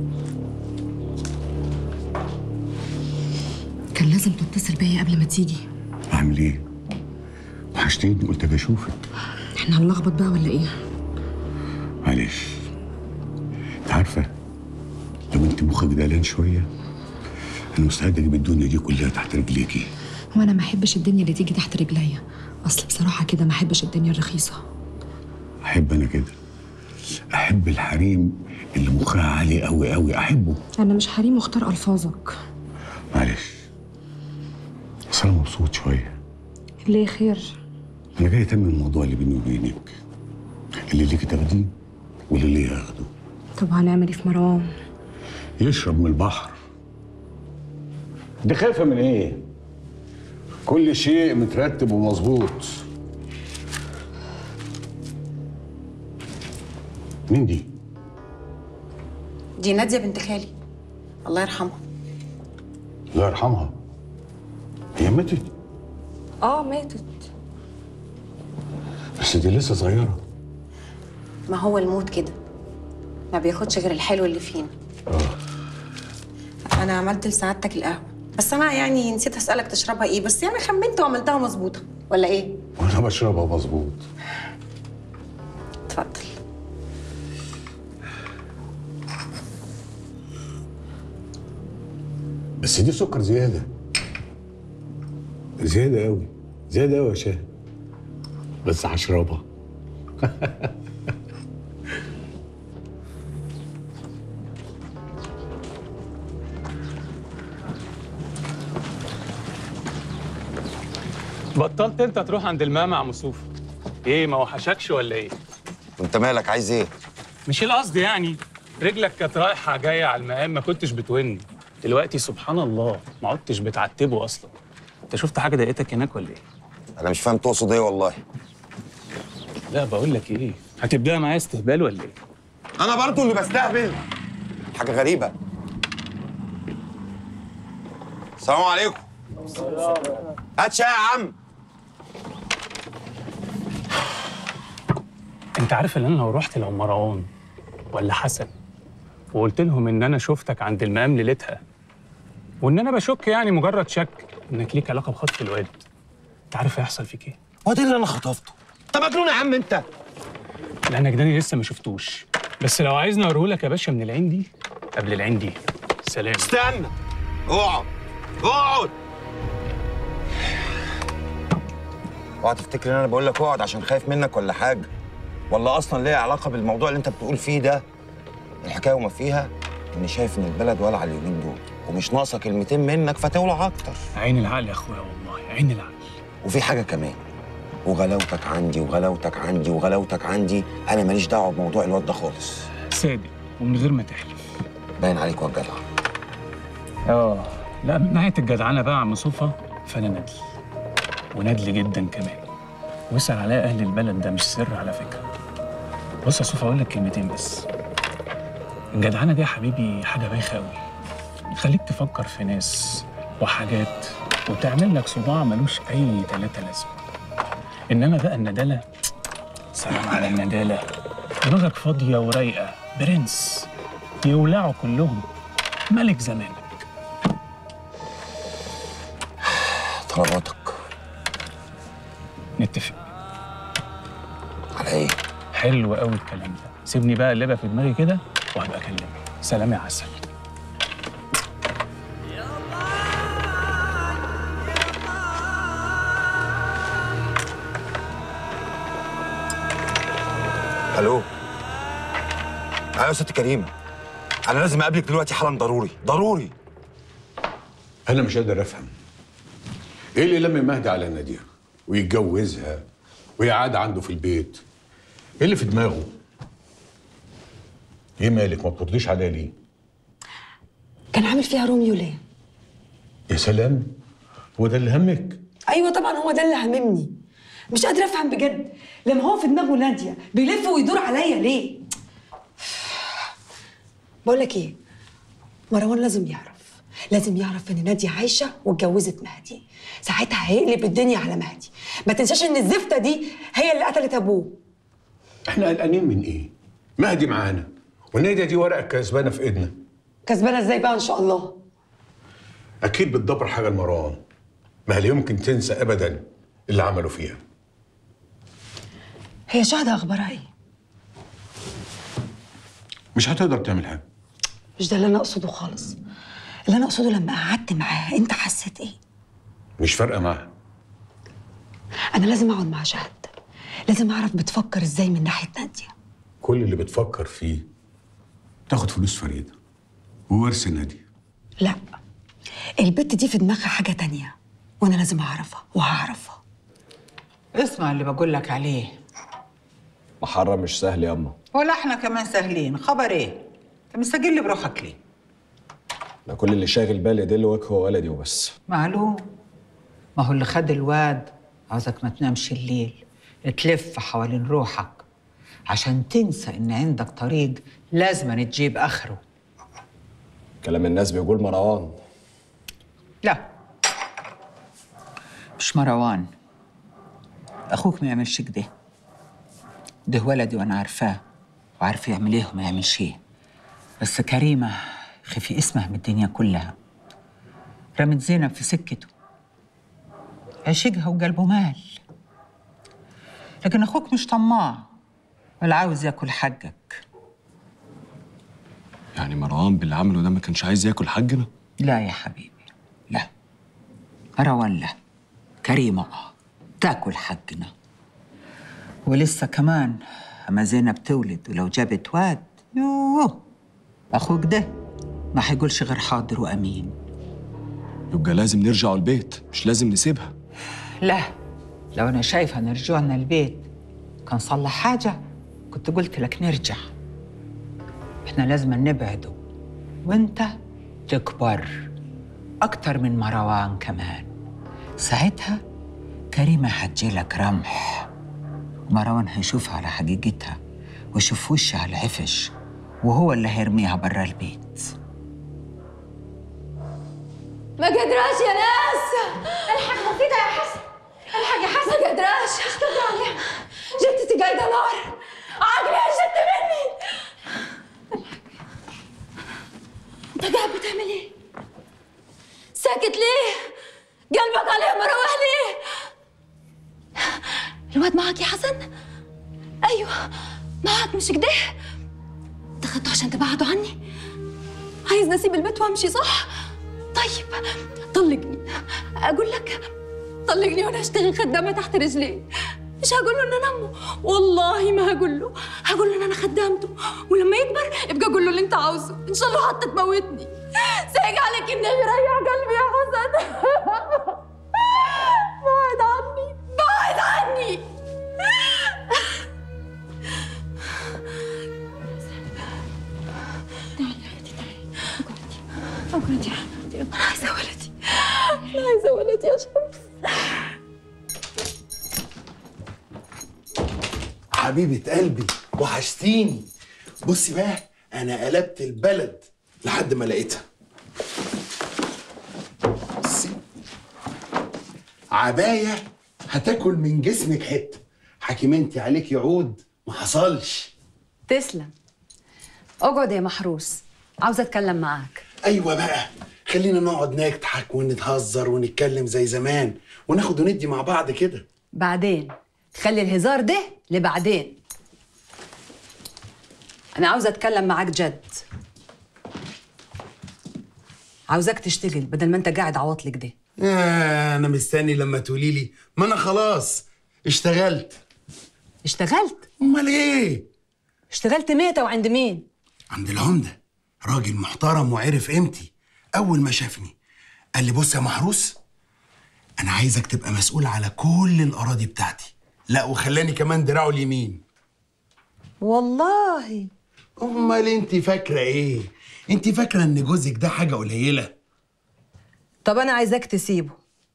Speaker 15: كان لازم تتصل بيا قبل ما تيجي.
Speaker 9: اعمل ايه؟ وحشتني، قلت اجي اشوفك.
Speaker 15: احنا هنلخبط بقى ولا ايه؟
Speaker 9: معلش، انت عارفه لو انت مخك دالان شويه انا مستعد اجيب الدنيا دي كلها تحت رجليكي.
Speaker 15: وانا ما احبش الدنيا اللي تيجي تحت رجليا، اصل بصراحه كده ما احبش الدنيا الرخيصه.
Speaker 9: احب انا كده، احب الحريم اللي مخها عالي قوي قوي، احبه.
Speaker 15: انا مش حريم واختار الفاظك.
Speaker 9: معلش، بس انا مبسوط شويه.
Speaker 15: ليه خير؟
Speaker 9: انا جاي اتمم الموضوع اللي بيني وبينك، اللي ليكي تاخديه واللي ليا اخده.
Speaker 15: طب هنعمل ايه في مروان؟
Speaker 9: يشرب من البحر. دي خايفه من ايه؟ كل شيء مترتب ومظبوط. مين دي؟
Speaker 23: دي ناديه بنت خالي، الله يرحمها.
Speaker 9: الله يرحمها؟ هي ماتت؟
Speaker 15: ماتت.
Speaker 9: بس دي لسه صغيره.
Speaker 23: ما هو الموت كده، ما بياخدش غير الحلو اللي فينا. انا عملت لسعادتك القهوه، بس انا يعني نسيت اسالك تشربها ايه، بس يعني خمنت وعملتها مظبوطه ولا ايه؟
Speaker 9: وانا بشربها مظبوط.
Speaker 23: اتفضل.
Speaker 9: بس دي سكر زياده، زياده قوي، زياده قوي يا شاهد، بس هشربها.
Speaker 2: بطلت انت تروح عند الماء مع مصوفة؟ ايه ما وحشكش ولا ايه؟
Speaker 7: وانت مالك عايز ايه؟
Speaker 2: مش القصد يعني، رجلك كانت رايحه جايه على المقام ما كنتش بتون، دلوقتي سبحان الله ما عدتش بتعتبه اصلا. انت شفت حاجه ضايقتك هناك ولا ايه؟
Speaker 7: انا مش فاهم تقصد ايه والله.
Speaker 2: لا بقول لك ايه، هتبدأ معايا استهبال ولا ايه؟
Speaker 7: انا برضو اللي بستهبل؟ حاجه غريبه. السلام عليكم. هات شاي يا عم.
Speaker 2: انت عارف ان انا لو رحت لمروان ولا حسن وقلت لهم ان انا شفتك عند المقام ليلتها وان انا بشك يعني مجرد شك انك ليك علاقه بخطف الواد، انت عارف هيحصل فيك ايه؟
Speaker 7: هو ده اللي انا خطفته؟ انت مجنون يا عم انت؟
Speaker 2: لا انا جداني لسه ما شفتوش، بس لو عايزني اوريهولك يا باشا من العين دي قبل العين دي. سلام.
Speaker 7: استنى، اقعد اقعد. اوعى تفتكر ان انا بقول لك اقعد عشان خايف منك ولا حاجه، ولا اصلا ليها علاقه بالموضوع اللي انت بتقول فيه ده. الحكايه وما فيها اني شايف ان البلد ولع اليومين دول ومش ناقصه كلمتين منك فتولع اكتر.
Speaker 2: عين العقل يا اخويا والله، عين العقل.
Speaker 7: وفي حاجه كمان، وغلاوتك عندي وغلاوتك عندي وغلاوتك عندي، انا ماليش دعوه بموضوع الواد ده خالص.
Speaker 2: صادق ومن غير ما تحلف.
Speaker 7: باين عليك واد جدع.
Speaker 2: لا من ناحيه الجدعنه بقى يا عم صوفه فانا ندل، وندل جدا كمان. واسال عليا اهل البلد، ده مش سر على فكره. بص يا صوفه اقول لك كلمتين بس. الجدعنه دي يا حبيبي حاجه بايخه قوي، تخليك تفكر في ناس وحاجات وتعمل لك صداع ملوش اي تلاته لازمه. انما بقى الندالة، سلام على الندالة، دماغك فاضية ورايقة، برنس يولعوا كلهم، ملك زمانك.
Speaker 7: طلباتك.
Speaker 2: نتفق
Speaker 7: على ايه؟
Speaker 2: حلو قوي الكلام ده، سيبني بقى اللي في دماغي كده وهبقى اكلمك. سلام يا عسل.
Speaker 7: الو. ايوه يا ست كريمه، انا لازم اقابلك دلوقتي حالا، ضروري ضروري.
Speaker 9: انا مش قادر افهم ايه اللي لم مهدي على ناديه ويتجوزها وهي قاعده عنده في البيت. ايه اللي في دماغه؟ ايه مالك ما بترضيش عليا ليه؟
Speaker 10: كان عامل فيها روميو ليه؟
Speaker 9: يا سلام، هو ده اللي همك؟
Speaker 10: ايوه طبعا هو ده اللي هممني. مش قادره افهم بجد، لما هو في دماغه ناديه بيلف ويدور عليا ليه؟ بقول لك ايه، مروان لازم يعرف ان ناديه عايشه واتجوزت مهدي، ساعتها هيقلب الدنيا على مهدي. ما تنساش ان الزفته دي هي اللي قتلت ابوه.
Speaker 9: احنا قلقانين من ايه؟ مهدي معانا وناديه دي ورقه كسبانه في ايدنا.
Speaker 10: كسبانه ازاي بقى ان شاء الله؟
Speaker 9: اكيد بتدبر حاجه لمروان، ما لا يمكن تنسى ابدا اللي عملوا فيها.
Speaker 10: هي شهدة اخبارها ايه؟
Speaker 9: مش هتقدر تعمل حاجه.
Speaker 10: مش ده اللي انا اقصده خالص. اللي انا اقصده لما قعدت معاها انت حسيت ايه؟
Speaker 9: مش فارقه معاها.
Speaker 10: انا لازم اقعد مع شهد، لازم اعرف بتفكر ازاي من ناحيه ناديه.
Speaker 9: كل اللي بتفكر فيه تاخد فلوس فريده وورث ناديه.
Speaker 10: لا، البت دي في دماغها حاجه تانية وانا لازم اعرفها وهعرفها.
Speaker 13: اسمع اللي بقول لك عليه.
Speaker 12: محرم مش سهل ياما.
Speaker 13: ولا احنا كمان سهلين، خبر ايه؟ انت مستجل بروحك ليه؟
Speaker 12: انا كل اللي شاغل بالي ده اللي وجهه ولدي وبس.
Speaker 13: معلوم، ما هو اللي خد الواد عاوزك ما تنامش الليل، تلف حوالين روحك عشان تنسى ان عندك طريق لازم تجيب اخره.
Speaker 12: كلام الناس بيقول مروان.
Speaker 13: لا مش مروان، اخوك ما يعملش كده. ده ولدي وانا عارفاه وعارف يعمل ايه وما يعملش ايه. بس كريمه خفي اسمها من الدنيا كلها، رمت زينب في سكته، عشقها وقلبه مال. لكن اخوك مش طماع ولا عاوز ياكل حقك.
Speaker 12: يعني مروان باللي عمله ده ما كانش عايز ياكل حقنا؟
Speaker 13: لا يا حبيبي لا، مروان لا، كريمه تاكل حقنا. ولسه كمان اما زينب تولد ولو جابت واد يوه، اخوك ده ما هيقولش غير حاضر وامين.
Speaker 12: يبقى لازم نرجعوا البيت، مش لازم نسيبها.
Speaker 13: لا لو أنا شايفة إن رجوعنا البيت كان صلح حاجة كنت قلت لك نرجع. إحنا لازم نبعده وأنت تكبر أكتر من مروان كمان. ساعتها كريمة هتجيلك رمح، مروان هيشوفها على حقيقتها ويشوف وشها على العفش، وهو اللي هيرميها برا البيت.
Speaker 16: ما قدراش يا ناس. الحق مفيدة يا حسن، الحق يا حسن. ما قدراش. اشتغل جبتي قايدة نار، عقلي هشت مني. انت قاعد بتعمل ايه؟ ساكت ليه؟ قلبك عليه مروح ليه؟ الواد معك يا حسن؟ ايوه معك مش كده؟ انت خدته عشان تبعدوا عني؟ عايز نسيب البيت وامشي صح؟ طيب طلقني. اقول لك طلقني وانا اشتغل خدامه تحت رجليه. مش هقول له ان انا امه، والله ما هقول له. هقول له ان انا خدامته، ولما يكبر ابقى اقول له اللي انت عاوزه، ان شاء الله حتى تموتني. سايق عليك النبي، ريح قلبي يا حسن. بعد عني، بعد عني. تعالي يا حبيبتي، تعالي اقعدي يا حبيبتي. انا عايزه ولدي، انا عايزه ولدي يا شمس.
Speaker 17: حبيبة قلبي وحشتيني. بصي بقى، أنا قلبت البلد لحد ما لقيتها. بصي، عباية هتاكل من جسمك حتة. حكيمنتي عليك يعود ما حصلش.
Speaker 10: تسلم. اقعد يا محروس، عاوزة أتكلم معاك.
Speaker 17: أيوة بقى، خلينا نقعد نضحك ونتهزر ونتكلم زي زمان وناخد وندي مع بعض كده.
Speaker 10: بعدين خلي الهزار ده لبعدين. أنا عاوزة أتكلم معاك جد. عاوزاك تشتغل بدل ما أنت قاعد عواطلك ده.
Speaker 17: أنا مستني لما تقولي لي. ما أنا خلاص اشتغلت.
Speaker 10: اشتغلت؟
Speaker 17: أمال إيه؟
Speaker 10: اشتغلت متى وعند مين؟
Speaker 17: عند العمدة، راجل محترم وعرف قيمتي. أول ما شافني قال لي بص يا محروس، أنا عايزك تبقى مسؤول على كل الأراضي بتاعتي. لا وخلاني كمان دراعه اليمين.
Speaker 10: والله؟
Speaker 17: أمال أنت فاكرة إيه؟ أنت فاكرة إن جوزك ده حاجة قليلة؟
Speaker 10: طب أنا عايزاك تسيبه.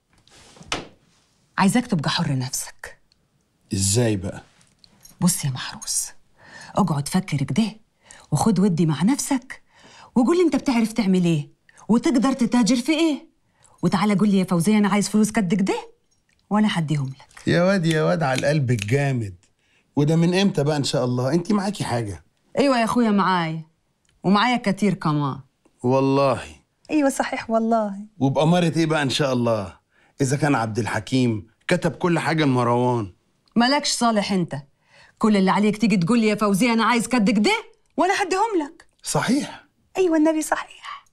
Speaker 10: عايزاك تبقى حر نفسك.
Speaker 17: إزاي بقى؟
Speaker 10: بص يا محروس، اقعد فكر كده وخد ودي مع نفسك وقول لي انت بتعرف تعمل ايه وتقدر تتاجر في ايه، وتعالى قول لي يا فوزية انا عايز فلوس قد كده وانا هديهم لك.
Speaker 17: يا واد يا واد على القلب الجامد. وده من امتى بقى ان شاء الله؟ انت معاكي حاجة؟
Speaker 10: ايوه يا اخويا معايا، ومعايا كتير كمان.
Speaker 17: والله؟
Speaker 10: ايوه صحيح والله.
Speaker 17: وبأمارة ايه بقى ان شاء الله؟ اذا كان عبد الحكيم كتب كل حاجة لمروان.
Speaker 10: مالكش صالح انت، كل اللي عليك تيجي تقول لي يا فوزية انا عايز قد كده وانا هديهم لك.
Speaker 17: صحيح؟
Speaker 10: ايوه النبي صحيح.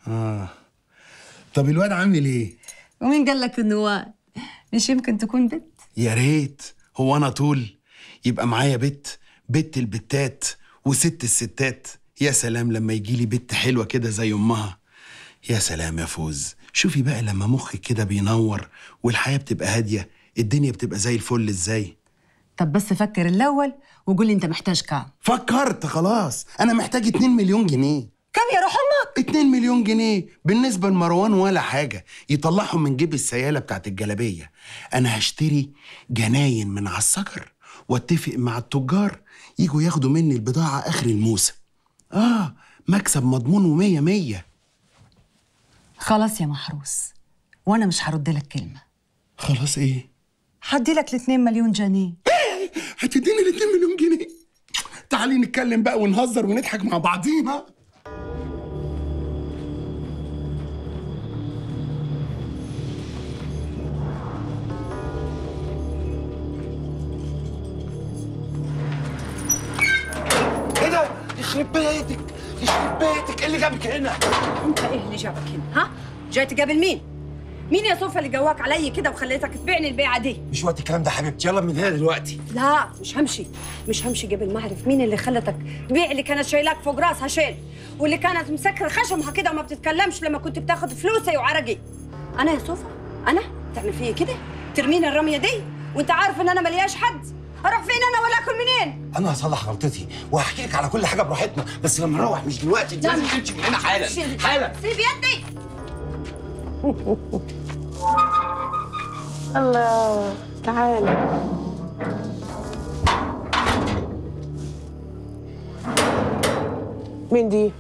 Speaker 17: طب الواد عامل ايه؟
Speaker 10: ومين قال لك انه واد؟ مش يمكن تكون بنت؟
Speaker 17: يا ريت. هو انا طول يبقى معايا بت البتات وست الستات. يا سلام لما يجي لي بنت حلوه كده زي امها. يا سلام يا فوز، شوفي بقى لما مخك كده بينور والحياه بتبقى هاديه، الدنيا بتبقى زي الفل ازاي.
Speaker 10: طب بس فكر الاول وقول لي انت محتاج كام.
Speaker 17: فكرت خلاص، انا محتاج 2 مليون جنيه.
Speaker 10: كام يا روح امك؟
Speaker 17: 2 مليون جنيه بالنسبه لمروان ولا حاجه، يطلعهم من جيب السياله بتاعت الجلابيه. انا هشتري جناين من على الصقر واتفق مع التجار يجوا ياخدوا مني البضاعه اخر الموسم. مكسب مضمون ومية مية.
Speaker 10: خلاص يا محروس، وانا مش هرد لك كلمه.
Speaker 17: خلاص ايه؟
Speaker 10: هدي لك 2 مليون جنيه.
Speaker 17: هتديني 2 مليون جنيه؟ تعالي نتكلم بقى ونهزر ونضحك مع بعضينا. ايه ده؟ يخرب بيتك، يخرب بيتك، ايه اللي جابك هنا؟
Speaker 10: انت ايه اللي جابك هنا؟ ها؟ جاي تقابل مين؟ مين يا صوفيا اللي جواك عليا كده وخليتك تبيعني البيعه دي؟
Speaker 17: مش وقت الكلام ده حبيبتي، يلا من هنا دلوقتي.
Speaker 10: لا مش همشي، مش همشي قبل ما اعرف مين اللي خلتك تبيع اللي كانت شايلاك فوق راسها شيل، واللي كانت مسكره خشمها كده وما بتتكلمش لما كنت بتاخد فلوسي وعرقي. انا يا صوفيا؟ انا؟ تعمل فيا كده؟ ترميني الرميه دي؟ وانت عارف ان انا ملياش حد. اروح فين انا ولا اكل منين؟
Speaker 7: انا هصلح غلطتي وهحكي لك على كل حاجه براحتنا، بس لما نروح مش دلوقتي. انت لازم تمشي من هنا حالا حالا.
Speaker 10: سيب يدي.
Speaker 1: الله، تعالى. مين دي؟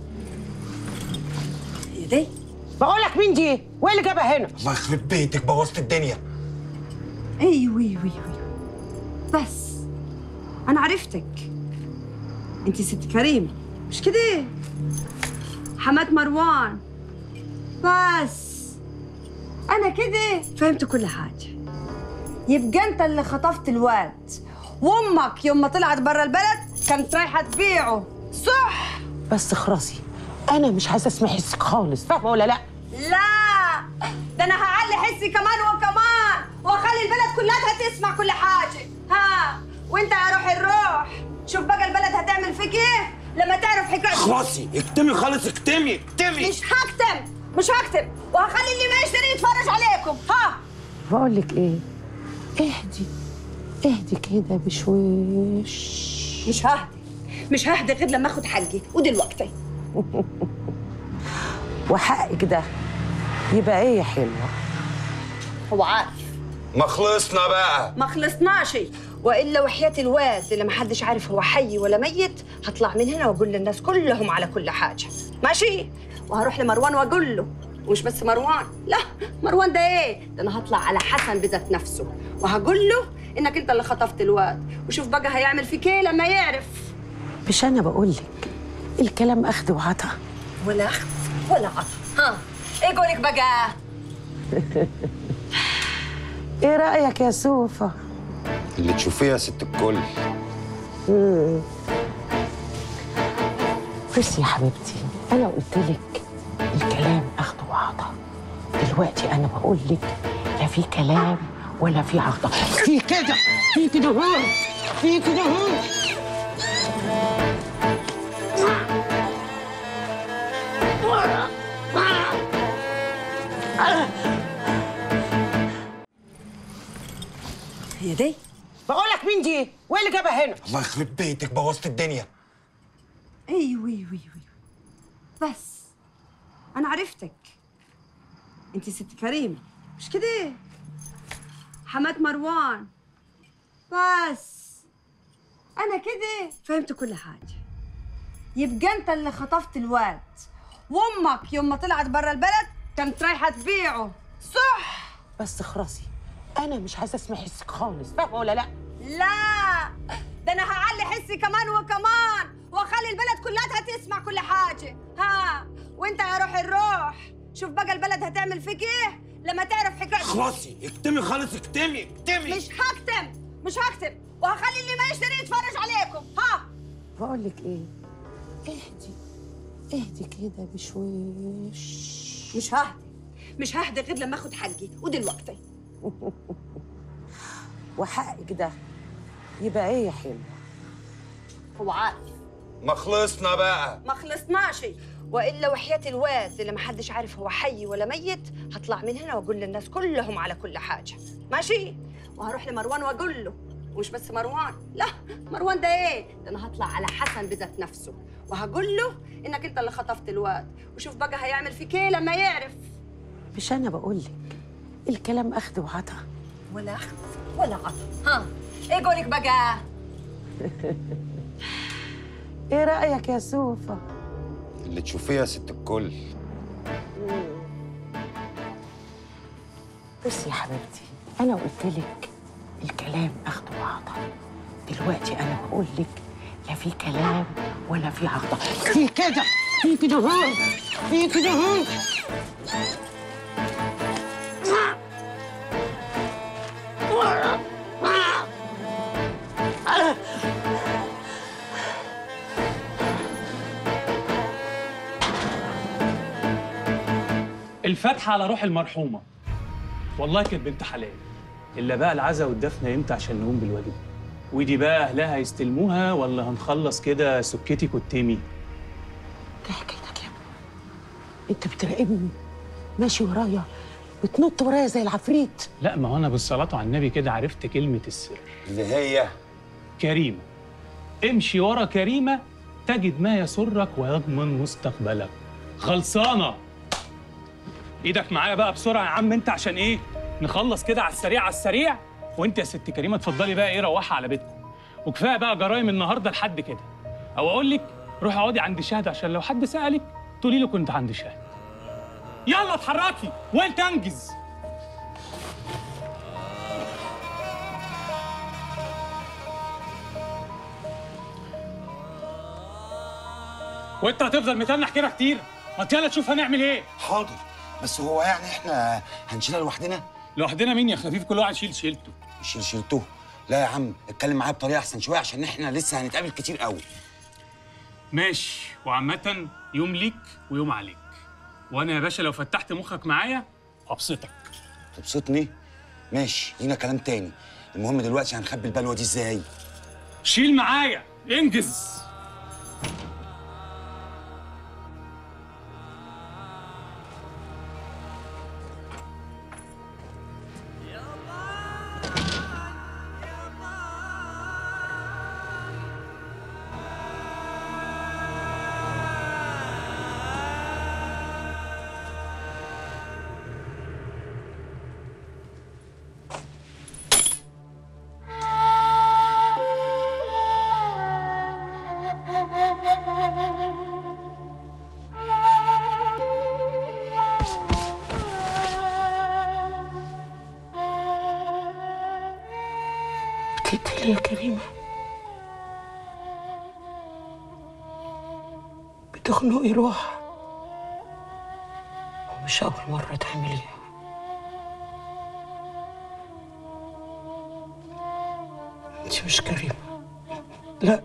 Speaker 10: ايه دي؟
Speaker 1: بقول لك مين دي؟ وايه اللي جابها هنا؟
Speaker 7: الله يخرب بيتك، بوظت الدنيا.
Speaker 10: ايوه بس انا عرفتك. انت ست كريم مش كده؟ حماة مروان. بس انا كده فهمت كل حاجه. يبقى انت اللي خطفت الواد، وامك يوم ما طلعت برا البلد كانت رايحه تبيعه، صح؟
Speaker 1: بس خراسي، انا مش عايزه اسمع حسك خالص، فاهمه ولا لا؟
Speaker 10: لا، ده انا هعلي حسي كمان وكمان، واخلي البلد كلها تسمع كل حاجه. ها، وانت يا روح الروح، شوف بقى البلد هتعمل فيك ايه لما تعرف حكايه.
Speaker 7: خلاصي اكتمي خالص، اكتمي.
Speaker 10: مش هكتم، وهخلي اللي ما يشتري يتفرج عليكم. ها،
Speaker 1: بقول لك ايه، اهدي كده بشويش.
Speaker 10: مش ههدي غير لما اخد حقي، ودلوقتي.
Speaker 1: وحقك ده يبقى ايه يا حلوه؟
Speaker 10: هو عارف.
Speaker 7: ما خلصنا بقى.
Speaker 10: ما خلصناش، والا وحياه الواد اللي محدش عارف هو حي ولا ميت هطلع من هنا واقول للناس كلهم على كل حاجه، ماشي؟ وهروح لمروان واقول له، ومش بس مروان، لا، مروان ده ايه؟ ده انا هطلع على حسن بذات نفسه وهقول له انك انت اللي خطفت الواد، وشوف بقى هيعمل فيك ايه لما يعرف.
Speaker 1: مش انا بقول لك الكلام اخذ وعطا؟
Speaker 10: ولا اخذ ولا عطا. ها، ايه قولك بقى؟
Speaker 1: ايه رايك يا سوفا؟
Speaker 7: اللي تشوفيه يا ست الكل.
Speaker 1: بصي يا حبيبتي، انا قلت لك الكلام اخذ وعطا. دلوقتي انا بقول لك لا في كلام ولا في عطا، في كده هو، في كده هو.
Speaker 10: هي دي؟
Speaker 1: بقول لك مين دي؟ وايه اللي جابها هنا؟
Speaker 7: الله يخرب بيتك، بوظت الدنيا.
Speaker 10: ايوه بس انا عرفتك. انت ست كريم مش كده؟ حماة مروان. بس انا كده فهمت كل حاجه. يبقى انت اللي خطفت الواد، وامك يوم ما طلعت برا البلد كانت رايحه تبيعه، صح؟
Speaker 1: بس خراسي، انا مش عايزه اسمع حسك خالص، فاهمه ولا لا؟
Speaker 10: لا، ده انا هعلي حسي كمان وكمان، واخلي البلد كلها تسمع كل حاجه. ها، وانت يا روح الروح، شوف بقى البلد هتعمل فيك ايه لما تعرف حكايه.
Speaker 7: خلاصي اكتمي خالص، اكتمي.
Speaker 10: مش هكتم، وهخلي اللي ما يشتري يتفرج عليكم. ها،
Speaker 1: بقول لك ايه، اهدي كده بشويش.
Speaker 10: مش ههدي غير لما اخد حقي، ودلوقتي.
Speaker 1: وحقك ده يبقى ايه يا حلوه؟
Speaker 10: هو عارف.
Speaker 7: ما خلصنا بقى.
Speaker 10: ما خلصناش، والا وحياه الواد اللي محدش عارف هو حي ولا ميت هطلع من هنا واقول للناس كلهم على كل حاجه، ماشي؟ وهروح لمروان واقول له، ومش بس مروان، لا، مروان ده ايه؟ ده انا هطلع على حسن بذات نفسه وهقول له انك انت اللي خطفت الواد، وشوف بقى هيعمل فيك ايه لما يعرف.
Speaker 1: مش انا بقول لك الكلام اخذ وعطا؟
Speaker 10: ولا اخذ ولا عطا. ها، ايه قولك بقى؟
Speaker 1: ايه رايك يا سوفا؟
Speaker 7: اللي تشوفيه يا ست الكل.
Speaker 1: بصي يا حبيبتي، انا قلت لك الكلام اخذ وعطا. دلوقتي انا بقول لك لا في كلام ولا في عطا، في كده هو، في كده هو.
Speaker 2: الفاتحة على روح المرحومة. والله كانت بنت حلال. إلا بقى العزا والدفنة إمتى عشان نقوم بالواجب؟ ودي بقى أهلها هيستلموها ولا هنخلص كده سكتي كتمي؟
Speaker 1: ده حكايتك يا ابني. أنت بتراقبني ماشي ورايا وتنط ورايا زي العفريت.
Speaker 2: لا، ما هو انا بالصلاه على النبي كده عرفت كلمه السر
Speaker 7: اللي هي
Speaker 2: كريمه. امشي ورا كريمه تجد ما يسرك ويضمن مستقبلك. خلصانه. ايدك معايا بقى بسرعه يا عم انت، عشان ايه نخلص كده على السريع على السريع. وانت يا ست كريمه اتفضلي بقى ايه روحي على بيتكم، وكفايه بقى جرايم النهارده لحد كده. او اقول لك روحي اقعدي عند شهد عشان لو حد سالك تقولي له كنت عند شهد. يلا اتحركي وانت انجز. وانت هتفضل متنح كده كتير؟ ما يلا تشوف هنعمل ايه.
Speaker 7: حاضر، بس هو يعني احنا هنشيلها لوحدنا؟
Speaker 2: لوحدنا مين يا خفيف؟ كل واحد يشيل شيلته.
Speaker 7: يشيل شيلته؟ لا يا عم، اتكلم معايا بطريقه احسن شويه عشان احنا لسه هنتقابل كتير قوي.
Speaker 2: ماشي، وعامة يوم ليك ويوم عليك. وانا يا باشا لو فتحت مخك معايا ابسطك.
Speaker 7: تبسطني؟ ماشي، لينا كلام تاني. المهم دلوقتي هنخبي البلوه دي ازاي؟
Speaker 2: شيل معايا، انجز.
Speaker 1: بتقتلي يا كريمة، بتخنقي روح، ومش أول مرة تعمليها. انت مش كريمة، لا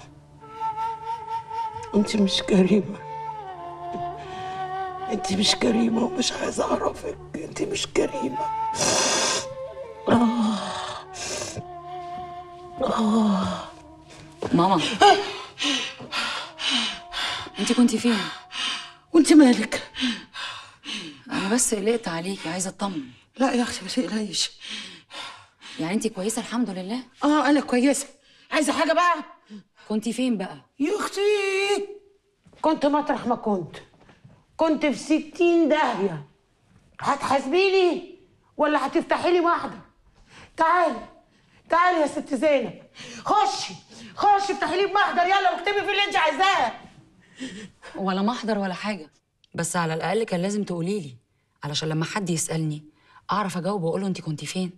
Speaker 1: انت مش كريمة، انت مش كريمة ومش عايزة أعرفك. انت مش كريمة.
Speaker 8: ماما، انت كنتي فين؟
Speaker 1: وانت مالك؟
Speaker 8: انا بس قلقت عليكي، عايزه اطمن.
Speaker 1: لا يا اختي ما تقلقيش.
Speaker 8: يعني انت كويسه الحمد لله؟
Speaker 1: انا كويسه. عايزه حاجه بقى؟
Speaker 8: كنتي فين بقى؟
Speaker 1: يا اختي كنت مطرح ما كنت في 60 داهيه. هتحاسبيني ولا هتفتحي لي محضر؟ تعالي يا ست زينب، خشي افتحي لي بمحضر يلا واكتبي في اللي انت عايزاه.
Speaker 8: ولا محضر ولا حاجه، بس على الاقل كان لازم تقولي لي علشان لما حد يسالني اعرف اجاوب واقول له انت كنتي فين.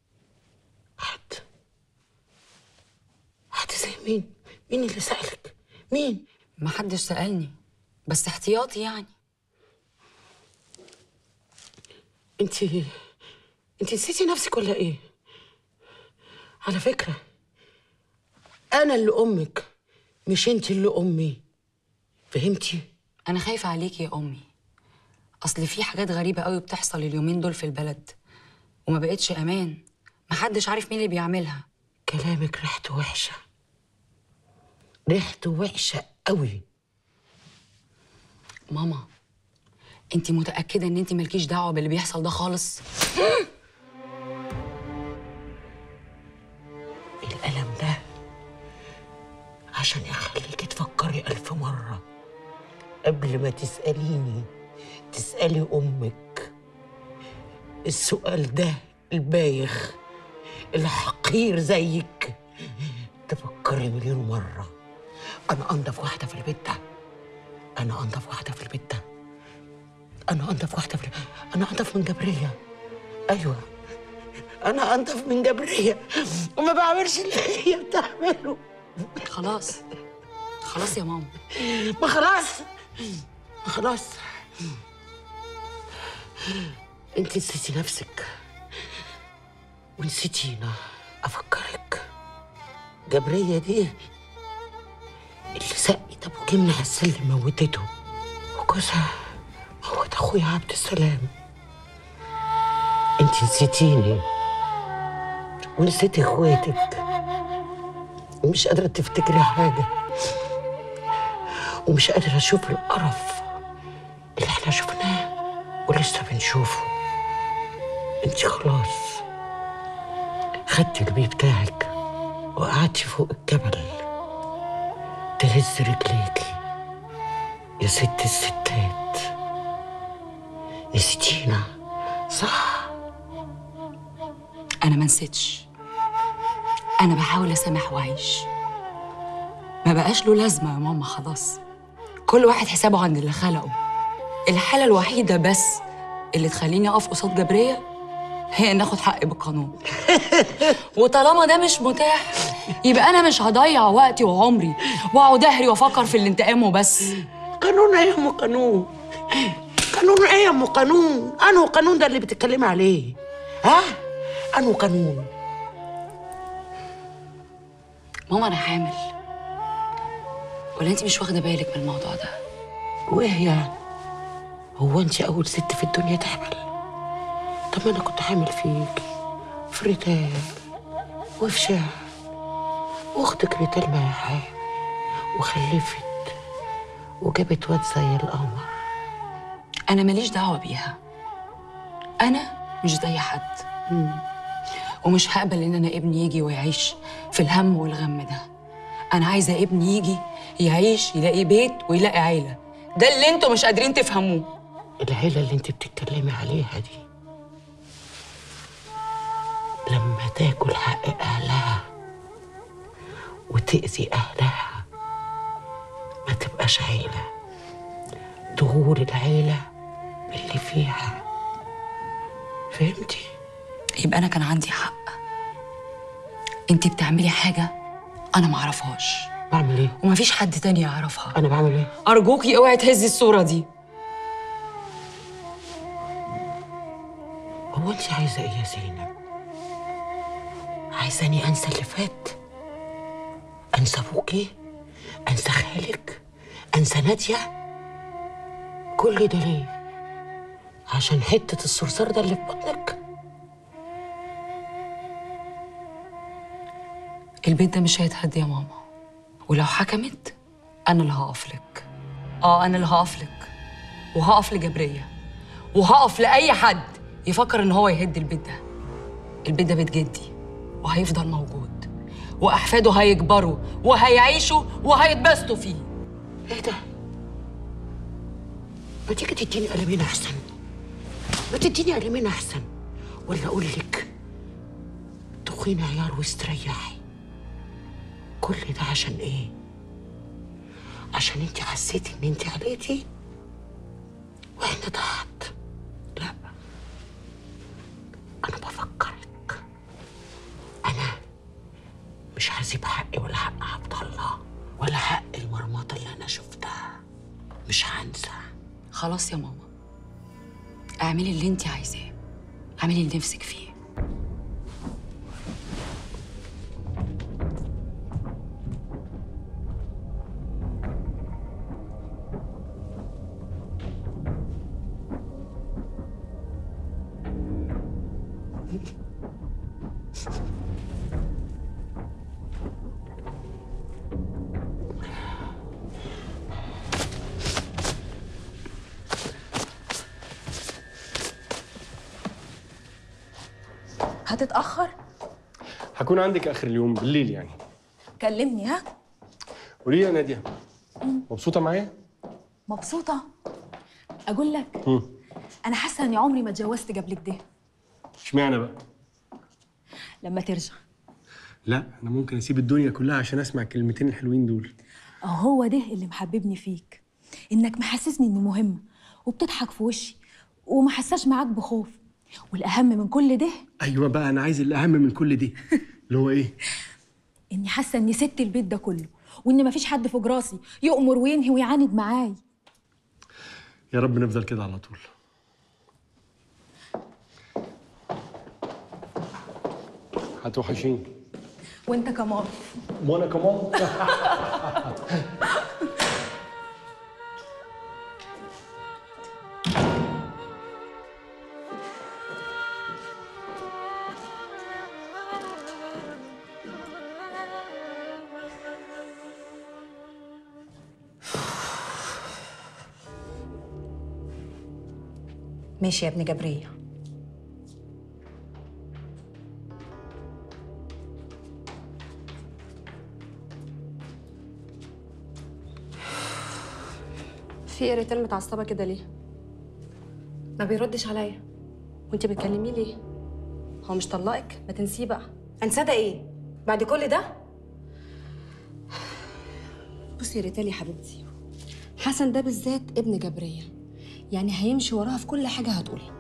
Speaker 1: حد زي مين؟ مين اللي سالك؟ مين؟
Speaker 8: ما حدش سالني، بس احتياطي يعني.
Speaker 1: انت نسيتي نفسك ولا ايه؟ على فكرة أنا اللي أمك مش أنت اللي أمي، فهمتي؟
Speaker 8: أنا خايفة عليكي يا أمي، أصل في حاجات غريبة قوي بتحصل اليومين دول في البلد وما بقتش أمان، محدش عارف مين اللي بيعملها.
Speaker 1: كلامك ريحته وحشة، ريحته وحشة قوي.
Speaker 8: ماما، أنت متأكدة إن أنت مالكيش دعوة باللي بيحصل ده خالص؟
Speaker 1: الألم ده عشان يخليكي تفكري 1000 مرة قبل ما تسأليني تسألي أمك. السؤال ده البايخ الحقير زيك تفكري مليون مرة. أنا أنضف واحدة في البيت ده، أنا أنضف واحدة في البيت ده، أنا أنضف من جبرية. أيوة أنا أنضف من جبرية وما بعملش اللي هي بتعمله.
Speaker 8: خلاص يا ماما.
Speaker 1: ما خلاص انت نسيتي نفسك ونسيتينا. افكرك جبرية دي اللي سقت ابو جمنة على السلم موتته، وجوزها موت اخويا عبد السلام. انت نسيتيني ونسيتي اخواتك ومش قادرة تفتكري حاجة، ومش قادرة أشوف القرف اللي احنا شفناه ولسه بنشوفه. انت خلاص خدتي البي بتاعك وقعدتي فوق الجبل تهز رجليكي يا ست الستات. نسيتينا صح؟
Speaker 10: انا ما نسيتش، انا بحاول اسامح واعيش. ما بقاش له لازمه يا ماما، خلاص كل واحد حسابه عند اللي خلقه. الحاله الوحيده بس اللي تخليني اقف قصاد جبريه هي ان اخد حقي بالقانون. وطالما ده مش متاح يبقى انا مش هضيع وقتي وعمري واقعد اهري وافكر في الانتقام وبس.
Speaker 1: قانون ايه يا ام قانون؟ قانون ايه يا ام قانون؟ انو قانون ده اللي بتتكلمي عليه؟ ها؟ انو قانون؟
Speaker 10: ماما انا حامل، ولا انت مش واخده بالك من الموضوع ده؟
Speaker 1: وايه يعني؟ هو انت اول ست في الدنيا تحمل؟ طب ما انا كنت حامل فيك في ريتال وفي شهر، واختك ريتال معايا حامل وخلفت وجابت واد زي القمر.
Speaker 10: انا ماليش دعوه بيها، انا مش زي حد. ومش هقبل ان انا ابني يجي ويعيش في الهم والغم ده. انا عايزه ابني يجي يعيش يلاقي بيت ويلاقي عيله. ده اللي انتوا مش قادرين تفهموه.
Speaker 1: العيله اللي انت بتتكلمي عليها دي لما تاكل حق اهلها وتأذي اهلها ما تبقاش عيله، تغور العيله اللي فيها. فهمتي؟
Speaker 10: يبقى انا كان عندي حق. انت بتعملي حاجه انا ما اعرفهاش.
Speaker 1: بعمل ايه؟
Speaker 10: ومفيش حد تاني يعرفها.
Speaker 1: انا بعمل ايه؟
Speaker 10: ارجوكي اوعي تهزي الصوره دي.
Speaker 1: هو انت عايزه ايه يا زينب؟ عايزاني انسى اللي فات؟ انسى ابوكي؟ انسى خالك؟ انسى ناديه؟ كل ده ليه؟ عشان حته الصرصار ده اللي في بطنك؟
Speaker 10: البيت ده مش هيتهد يا ماما، ولو حكمت انا اللي هقف لك. انا اللي هقف لك، وهقف لجبريه، وهقف لاي حد يفكر ان هو يهد البيت ده. البيت ده بيت جدي وهيفضل موجود، واحفاده هيكبروا وهيعيشوا وهيتبسطوا فيه.
Speaker 1: ايه ده؟ ما تيجي تديني قلمين احسن، ما تديني قلمين احسن، ولا اقول لك تخيني عيال واستريحي. كل ده عشان ايه؟ عشان انت حسيتي ان انت عليتي واحنا تحت. لا، انا بفكرك، انا مش هسيب حقي ولا حق عبد الله ولا حق المرمطه اللي انا شفتها. مش هنسى.
Speaker 10: خلاص يا ماما، اعملي اللي انت عايزاه، اعملي اللي نفسك فيه.
Speaker 16: هتتأخر؟
Speaker 24: هكون عندك اخر اليوم بالليل يعني.
Speaker 16: كلمني. ها؟
Speaker 24: قولي لي يا ناديه، مبسوطه معايا؟
Speaker 16: مبسوطة؟ أقول لك أنا حاسة إني عمري ما اتجوزت قبل كده.
Speaker 24: اشمعنى بقى؟
Speaker 16: لما ترجع.
Speaker 24: لا، انا ممكن اسيب الدنيا كلها عشان اسمع الكلمتين الحلوين دول.
Speaker 16: هو ده اللي محببني فيك، إنك محسسني إني مهمة وبتضحك في وشي وما حساش معاك بخوف. والأهم من كل ده،
Speaker 24: ايوه بقى، انا عايز الاهم من كل دي اللي هو ايه؟
Speaker 16: إني حاسة إني ست البيت ده كله، وإن مفيش حد فوق راسي يؤمر وينهي ويعاند معاي.
Speaker 24: يا رب نفضل كده على طول. هتوحشيني.
Speaker 16: وأنت كمان.
Speaker 24: وانا كمان.
Speaker 23: ماشي يا ابن جبرية،
Speaker 15: في ايه ريتال متعصبه كده ليه؟ ما بيردش عليا. وانت بتكلميه ليه؟ هو مش طلقك؟ ما تنسيه بقى.
Speaker 23: انساه ده ايه؟ بعد كل ده؟
Speaker 15: بصي يا ريتال يا حبيبتي، حسن ده بالذات ابن جبريه، يعني هيمشي وراها في كل حاجه هتقولها.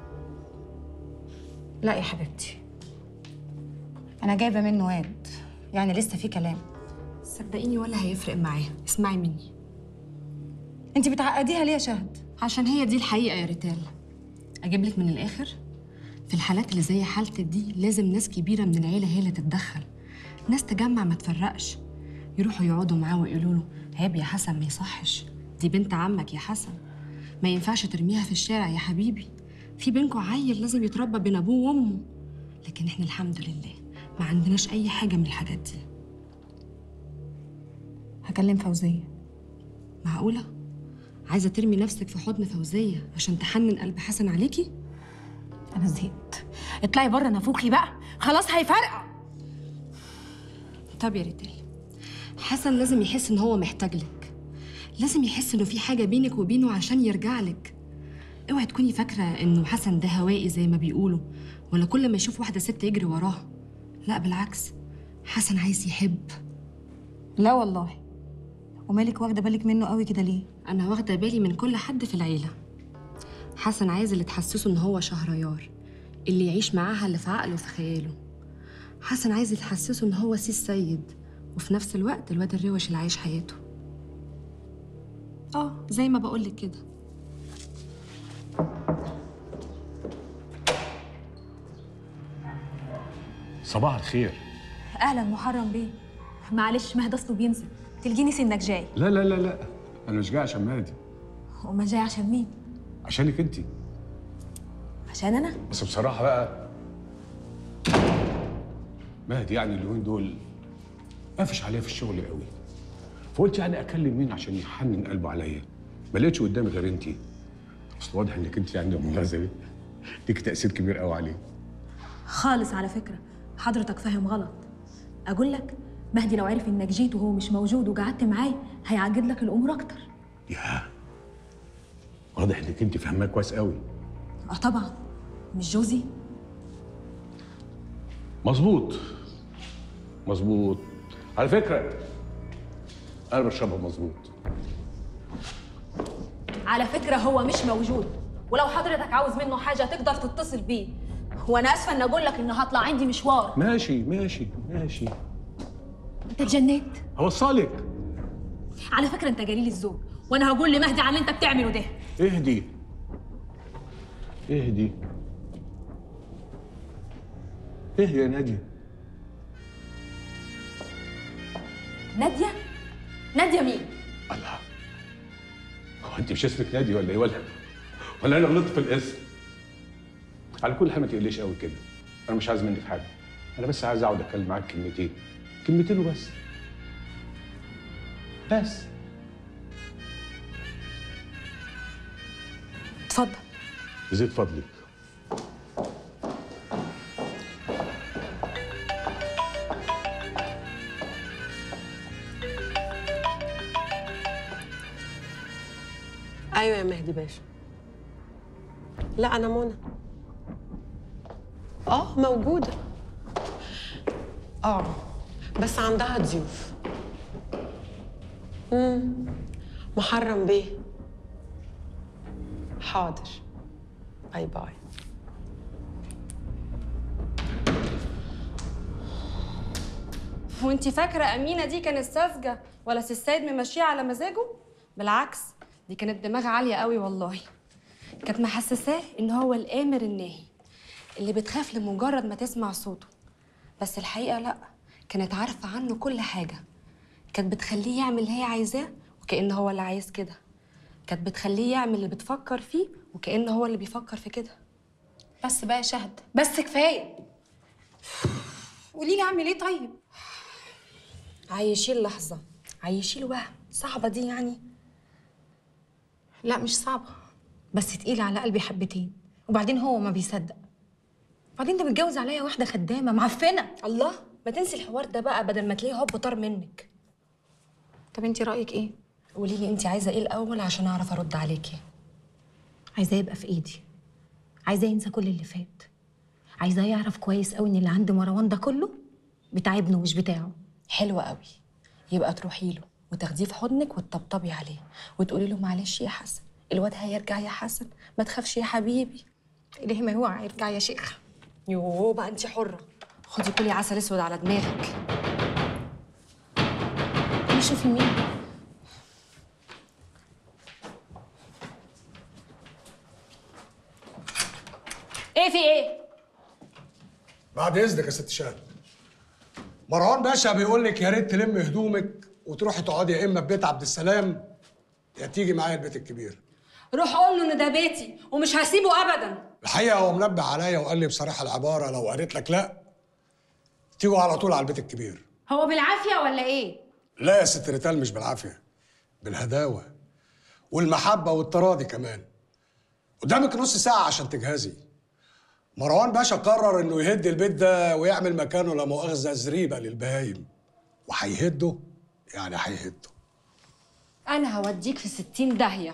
Speaker 23: لا يا حبيبتي، انا جايبه منه واد، يعني لسه في كلام.
Speaker 15: صدقيني ولا هيفرق معاها، اسمعي مني.
Speaker 23: انت بتعقديها ليه يا شهد؟
Speaker 15: عشان هي دي الحقيقه يا ريتال. اجيب لك من الاخر، في الحالات اللي زي حالتك دي لازم ناس كبيره من العيله هي اللي تتدخل، ناس تجمع ما تفرقش، يروحوا يقعدوا معاه ويقولوا له عيب يا حسن، ما يصحش، دي بنت عمك يا حسن، ما ينفعش ترميها في الشارع يا حبيبي، في بينكوا عيل لازم يتربى بين ابوه وامه. لكن احنا الحمد لله ما عندناش اي حاجه من الحاجات دي.
Speaker 23: هكلم فوزيه.
Speaker 15: معقوله عايزه ترمي نفسك في حضن فوزيه عشان تحنن قلب حسن عليكي؟
Speaker 23: انا زهقت، اطلعي بره نافوخي بقى، خلاص هيفرقع.
Speaker 15: طب يا ريتال، حسن لازم يحس ان هو محتاج لك، لازم يحس انه في حاجه بينك وبينه عشان يرجع لك. اوعي تكوني فاكره انه حسن ده هوائي زي ما بيقولوا، ولا كل ما يشوف واحده ست يجري وراها. لا بالعكس، حسن عايز يحب.
Speaker 23: لا والله. ومالك واخده بالك منه قوي كده ليه؟
Speaker 15: انا واخده بالي من كل حد في العيله. حسن عايز اللي تحسسه ان هو شهريار، اللي يعيش معاها اللي في عقله وفي خياله. حسن عايز يتحسسه ان هو سي السيد، وفي نفس الوقت الواد الروش اللي عايش حياته. زي ما بقولك كده.
Speaker 9: صباح الخير.
Speaker 16: اهلا محرم بيه. معلش مهدي اصله بينسى، تلقيني انك جاي.
Speaker 9: لا لا لا لا، انا مش جاي عشان مهدي.
Speaker 16: وما جاي عشان مين؟
Speaker 9: عشانك انت.
Speaker 16: عشان انا؟
Speaker 9: بس بصراحه بقى مهدي يعني اليومين دول قافش عليا في الشغل قوي، فقلت يعني اكلم مين عشان يحنن قلبه عليا. ما لقيتش قدامي غير انت. اصل واضح انك انت يعني المناسبه دي ليك تاثير كبير قوي عليه.
Speaker 16: خالص على فكره، حضرتك فاهم غلط. اقول لك مهدي لو عرف انك جيت وهو مش موجود وقعدت معاه هيعجل لك الامور اكتر.
Speaker 9: يا واضح انك انت فاهماه كويس قوي.
Speaker 16: طبعا، مش جوزي.
Speaker 9: مظبوط مظبوط. على فكره انا بشربها مظبوط.
Speaker 16: على فكره هو مش موجود، ولو حضرتك عاوز منه حاجه تقدر تتصل بيه. وانا اسفه ان اقول لك ان هطلع عندي مشوار.
Speaker 9: ماشي ماشي ماشي.
Speaker 16: انت اتجننت؟
Speaker 9: هوصلك.
Speaker 16: على فكره انت جليل الذوق، وانا هقول لمهدي على اللي انت بتعمله ده.
Speaker 9: اهدي اهدي اهدي يا ناديه.
Speaker 16: ناديه؟ ناديه مين؟
Speaker 9: الله، هو انت مش اسمك نادي ولا ايه؟ ولا انا غلطت في الاسم؟ على كل حال ما تقليش قوي كده، انا مش عايز منك حاجه، انا بس عايز اقعد اتكلم معاك كلمتين، كلمتين وبس. بس
Speaker 16: اتفضل.
Speaker 9: يزيد فضلك.
Speaker 4: ايوه يا مهدي باشا. لا انا منى. موجوده. بس عندها ضيوف. محرم بيه. حاضر. باي باي.
Speaker 15: وانتي فاكره امينه دي كانت ساذجه ولا سي السيد ممشيها على مزاجه؟ بالعكس، دي كانت دماغ عاليه قوي والله. كانت محسساه ان هو الامر الناهي اللي بتخاف لمجرد ما تسمع صوته. بس الحقيقه لا، كانت عارفه عنه كل حاجه. كانت بتخليه يعمل اللي هي عايزاه وكأنه هو اللي عايز كده. كانت بتخليه يعمل اللي بتفكر فيه وكأنه هو اللي بيفكر في كده.
Speaker 23: بس بقى يا شهد، بس كفايه. قولي لي اعمل ايه طيب؟
Speaker 15: عيشيه اللحظه، عيشيه الوهم. صعبه دي يعني؟
Speaker 23: لا مش صعبه، بس تقيله على قلبي حبتين. وبعدين هو ما بيصدق. وبعدين ده متجوز عليا واحده خدامه معفنه.
Speaker 15: الله، ما تنسي الحوار ده بقى بدل ما تلاقيه هوب طار منك.
Speaker 23: طب انتي رايك ايه؟
Speaker 15: قولي لي انت عايزه ايه الاول عشان اعرف ارد عليكي.
Speaker 23: عايزاه يبقى في ايدي، عايزاه ينسى كل اللي فات، عايزاه يعرف كويس قوي ان اللي عند مروان ده كله بتاع ابنه مش بتاعه.
Speaker 15: حلوه قوي. يبقى تروحي له وتاخديه في حضنك وتطبطبي عليه وتقولي له معلش يا حسن، الواد هيرجع يا حسن، ما تخافش يا حبيبي.
Speaker 23: ليه ما هو هيرجع يا شيخ؟
Speaker 15: يوه بقى انت حره. خدي كلي عسل اسود على دماغك. شوفي مين. ايه في ايه؟
Speaker 6: بعد اذنك يا ست شهد، مروان باشا بيقول لك يا ريت تلم هدومك وتروحي تقعدي يا اما في بيت عبد السلام يا تيجي معايا البيت الكبير.
Speaker 15: روح قول له ان ده بيتي ومش هسيبه ابدا.
Speaker 6: الحقيقه هو منبه عليا وقال لي بصراحه العباره لو قالت لك لا تيجوا على طول على البيت الكبير.
Speaker 15: هو بالعافيه ولا ايه؟
Speaker 6: لا يا ست ريتال، مش بالعافيه، بالهداوه والمحبه والتراضي كمان. قدامك نص ساعه عشان تجهزي. مروان باشا قرر انه يهد البيت ده ويعمل مكانه لا مؤاخذه زريبه للبهايم، وهيهده يعني هيهده.
Speaker 15: انا هوديك في 60 داهيه.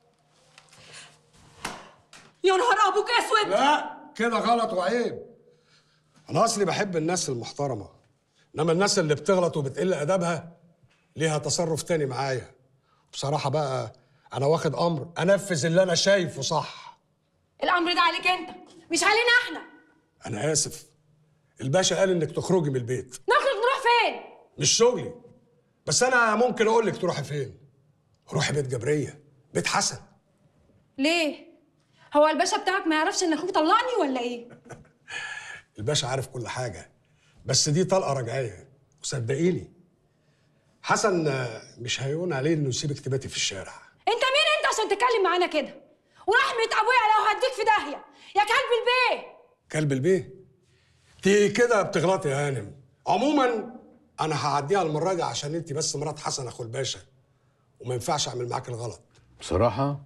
Speaker 15: يا نهار ابوك اسود.
Speaker 6: لا كده غلط وعيب. انا اصلي بحب الناس المحترمه، انما الناس اللي بتغلط وبتقل ادبها ليها تصرف تاني معايا. بصراحه بقى انا واخد امر انفذ اللي انا شايفه صح.
Speaker 15: الامر ده عليك انت مش علينا احنا.
Speaker 6: انا اسف، الباشا قال انك تخرجي من البيت.
Speaker 15: نخرج نروح فين؟
Speaker 6: مش شغلي، بس انا ممكن اقول لك تروحي فين. روحي بيت جبريه، بيت حسن.
Speaker 15: ليه؟ هو الباشا بتاعك ما يعرفش ان اخوك طلقني ولا ايه؟
Speaker 6: الباشا عارف كل حاجه، بس دي طلقه رجعيه وصدقيني حسن مش هيهون عليه انه يسيبك تباتي في الشارع.
Speaker 15: انت مين انت عشان تتكلم معانا كده؟ ورحمه ابويا لو هديك في داهيه يا كلب البيه.
Speaker 6: كلب البيه؟ انت كده بتغلطي يا هانم. عموما انا هعديها المره دي عشان انت بس مرات حسن اخو الباشا وما ينفعش اعمل معاك الغلط.
Speaker 9: بصراحه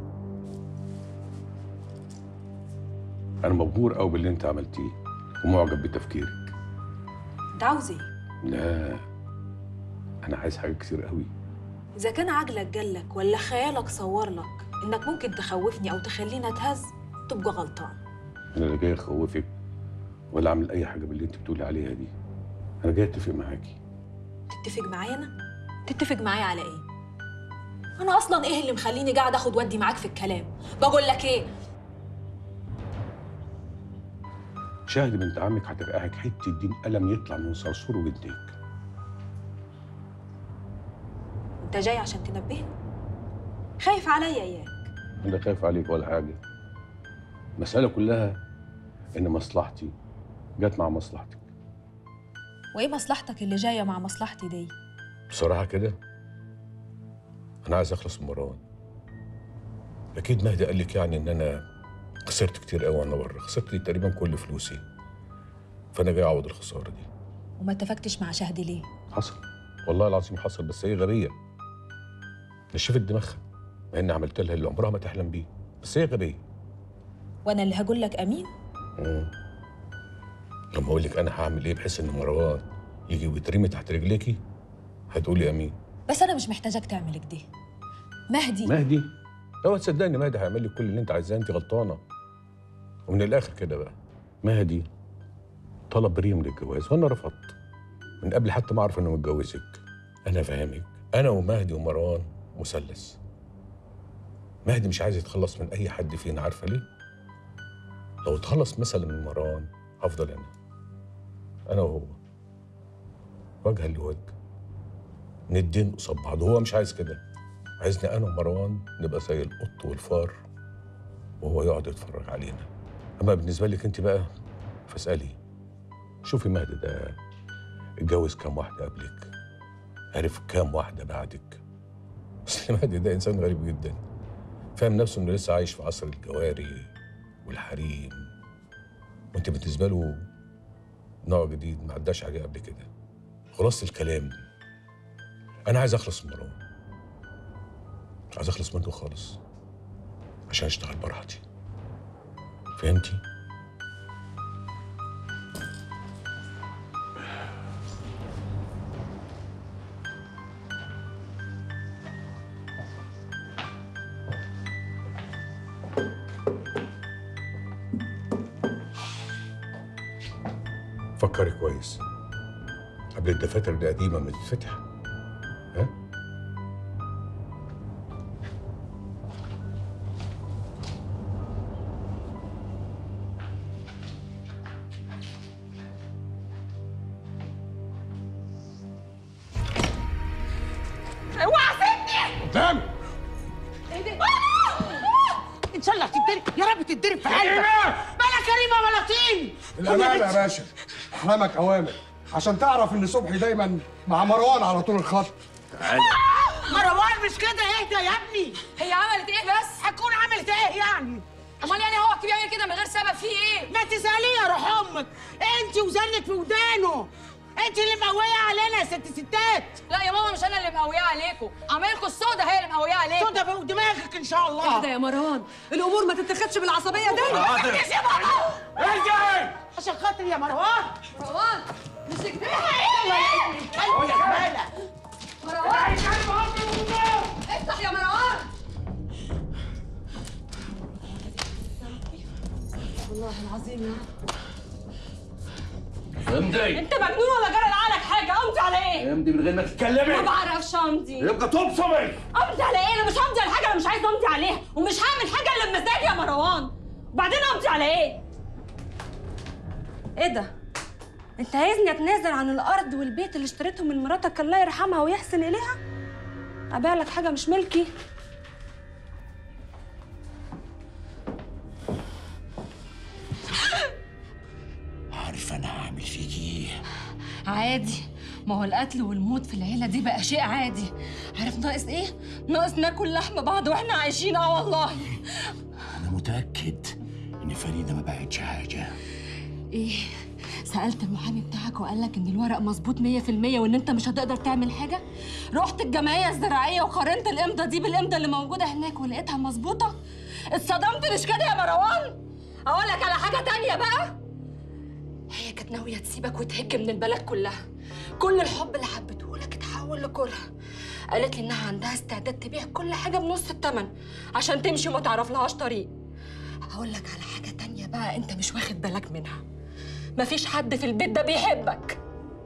Speaker 9: انا مبهور قوي باللي انت عملتيه ومعجب بتفكيرك.
Speaker 16: انت عاوز ايه؟
Speaker 9: لا انا عايز حاجات كتير قوي.
Speaker 16: اذا كان عقلك جالك ولا خيالك صور لك انك ممكن تخوفني او تخليني اتهز تبقى غلطان.
Speaker 9: انا لا جاي اخوفك ولا اعمل اي حاجه باللي انت بتقولي عليها دي. انا جاي اتفق معاكي.
Speaker 16: تتفق معايا انا؟ تتفق معايا على ايه؟ انا اصلا ايه اللي مخليني قاعد اخد ودي معاك في الكلام؟ بقول لك ايه؟
Speaker 9: شاهد بنت عمك هترقعك حته دين قلم يطلع من صرصور ودنك.
Speaker 16: انت جاي عشان تنبهني؟ خايف عليا اياك؟
Speaker 9: انا خايف عليك ولا حاجه. المساله كلها ان مصلحتي جت مع مصلحتك.
Speaker 16: وايه مصلحتك اللي جايه مع مصلحتي دي؟
Speaker 9: بصراحه كده انا عايز اخلص من مروان. اكيد مهدي قال لك يعني ان انا خسرت كتير قوي وانا بره، خسرت تقريبا كل فلوسي، فانا جاي اعوض الخساره دي.
Speaker 16: وما اتفقتش مع شهدي ليه؟
Speaker 9: حصل والله العظيم حصل، بس هي غبيه. نشفت دماغها مع اني عملت لها اللي عمرها ما تحلم بيه، بس هي غبيه.
Speaker 16: وانا اللي هقول لك امين؟
Speaker 9: لما اقول لك انا هعمل ايه بحيث ان مروان يجي ويترمي تحت رجليكي هتقولي امين.
Speaker 16: بس انا مش محتاجاك تعمل كده. مهدي
Speaker 9: اوعى تصدقني مهدي هيعمل لك كل اللي انت عايزاه، انت غلطانه. ومن الاخر كده بقى مهدي طلب ريم للجواز وانا رفضت من قبل حتى ما اعرف انه متجوزك. انا فاهمك، انا ومهدي ومروان مثلث. مهدي مش عايز يتخلص من اي حد فينا، عارفه ليه؟ لو اتخلص مثلا من مروان هفضل انا وهو وجها لوجه ندين قصاد بعض، وهو مش عايز كده. عايزني انا ومروان نبقى زي القط والفار وهو يقعد يتفرج علينا. اما بالنسبه لك انت بقى فاسالي، شوفي مهدي ده اتجوز كام واحده قبلك، عرف كام واحده بعدك. اصل مهدي ده انسان غريب جدا، فاهم نفسه انه لسه عايش في عصر الجواري والحريم، وانت بالنسبه له نوع جديد ما عداش عليه قبل كده. خلاصه الكلام انا عايز اخلص من مروان، عايز اخلص منه خالص عشان اشتغل براحتي. فهمتي؟ فكري كويس قبل الدفاتر القديمه ما تتفتح. ها؟
Speaker 13: اوعى سيبني
Speaker 6: قدام.
Speaker 13: ان شاء الله تتضرب يا رب تتضرب في قلبك. مالك كريمه ولا طين؟
Speaker 6: الأمانة يا باشا، أحلامك أوامر عشان تعرف إن صبحي دايما مع مروان على طول الخط.
Speaker 2: تعالى.
Speaker 13: مروان مش كده، اهدى يا ابني.
Speaker 15: هي عملت ايه بس؟
Speaker 13: هتكون عملت ايه يعني؟
Speaker 15: امال يعني هو بيعمل كده من غير سبب، فيه ايه؟
Speaker 13: ما تساليه يا روح امك، انت وزنك في ودانه، انت اللي مقويه علينا يا ست ستات.
Speaker 15: لا يا ماما، مش انا اللي مقويه عليكم، عمايلكم السودا هي اللي مقويه عليكم.
Speaker 13: سودا فوق دماغك ان شاء الله.
Speaker 10: اهدى يا مروان، الامور ما تتاخدش بالعصبيه دي.
Speaker 13: ارجعي عشان خاطر يا مروان.
Speaker 15: مروان مش كده.
Speaker 13: يلا يا زباله.
Speaker 15: مروان افتح يا مروان.
Speaker 10: والله العظيم يا رب.
Speaker 3: امضي.
Speaker 15: انت مجنون ولا جرى لعقلك حاجه؟ امضي على ايه؟
Speaker 3: امضي من غير ما تتكلمي.
Speaker 15: ما بعرفش امضي.
Speaker 3: يبقى تبصمي.
Speaker 15: امضي على ايه؟ انا مش همضي على حاجه انا مش عايزه امضي عليها، ومش هعمل حاجه الا بمزاجي يا مروان. وبعدين امضي على ايه؟ ايه ده؟ انت عايزني اتنازل عن الارض والبيت اللي اشتريتهم من مراتك الله يرحمها ويحسن اليها؟ ابيع لك حاجه مش ملكي؟
Speaker 7: عارف انا هعمل فيك ايه؟
Speaker 15: عادي، ما هو القتل والموت في العيله دي بقى شيء عادي. عارف ناقص ايه؟ ناقص ناكل لحم بعض واحنا عايشين. والله
Speaker 7: انا متاكد ان فريده ما باعتش حاجه.
Speaker 15: ايه؟ سألت المحامي بتاعك وقال لك ان الورق مظبوط 100% وان انت مش هتقدر تعمل حاجه؟ رحت الجمعيه الزراعيه وقارنت الامضه دي بالامضه اللي موجوده هناك ولقيتها مظبوطه؟ اتصدمت مش كده يا مروان؟ اقول لك على حاجه تانية بقى. هي كانت ناويه تسيبك وتهج من البلد كلها. كل الحب اللي حبته لك اتحول لكره. قالت لي انها عندها استعداد تبيع كل حاجه بنص الثمن عشان تمشي وما تعرف لهاش طريق. هقول لك على حاجه تانية بقى انت مش واخد بالك منها. مفيش حد في البيت ده بيحبك.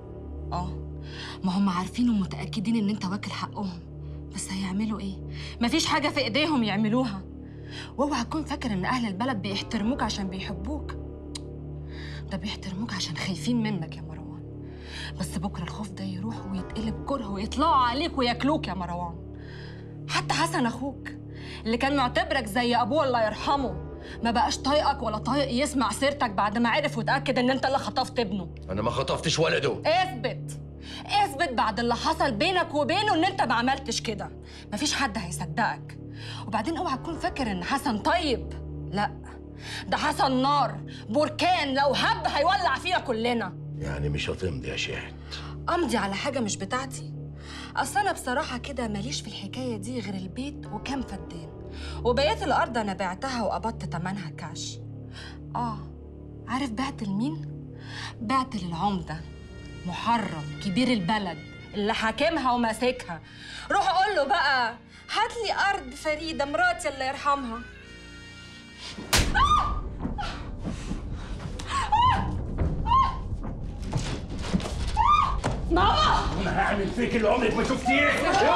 Speaker 15: ما هم عارفين ومتأكدين ان انت واكل حقهم، بس هيعملوا ايه؟ مفيش حاجة في ايديهم يعملوها. واوعى تكون فاكر ان اهل البلد بيحترموك عشان بيحبوك. ده بيحترموك عشان خايفين منك يا مروان. بس بكرة الخوف ده يروح ويتقلب كره ويطلعوا عليك وياكلوك يا مروان. حتى حسن اخوك اللي كان معتبرك زي ابوه الله يرحمه ما بقاش طايقك ولا طايق يسمع سيرتك بعد ما عرف وتأكد ان انت اللي خطفت ابنه.
Speaker 3: انا ما خطفتش ولده.
Speaker 15: اثبت بعد اللي حصل بينك وبينه ان انت ما عملتش كده. مفيش حد هيصدقك. وبعدين اوعى تكون فاكر ان حسن طيب. لا، ده حسن نار، بركان لو هب هيولع فينا كلنا.
Speaker 3: يعني مش هتمضي يا شاهد؟
Speaker 15: امضي على حاجه مش بتاعتي؟ اصل انا بصراحه كده ماليش في الحكايه دي غير البيت وكام فدان، وبقيت الارض انا بعتها وقبضت تمنها كاش. عارف بعت لمين؟ بعت للعمده محرم كبير البلد اللي حاكمها وماسكها. روح اقول له بقى هات لي ارض فريده مراتي الله يرحمها. ماما
Speaker 21: انا هعمل فيك اللي عمرك ما شفتيه.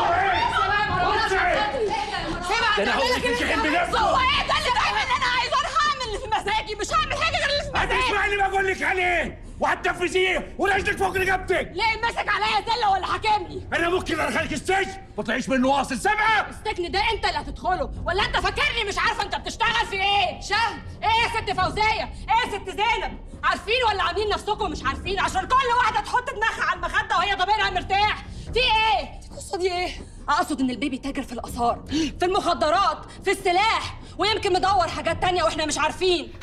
Speaker 15: ده
Speaker 21: انا هقول لك انت حب نفسك.
Speaker 15: هو ايه ده اللي بعمل اللي انا عايزه؟ انا هعمل اللي في مزاجي، مش هعمل حاجه غير اللي في مزاجي.
Speaker 21: هتسمعي اللي بقول لك عليه وهتنفذيه ورجلك فوق رقبتك.
Speaker 15: ليه ماسك عليا زله ولا حاكمني؟
Speaker 21: انا ممكن ادخلك السجن ما تطلعيش منه واصل سبعه.
Speaker 15: السجن ده انت اللي هتدخله، ولا انت فاكرني مش عارفه انت بتشتغل في ايه؟ شهد ايه يا ست فوزيه؟ ايه يا ست زينب؟ عارفين ولا عاملين نفسكم مش عارفين عشان كل واحده تحط دماغها على المخده وهي ضميرها مرتاح؟ في ايه؟ القصه دي ايه؟ اقصد ان البيبي تاجر في الاثار، في المخدرات، في السلاح، ويمكن مدور حاجات تانية واحنا مش عارفين.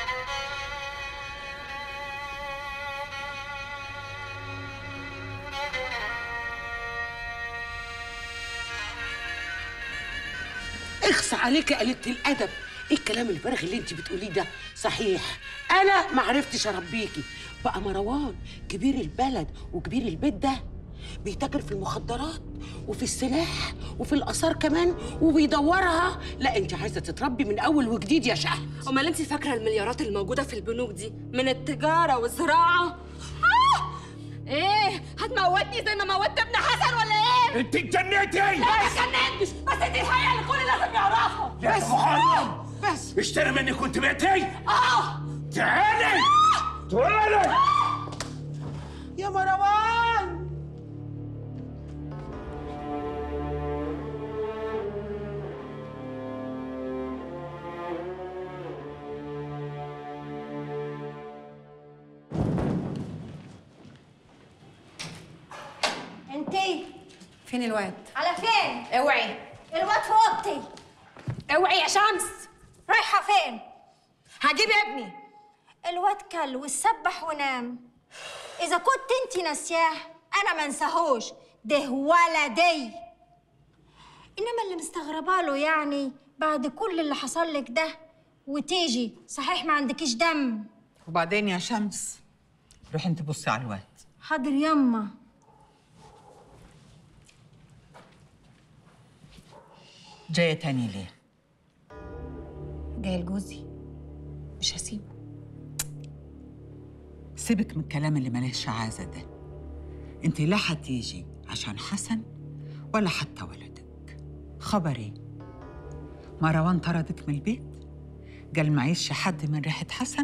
Speaker 13: اخص عليك يا قليلة الادب، ايه الكلام الفارغ اللي انت بتقوليه ده؟ صحيح انا ما عرفتش اربيكي، بقى مروان كبير البلد وكبير البيت ده
Speaker 1: بيتاجر في المخدرات وفي السلاح وفي الآثار كمان وبيدورها. لا انت عايزة تتربي من أول وجديد يا شهد.
Speaker 15: امال انت فاكره المليارات الموجوده في البنوك دي من التجاره والزراعه؟ ايه هتموتني زي ما موتت ابن حسن ولا ايه؟
Speaker 21: انت اتجننتي؟
Speaker 15: لا ما اتجننتش، بس انت الحقيقه اللي الكل لازم يعرفها.
Speaker 21: يا
Speaker 15: بس
Speaker 21: محرم
Speaker 15: بس
Speaker 21: اشتري مني كنت بيتي.
Speaker 1: تعالي
Speaker 21: تعالي
Speaker 1: يا مروان.
Speaker 23: انتي
Speaker 10: فين الواد؟
Speaker 23: على فين؟
Speaker 10: اوعي.
Speaker 23: الواد في اوضتي.
Speaker 10: اوعي يا شمس.
Speaker 23: رايحه فين؟
Speaker 10: هجيب ابني.
Speaker 23: الواد كل واتسبح ونام. اذا كنت انتي ناسياه انا ما انساهوش، ده ولدي. انما اللي مستغربه له يعني بعد كل اللي حصل لك ده وتيجي صحيح ما عندكيش دم.
Speaker 13: وبعدين يا شمس روحي انت بصي على الواد.
Speaker 23: حاضر يما.
Speaker 13: جايه تاني ليه؟
Speaker 23: جاي لجوزي مش هسيبه.
Speaker 13: سيبك من الكلام اللي ملهش عازه ده. انت لا هتيجي عشان حسن ولا حتى ولدك. خبر ايه؟ مروان طردك من البيت؟ قال معيش حد من ريحه حسن؟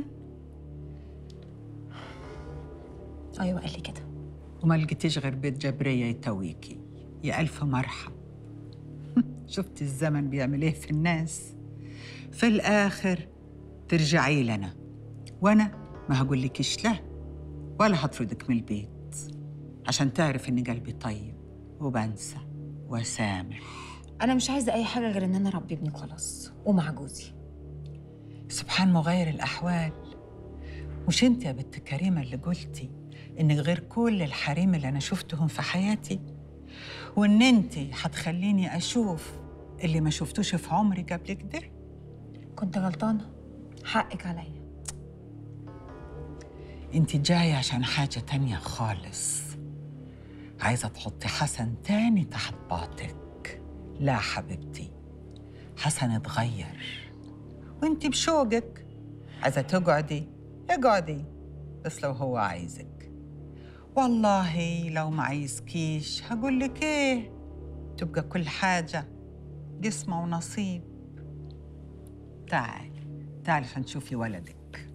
Speaker 23: ايوه قال لي كده.
Speaker 13: وما لقيتيش غير بيت جبريه يتويكي. يا الف مرحب. شفت الزمن بيعمل ايه في الناس؟ في الاخر ترجعي لنا، وانا ما هقولكيش لا ولا هطردك من البيت، عشان تعرف ان قلبي طيب وبنسى وسامح.
Speaker 23: انا مش عايزه اي حاجه غير ان انا اربي ابني خلاص ومع جوزي.
Speaker 13: سبحان مغير الاحوال. مش انت يا بنت كريمه اللي قلتي انك غير كل الحريم اللي انا شفتهم في حياتي، وان انت هتخليني اشوف اللي ما شفتوش في عمري قبل كده؟
Speaker 23: كنت غلطانه، حقك عليا.
Speaker 13: انت جايه عشان حاجه تانية خالص. عايزه تحطي حسن تاني تحت باطك. لا حبيبتي، حسن اتغير وانت بشوقك عايزه تقعدي اقعدي، بس لو هو عايزك. والله لو ما عايزكيش هقول لك ايه، تبقى كل حاجه قسمه ونصيب. تعالي تعالي عشان تشوفي ولدك.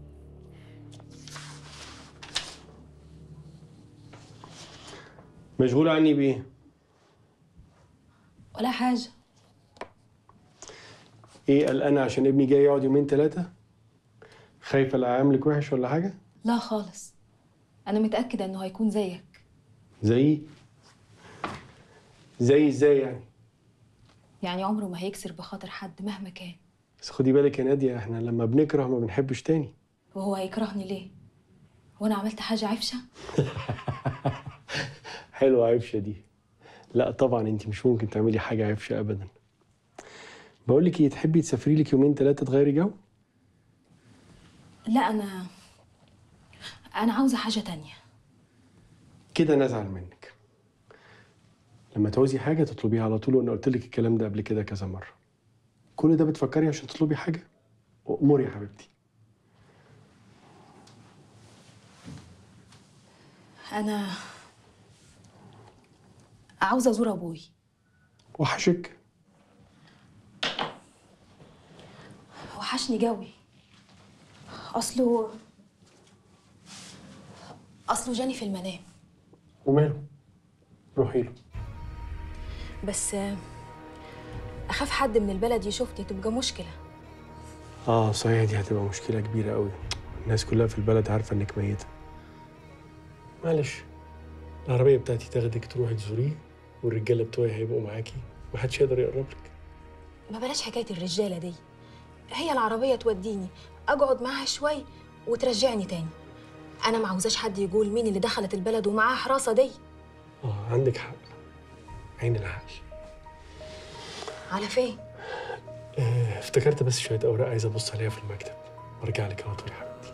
Speaker 24: مشغول عني بيه؟
Speaker 15: ولا حاجه.
Speaker 24: ايه قلقانه عشان ابني جاي يقعد يومين ثلاثه؟ خايفه لا اعملك وحش ولا حاجه؟
Speaker 15: لا خالص، انا متاكده انه هيكون زيك.
Speaker 24: زيي ازاي يعني؟
Speaker 15: يعني عمره ما هيكسر بخاطر حد مهما كان.
Speaker 24: بس خدي بالك يا ناديه، احنا لما بنكره ما بنحبش تاني.
Speaker 15: وهو هيكرهني ليه؟ وانا عملت حاجه عفشه؟
Speaker 24: حلوه عفشه دي. لا طبعا انت مش ممكن تعملي حاجه عفشه ابدا. بقول لك ايه، تحبي تسافري لك يومين ثلاثه تغيري جو؟
Speaker 15: لا انا عاوزه حاجه تانية.
Speaker 24: كده نزعل منك. لما تعوزي حاجه تطلبيها على طول، وانا قلت لك الكلام ده قبل كده كذا مره. كل ده بتفكري عشان تطلبي حاجه؟ اموري يا حبيبتي.
Speaker 15: انا عاوزه ازور ابوي.
Speaker 24: وحشك؟
Speaker 15: وحشني جوي. اصله جاني في المنام.
Speaker 24: وماله؟ روحي له.
Speaker 15: بس اخاف حد من البلد يشوفني تبقى مشكله.
Speaker 24: صحيح، دي هتبقى مشكله كبيره قوي. الناس كلها في البلد عارفه انك ميته. معلش، العربيه بتاعتي تاخدك تروحي تزوريه، والرجاله بتوعي هيبقوا معاكي، محدش يقدر يقرب لك.
Speaker 15: ما بلاش حكايه الرجاله دي. هي العربيه توديني اقعد معاها شوي وترجعني تاني. انا ما عاوزاش حد يقول مين اللي دخلت البلد ومعاها حراسه دي.
Speaker 24: عندك حق. عين العقل.
Speaker 15: على فين؟
Speaker 24: افتكرت بس شويه اوراق عايز ابص عليها في المكتب، وارجع لك على طول يا حبيبتي.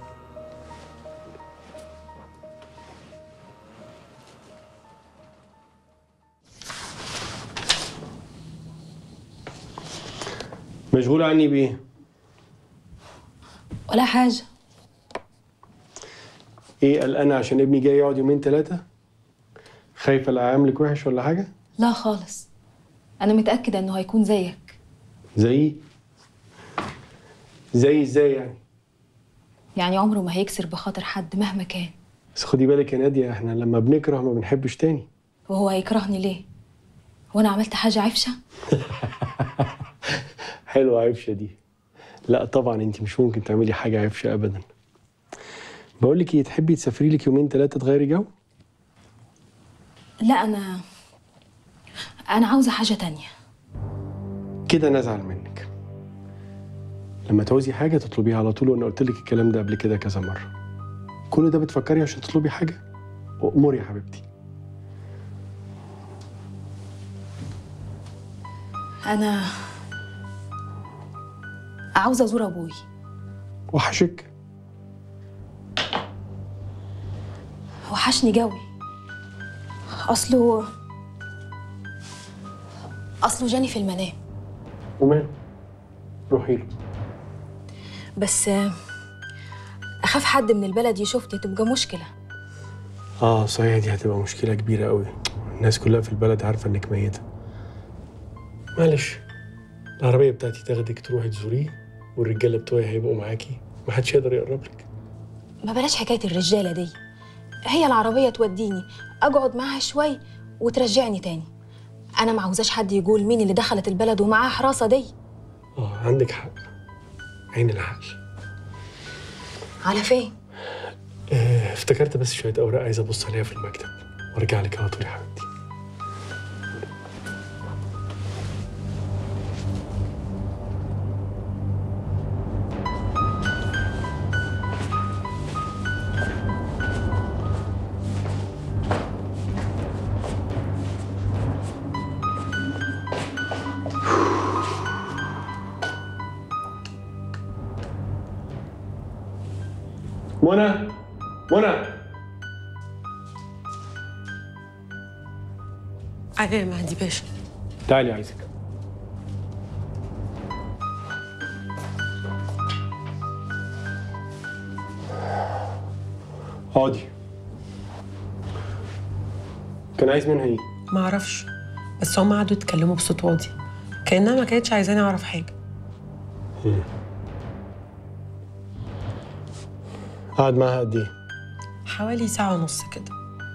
Speaker 24: مشغول عني بايه؟
Speaker 15: ولا حاجه.
Speaker 24: ايه قلقانه عشان ابني جاي يقعد يومين 3؟ خايفه لا اعملك وحش ولا حاجه؟
Speaker 15: لا خالص، انا متاكده انه هيكون زيك.
Speaker 24: زي ازاي يعني؟
Speaker 15: يعني عمره ما هيكسر بخاطر حد مهما كان.
Speaker 24: بس خدي بالك يا ناديه، احنا لما بنكره ما بنحبش تاني.
Speaker 15: وهو هيكرهني ليه؟ وانا عملت حاجه عفشه؟
Speaker 24: حلوه عفشه دي. لا طبعا انت مش ممكن تعملي حاجه عفشه ابدا. بقول لك ايه، تحبي تسافري لك يومين 3 تغيري جو؟
Speaker 15: لا انا عاوزه حاجه تانية.
Speaker 24: كده نزعل منك. لما تعوزي حاجه تطلبيها على طول، وانا قلت لك الكلام ده قبل كده كذا مره. كل ده بتفكري عشان تطلبي حاجه؟ واموري يا حبيبتي.
Speaker 15: انا عاوزه ازور ابوي.
Speaker 24: وحشك؟
Speaker 15: وحشني جوي. اصله جاني في المنام.
Speaker 24: وماله؟ روحي له.
Speaker 15: بس اخاف حد من البلد يشوفني تبقى مشكله.
Speaker 24: صحيح، دي هتبقى مشكله كبيره قوي. الناس كلها في البلد عارفه انك ميته. معلش، العربيه بتاعتي تاخدك تروحي تزوريه، والرجاله بتوعي هيبقوا معاكي، محدش يقدر يقرب لك.
Speaker 15: ما بلاش حكايه الرجاله دي. هي العربيه توديني اقعد معاها شوي وترجعني تاني. انا ما عاوزاش حد يقول مين اللي دخلت البلد ومعاها حراسه دي.
Speaker 24: عندك حق. عين العقل.
Speaker 15: على فين؟
Speaker 24: افتكرت بس شويه اوراق عايز ابص عليها في المكتب، وارجع لك على طول يا حبيبتي. منى
Speaker 4: ايوه يا مهدي باشا.
Speaker 24: تعالي عايزك. اقعدي. كان عايز منها ايه؟
Speaker 4: ما اعرفش، بس هم قعدوا يتكلموا بصوت واطي كانها ما كانتش عايزاني اعرف حاجه.
Speaker 24: قعد معاها قد ايه؟
Speaker 4: حوالي ساعه ونص كده.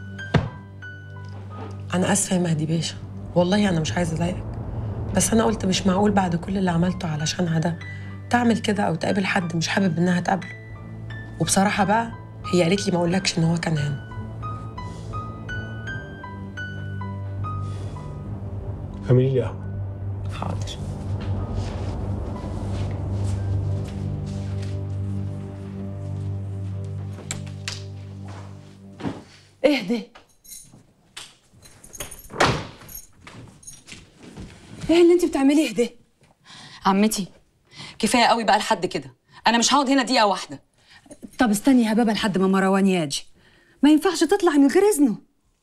Speaker 4: انا اسفه يا مهدي باشا، والله انا مش عايزه اضايقك، بس انا قلت مش معقول بعد كل اللي عملته علشانها ده تعمل كده او تقابل حد مش حابب انها تقابله. وبصراحه بقى هي قالت لي ما اقولكش ان هو كان هنا.
Speaker 24: اعملي لي قهوه.
Speaker 4: حاضر.
Speaker 18: اهدي. ايه اللي انت بتعمليه ده؟
Speaker 19: عمتي كفايه قوي بقى لحد كده، انا مش هقعد هنا دقيقه واحده.
Speaker 18: طب استني يا بابا لحد ما مروان يجي، ما ينفعش تطلع من غير اذنه.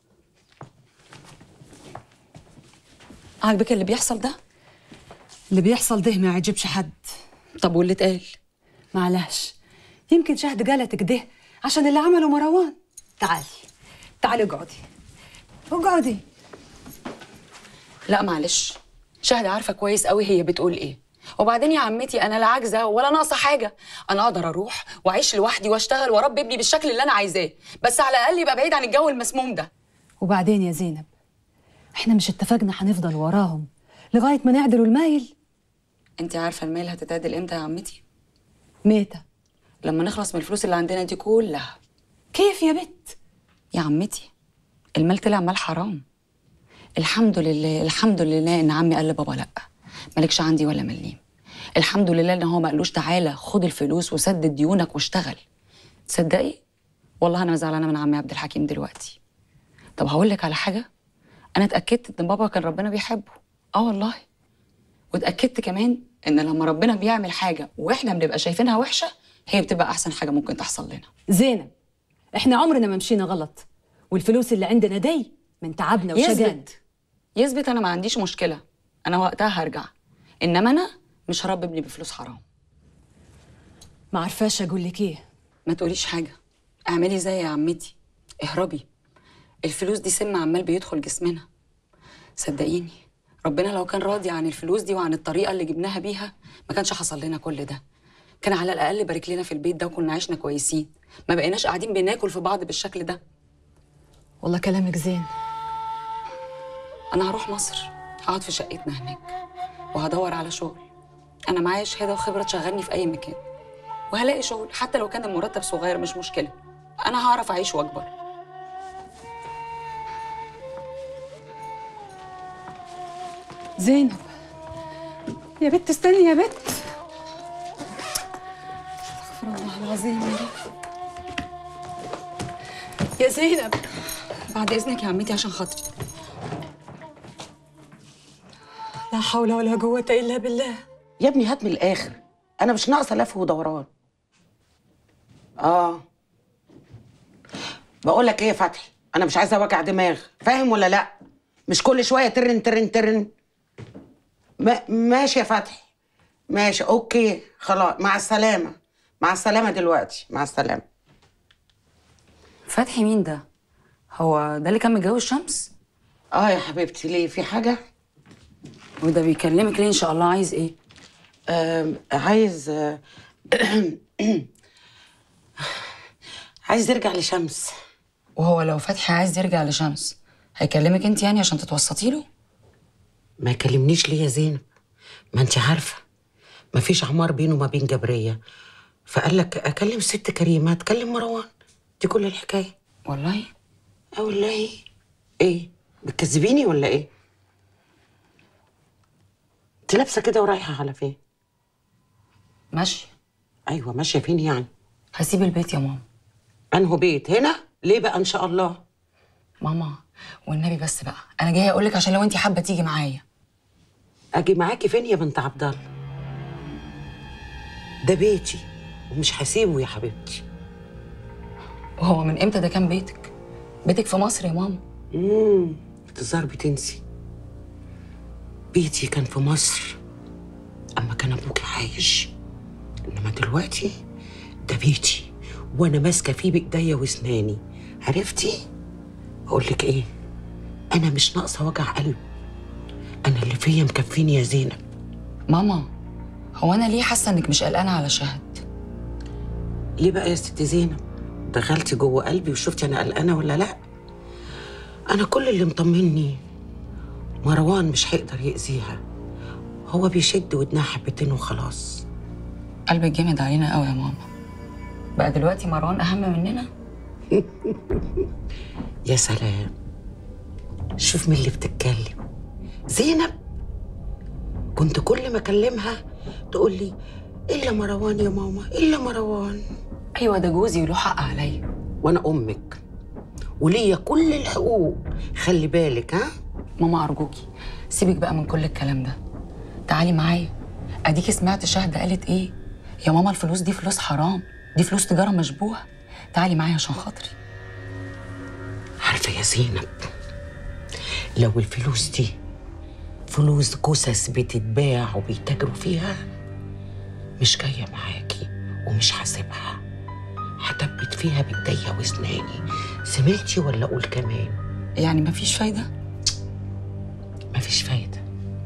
Speaker 19: عاجبك اللي بيحصل ده؟
Speaker 18: اللي بيحصل ده ما يعجبش حد.
Speaker 19: طب واللي اتقال؟
Speaker 18: معلش، يمكن شهد قالت كده عشان اللي عمله مروان. تعالي اقعدي.
Speaker 19: لا معلش، شهد عارفه كويس قوي هي بتقول ايه. وبعدين يا عمتي انا لا عاجزه ولا ناقصه حاجه، انا اقدر اروح واعيش لوحدي واشتغل واربي ابني بالشكل اللي انا عايزاه، بس على الاقل يبقى بعيد عن الجو المسموم ده.
Speaker 18: وبعدين يا زينب، احنا مش اتفقنا هنفضل وراهم لغايه ما نعدلوا المايل؟
Speaker 19: انت عارفه المايل هتتعدل امتى يا عمتي؟
Speaker 18: متى؟
Speaker 19: لما نخلص من الفلوس اللي عندنا دي كلها.
Speaker 18: كيف يا بت؟
Speaker 19: يا عمتي المال طلع مال حرام. الحمد لله ان عمي قال لبابا لا مالكش عندي ولا مليم. الحمد لله ان هو ما قالوش تعالى خد الفلوس وسدد ديونك واشتغل. تصدقي والله انا زعلانه من عمي عبد الحكيم دلوقتي. طب هقول لك على حاجه، انا اتاكدت ان بابا كان ربنا بيحبه. والله. واتاكدت كمان ان لما ربنا بيعمل حاجه واحنا بنبقى شايفينها وحشه، هي بتبقى احسن حاجه ممكن تحصل لنا.
Speaker 18: زينب، احنا عمرنا ما مشينا غلط، والفلوس اللي عندنا دي من تعبنا وشجعنا.
Speaker 19: يثبت انا ما عنديش مشكله، انا وقتها هرجع، انما انا مش هربي ابني بفلوس حرام.
Speaker 18: ما عارفاش اقول لك ايه.
Speaker 19: ما تقوليش حاجه، اعملي زي يا عمتي، اهربي. الفلوس دي سم عمال بيدخل جسمنا. صدقيني ربنا لو كان راضي عن الفلوس دي وعن الطريقه اللي جبناها بيها ما كانش حصل لنا كل ده. كان على الاقل بارك لنا في البيت ده وكنا عشنا كويسين، ما بقيناش قاعدين بناكل في بعض بالشكل ده.
Speaker 18: والله كلامك زين.
Speaker 19: انا هروح مصر، هقعد في شقتنا هناك وهدور على شغل. انا معايا شهاده وخبره تشغلني في اي مكان، وهلاقي شغل حتى لو كان المرتب صغير مش مشكله. انا هعرف اعيش واكبر.
Speaker 18: زينب يا بت استني يا بت. استغفر الله العظيم يا رب.
Speaker 19: يا زينب بعد اذنك يا عمتي عشان خاطري.
Speaker 4: لا حول ولا قوة إلا بالله.
Speaker 1: يا ابني هات من الاخر، انا مش ناقصه لف ودوران. بقول لك ايه يا فتحي، انا مش عايزه وجع دماغ، فاهم ولا لا؟ مش كل شويه ترن ترن ترن. ماشي يا فتحي، ماشي اوكي خلاص، مع السلامه. مع السلامه دلوقتي، مع السلامه.
Speaker 19: فتحي مين ده؟ هو ده اللي كان متجوز شمس؟
Speaker 1: يا حبيبتي، ليه في حاجه؟
Speaker 19: وده بيكلمك ليه ان شاء الله؟ عايز ايه؟
Speaker 1: عايز عايز يرجع لشمس.
Speaker 19: وهو لو فتحي عايز يرجع لشمس هيكلمك انت يعني عشان تتوسطي له؟
Speaker 1: ما يكلمنيش ليه يا زينب؟ ما انت عارفه مفيش عمار بينه وما بين جبريه، فقال لك اكلم ست كريمه تكلم مروان، دي كل الحكايه.
Speaker 19: والله؟
Speaker 1: والله. ايه بتكذبيني ولا ايه؟ انت لابسه كده ورايحه على فين؟
Speaker 19: ماشيه.
Speaker 1: ايوه ماشيه فين يعني؟
Speaker 19: هسيب البيت يا ماما.
Speaker 1: انهو بيت؟ هنا؟ ليه بقى ان شاء الله؟
Speaker 19: ماما والنبي بس بقى، انا جايه اقول لك عشان لو انت حابه تيجي معايا.
Speaker 1: اجي معاكي فين يا بنت عبد الله؟ ده بيتي ومش هسيبه يا حبيبتي.
Speaker 19: وهو من امتى ده كان بيتك؟ بيتك في مصر يا ماما.
Speaker 1: الظاهر بتنسي. بيتي كان في مصر اما كان ابوكي عايش، انما دلوقتي ده بيتي وانا ماسكه فيه بايديا واسناني. عرفتي؟ اقول لك ايه، انا مش ناقصه وجع قلب، انا اللي فيا مكفيني يا زينب.
Speaker 19: ماما هو انا ليه حاسه انك مش قلقانه على شهد؟
Speaker 1: ليه بقى يا ست زينب؟ دخلتي جوه قلبي وشفتي انا قلقانه ولا لا؟ انا كل اللي مطمني مروان مش هيقدر يأذيها، هو بيشد ودنها حبتين وخلاص.
Speaker 19: قلبك جامد علينا قوي يا ماما. بقى دلوقتي مروان اهم مننا؟
Speaker 1: يا سلام، شوف مين اللي بتتكلم. زينب كنت كل ما اكلمها تقول لي الا مروان يا ماما، الا مروان.
Speaker 19: ايوه ده جوزي وله حق عليا،
Speaker 1: وانا امك وليا كل الحقوق، خلي بالك. ها
Speaker 19: ماما ارجوكي سيبك بقى من كل الكلام ده، تعالي معايا. اديكي سمعت شهد قالت ايه؟ يا ماما الفلوس دي فلوس حرام، دي فلوس تجاره مشبوهه. تعالي معايا عشان خاطري.
Speaker 1: عارفه يا زينب، لو الفلوس دي فلوس جثث بتتباع وبيتاجروا فيها مش جايه معاكي ومش هسيبها، هثبت فيها بايديا واسناني. سمعتي ولا اقول كمان؟
Speaker 19: يعني مفيش فايده؟
Speaker 1: مفيش فايده.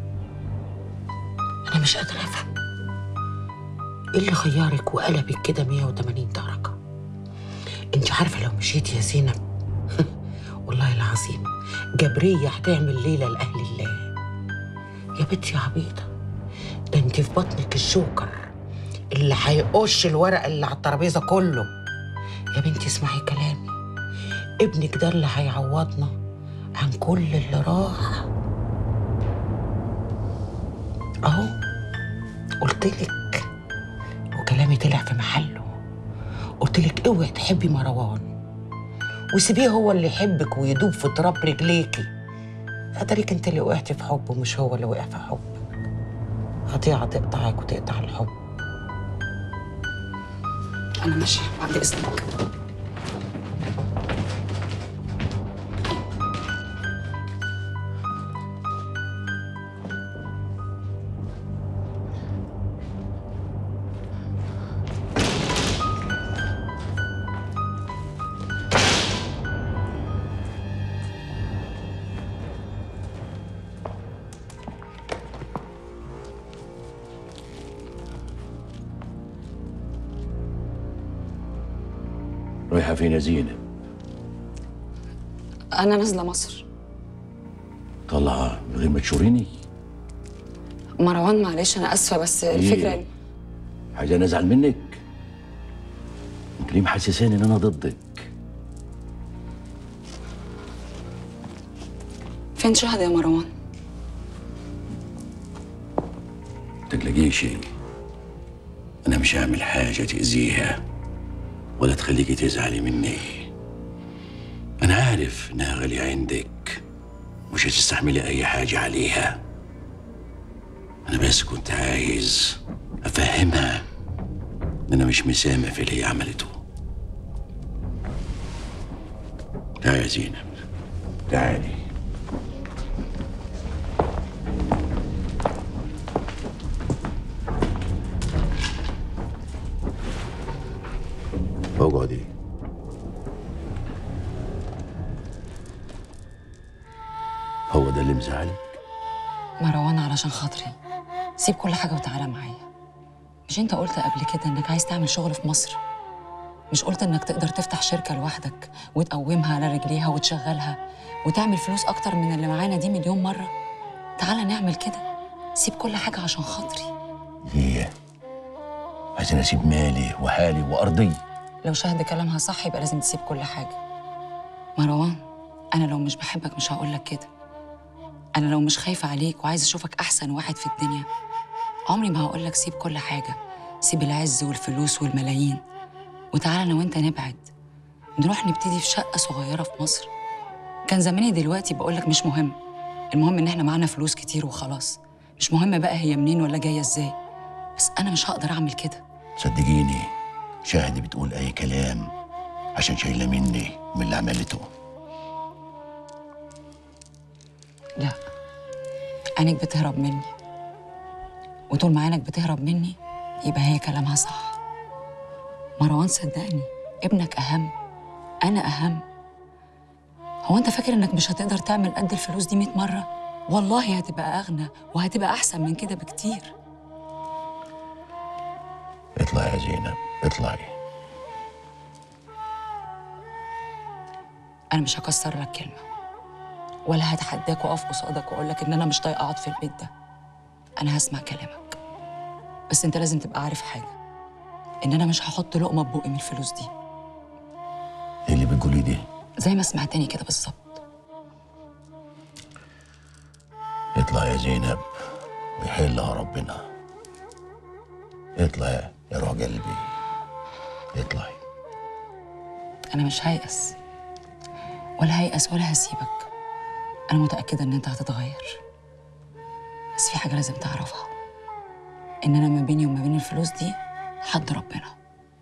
Speaker 1: انا مش قادره افهم ايه اللي غيرك وقلبك كده 180 درجه. انت عارفه لو مشيتي يا زينب والله العظيم جبريه هتعمل ليله لاهل الله. يا بنتي يا عبيطه، ده انت في بطنك الجوكر اللي هيقش الورق اللي على الترابيزه كله. يا بنتي اسمعي كلامي، ابنك ده اللي هيعوضنا عن كل اللي راح. اهو قلتلك وكلامي طلع في محله. قلتلك اوعي تحبي مروان وسيبيه هو اللي يحبك ويدوب في تراب رجليكي. اتاريك انت اللي وقعتي في حبه مش هو اللي وقع في حبك. قطيعه تقطعك وتقطع الحب.
Speaker 19: انا ماشيه بعد اذنك.
Speaker 3: رايحة فين يا زينب؟
Speaker 19: انا نازله مصر.
Speaker 3: طالعة من غير ما تشوريني؟
Speaker 19: مروان معلش انا اسفه بس الفكره
Speaker 3: إيه؟ حاجة أنا أزعل منك؟ أنت ليه محسساني إن أنا ضدك؟
Speaker 19: فين شهد يا مروان؟
Speaker 3: تقلقيش، أنا مش هعمل حاجة تأذيها ولا تخليكي تزعلي مني. أنا عارف إنها غالية عندك، مش هتستحملي أي حاجة عليها. أنا بس كنت عايز أفهمها إن أنا مش مسامح في اللي هي عملته. تعالي يا زينب، تعالي. اقعدي. هو ده اللي مزعلك؟
Speaker 19: مروان علشان خاطري سيب كل حاجه وتعالى معايا. مش انت قلت قبل كده انك عايز تعمل شغل في مصر؟ مش قلت انك تقدر تفتح شركه لوحدك وتقومها على رجليها وتشغلها وتعمل فلوس اكتر من اللي معانا دي مليون مره؟ تعالى نعمل كده، سيب كل حاجه عشان خاطري.
Speaker 3: ليه؟ عايزين اسيب مالي وحالي وارضي؟
Speaker 19: لو شهد كلامها صح يبقى لازم تسيب كل حاجه. مروان انا لو مش بحبك مش هقول لك كده. انا لو مش خايفه عليك وعايزه اشوفك احسن واحد في الدنيا عمري ما هقول لك سيب كل حاجه، سيب العز والفلوس والملايين وتعالى انا وانت نبعد، نروح نبتدي في شقه صغيره في مصر. كان زماني دلوقتي بقول لك مش مهم، المهم ان احنا معانا فلوس كتير وخلاص، مش مهم بقى هي منين ولا جايه ازاي. بس انا مش هقدر اعمل كده.
Speaker 3: صدقيني شاهد بتقول اي كلام عشان شايله مني من اللي عملته.
Speaker 19: لا، عينك بتهرب مني، وطول ما عينك بتهرب مني يبقى هي كلامها صح. مروان صدقني ابنك أهم، أنا أهم. هو أنت فاكر إنك مش هتقدر تعمل قد الفلوس دي 100 مرة؟ والله هتبقى أغنى وهتبقى أحسن من كده بكتير.
Speaker 3: اطلعي يا زينب، اطلعي.
Speaker 19: أنا مش هكسر لك كلمة ولا هتحداك وأقف قصادك وأقول لك إن أنا مش طايقة أقعد في البيت ده. أنا هسمع كلامك، بس أنت لازم تبقى عارف حاجة، إن أنا مش هحط لقمة ببقي من الفلوس دي.
Speaker 3: ايه اللي بتقولي دي؟
Speaker 19: زي ما سمعتني كده بالظبط.
Speaker 3: اطلعي يا زينب ويحلها ربنا. اطلعي يا روح قلبي، اطلعي.
Speaker 19: أنا مش هيأس ولا هيأس ولا هسيبك. أنا متأكدة إن أنت هتتغير، بس في حاجة لازم تعرفها، إن أنا ما بيني وما بين الفلوس دي حد ربنا.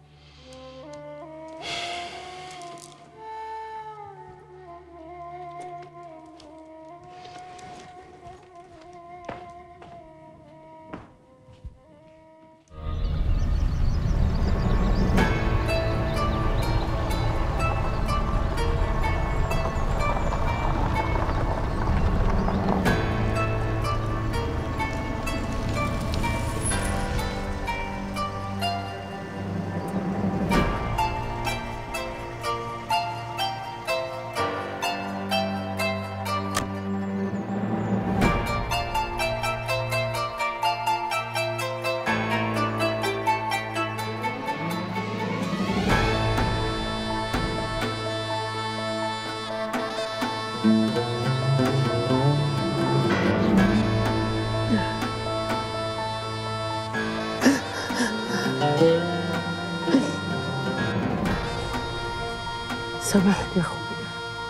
Speaker 1: سامحني يا اخويا،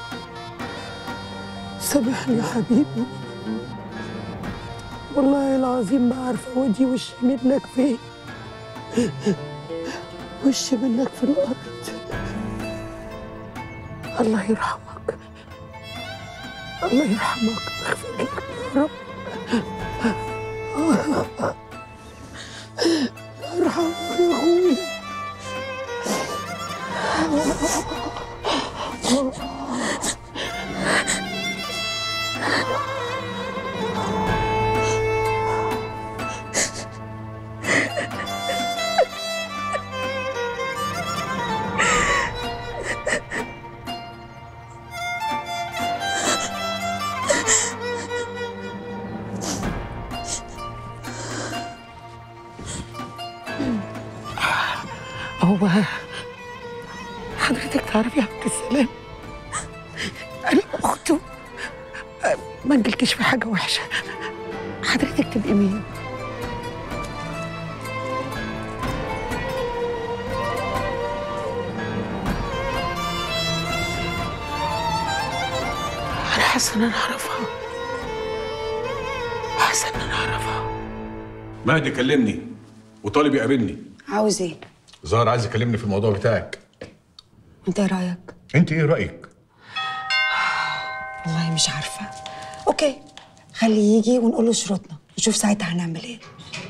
Speaker 1: سامحني يا حبيبي، والله العظيم ما عارفه ودي وشي منك فين. وشي منك في الارض. الله يرحمك، الله يرحمك ويغفر لك يا رب. ارحمك يا اخويا. هو حضرتك تعرفي يا عبد السلام، انا اخته ما نجلتش في حاجه وحشه. حضرتك تبقي مين؟ انا حاسه ان انا اعرفها، حاسه ان انا اعرفها.
Speaker 9: مهدي كلمني وطالب يقابلني.
Speaker 10: عاوز ايه؟
Speaker 9: زهر عايز يكلمني في الموضوع بتاعك.
Speaker 10: انت ايه رايك؟
Speaker 9: انت ايه رايك؟
Speaker 10: والله مش عارفه. اوكي، خليه يجي ونقول له شروطنا، نشوف ساعتها هنعمل ايه.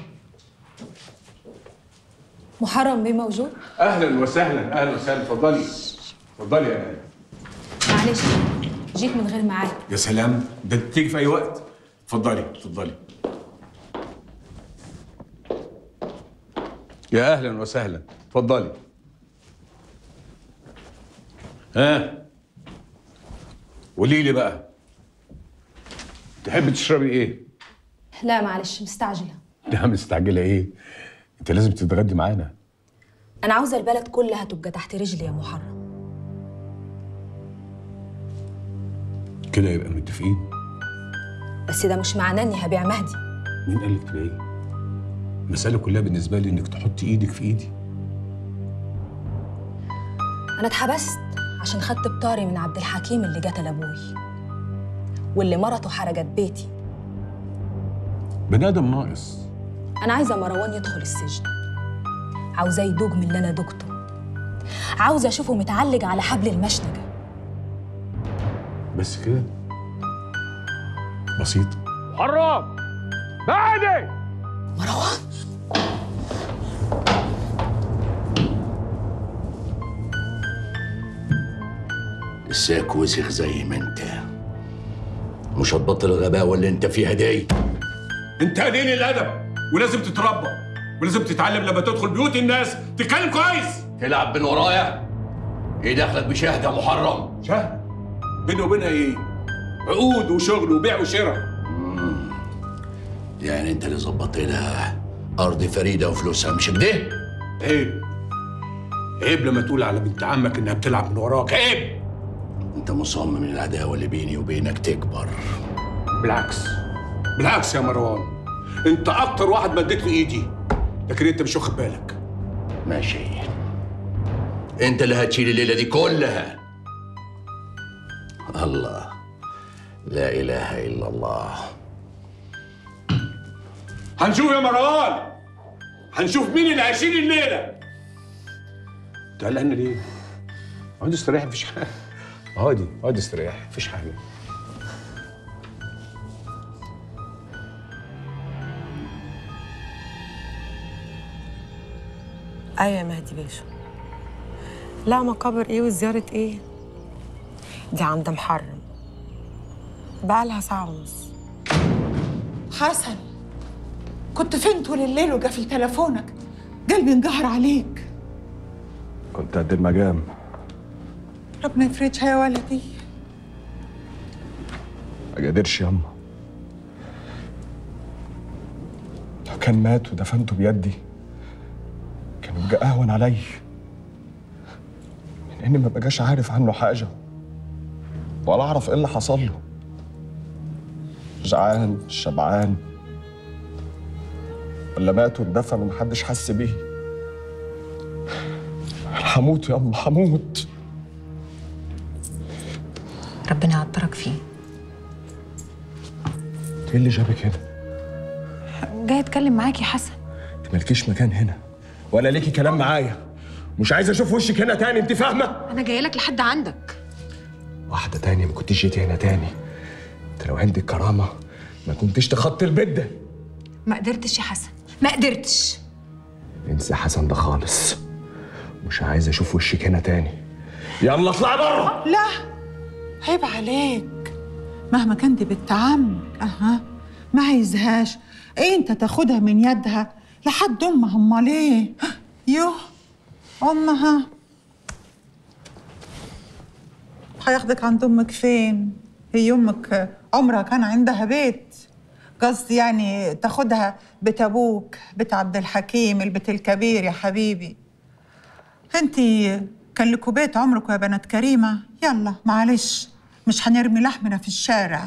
Speaker 16: محرم بيه موجود؟
Speaker 9: اهلا وسهلا، اهلا وسهلا، اتفضلي اتفضلي يا اهلا.
Speaker 16: معلش جيت من غير ميعاد.
Speaker 9: يا سلام، ده تيجي في اي وقت. اتفضلي اتفضلي. يا اهلا وسهلا، اتفضلي. قولي لي بقى، تحبي تشربي ايه؟
Speaker 16: لا معلش مستعجله.
Speaker 9: لا مستعجله ايه؟ انت لازم تتغدي معانا.
Speaker 16: انا عاوزه البلد كلها تبقى تحت رجلي يا محرم.
Speaker 9: كده يبقى متفقين.
Speaker 16: بس ده مش معناه اني هبيع مهدي.
Speaker 9: مين قال لك تبقى ايه؟ المسألة كلها بالنسبة لي انك تحطي ايدك في ايدي.
Speaker 16: انا اتحبست عشان خدت بطاري من عبد الحكيم اللي قتل ابوي واللي مرته حرقت بيتي.
Speaker 9: بني ادم ناقص.
Speaker 16: انا عايزه مروان يدخل السجن، عاوزاه يدوق من اللي انا دقته، عاوزه اشوفه متعلق على حبل المشنقه.
Speaker 9: بس كده؟ بسيط.
Speaker 21: حرام بعدي.
Speaker 10: مروان
Speaker 3: لساك وسخ زي ما انت، مش هتبطل الغباوه اللي انت فيها دي.
Speaker 9: انت قليل الادب ولازم تتربى ولازم تتعلم لما تدخل بيوت الناس تتكلم كويس.
Speaker 3: تلعب من ورايا؟ ايه دخلك بشهد يا محرم؟
Speaker 9: شهد؟ بيني وبينها ايه؟ عقود وشغل وبيع وشراء.
Speaker 3: يعني انت اللي ظبطت لها ارض فريده وفلوسها، مش كده؟
Speaker 9: عيب عيب لما تقول على بنت عمك انها بتلعب من وراك، عيب.
Speaker 3: انت مصمم العداوه اللي بيني وبينك تكبر.
Speaker 9: بالعكس بالعكس يا مروان، انت اكتر واحد مديت له ايدي، لكن انت مش واخد بالك.
Speaker 3: ماشي، انت اللي هتشيل الليله دي كلها. الله، لا اله الا الله.
Speaker 9: هنشوف يا مروان، هنشوف مين اللي هيشيل الليله. انت قلقان ليه؟ اقعد استريح، مفيش حاجه. اقعد استريح، مفيش حاجه.
Speaker 4: ايوه يا مهدي باشا. لا مقابر ايه وزياره ايه؟ دي عند محرم، بقالها ساعه ونص.
Speaker 13: حسن، كنت فين طول الليل وقافل تليفونك؟ قلبي انقهر عليك.
Speaker 12: كنت قد المجام.
Speaker 13: ربنا يفرجها يا ولدي.
Speaker 12: ما قادرش ياما، لو كان مات ودفنته بيدي كان يبقى اهون علي من اني ما بقاش عارف عنه حاجه ولا اعرف ايه اللي حصل له. جعان شبعان ولا مات واتدفن ومحدش حس بيه. انا هموت ياما، هموت.
Speaker 10: ربنا يعطرك فيه.
Speaker 12: ايه اللي جابك هنا؟
Speaker 10: جاي اتكلم معاك يا حسن.
Speaker 12: انت مالكيش مكان هنا ولا ليكي كلام معايا. مش عايز اشوف وشك هنا تاني، انت فاهمه؟
Speaker 10: انا جايه لك لحد عندك.
Speaker 12: واحده تاني ما كنتش جيتي هنا تاني. انت لو عندك كرامه ما كنتش تخطي البيت ده.
Speaker 10: ما قدرتش يا حسن، ما قدرتش.
Speaker 12: انسى حسن ده خالص، مش عايز اشوف وشك هنا تاني. يلا اطلع بره.
Speaker 13: لا عيب عليك، مهما كانت بنت عمك ما عايزهاش. ايه انت تاخدها من يدها لحد امها؟ امال ايه؟ يوه امها هياخدك عند امك فين؟ هي امك عمرها كان عندها بيت؟ قصدي يعني تاخدها بيت ابوك، بيت عبد الحكيم، البيت الكبير يا حبيبي. انتي كان لكوا بيت عمركوا يا بنات كريمة، يلا معلش مش هنرمي لحمنا في الشارع.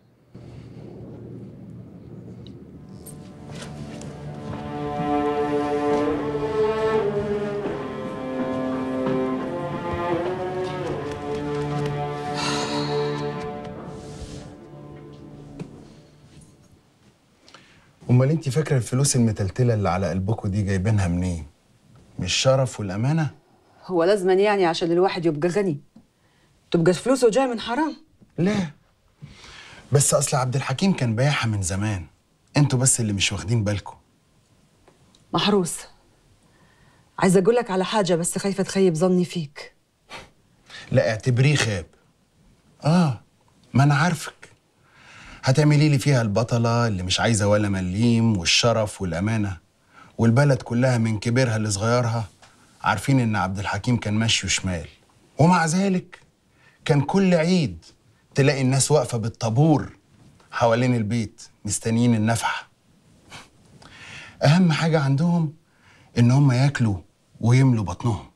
Speaker 17: امال انت فاكره الفلوس المتلتله اللي على قلبكم دي جايبينها منين؟ مش الشرف والامانه؟
Speaker 11: هو لازما يعني عشان الواحد يبقى غني تبقى فلوسه جايه من حرام؟
Speaker 17: لا، بس اصل عبد الحكيم كان بايعها من زمان، انتوا بس اللي مش واخدين بالكم.
Speaker 11: محروس، عايزه اقول لك على حاجه بس خايفه تخيب ظني فيك.
Speaker 17: لا اعتبريه خاب. ما انا عارفك هتعملي لي فيها البطله اللي مش عايزه ولا مليم، والشرف والامانه، والبلد كلها من كبيرها لصغيرها عارفين ان عبد الحكيم كان ماشي شمال، ومع ذلك كان كل عيد تلاقي الناس واقفه بالطابور حوالين البيت مستنيين النفحه. اهم حاجه عندهم ان هم ياكلوا ويملوا بطنهم.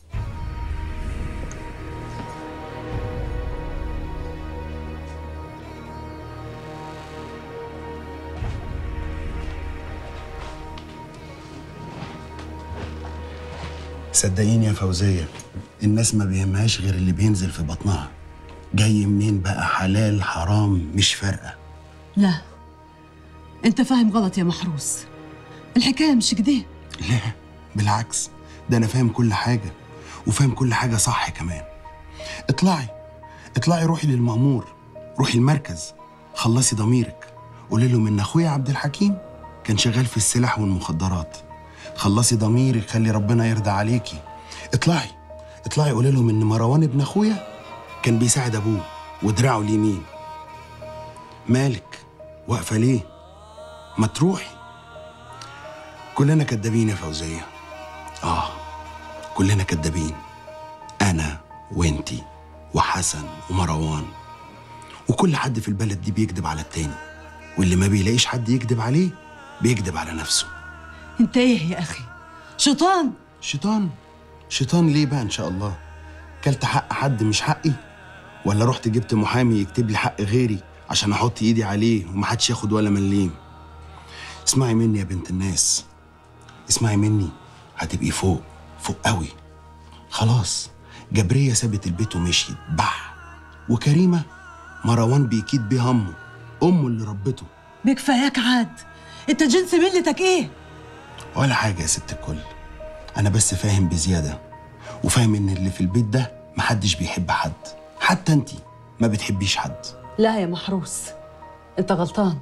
Speaker 17: صدقيني يا فوزية، الناس ما بيهمهاش غير اللي بينزل في بطنها، جاي منين بقى حلال حرام مش فارقة.
Speaker 11: لا، انت فاهم غلط يا محروس، الحكايه مش كده.
Speaker 17: لا بالعكس، ده انا فاهم كل حاجة وفاهم كل حاجة صح كمان. اطلعي روحي للمأمور، روحي المركز، خلصي ضميرك، قولي لهم ان اخويا عبد الحكيم كان شغال في السلاح والمخدرات. خلصي ضميرك، خلي ربنا يرضى عليكي. اطلعي قولي لهم ان مروان ابن اخويا كان بيساعد ابوه ودراعه اليمين. مالك واقفه ليه؟ ما تروحي. كلنا كدابين يا فوزيه. كلنا كدابين، انا وانتي وحسن ومروان، وكل حد في البلد دي بيكذب على التاني، واللي ما بيلاقيش حد يكذب عليه بيكذب على نفسه.
Speaker 11: انت ايه يا اخي؟ شيطان.
Speaker 17: شيطان ليه بقى ان شاء الله؟ كلت حق حد مش حقي؟ ولا رحت جبت محامي يكتب لي حق غيري عشان احط ايدي عليه ومحدش ياخد ولا مليم؟ اسمعي مني يا بنت الناس، اسمعي مني، هتبقي فوق قوي. خلاص جبرية سابت البيت ومشيت بح، وكريمة مروان بيكيد بيه امه اللي ربته.
Speaker 11: بكفاياك عاد، انت جنس ملتك ايه؟
Speaker 17: ولا حاجة يا ست الكل، أنا بس فاهم بزيادة، وفاهم إن اللي في البيت ده محدش بيحب حد، حتى أنتي ما بتحبيش حد.
Speaker 11: لا يا محروس، أنت غلطان.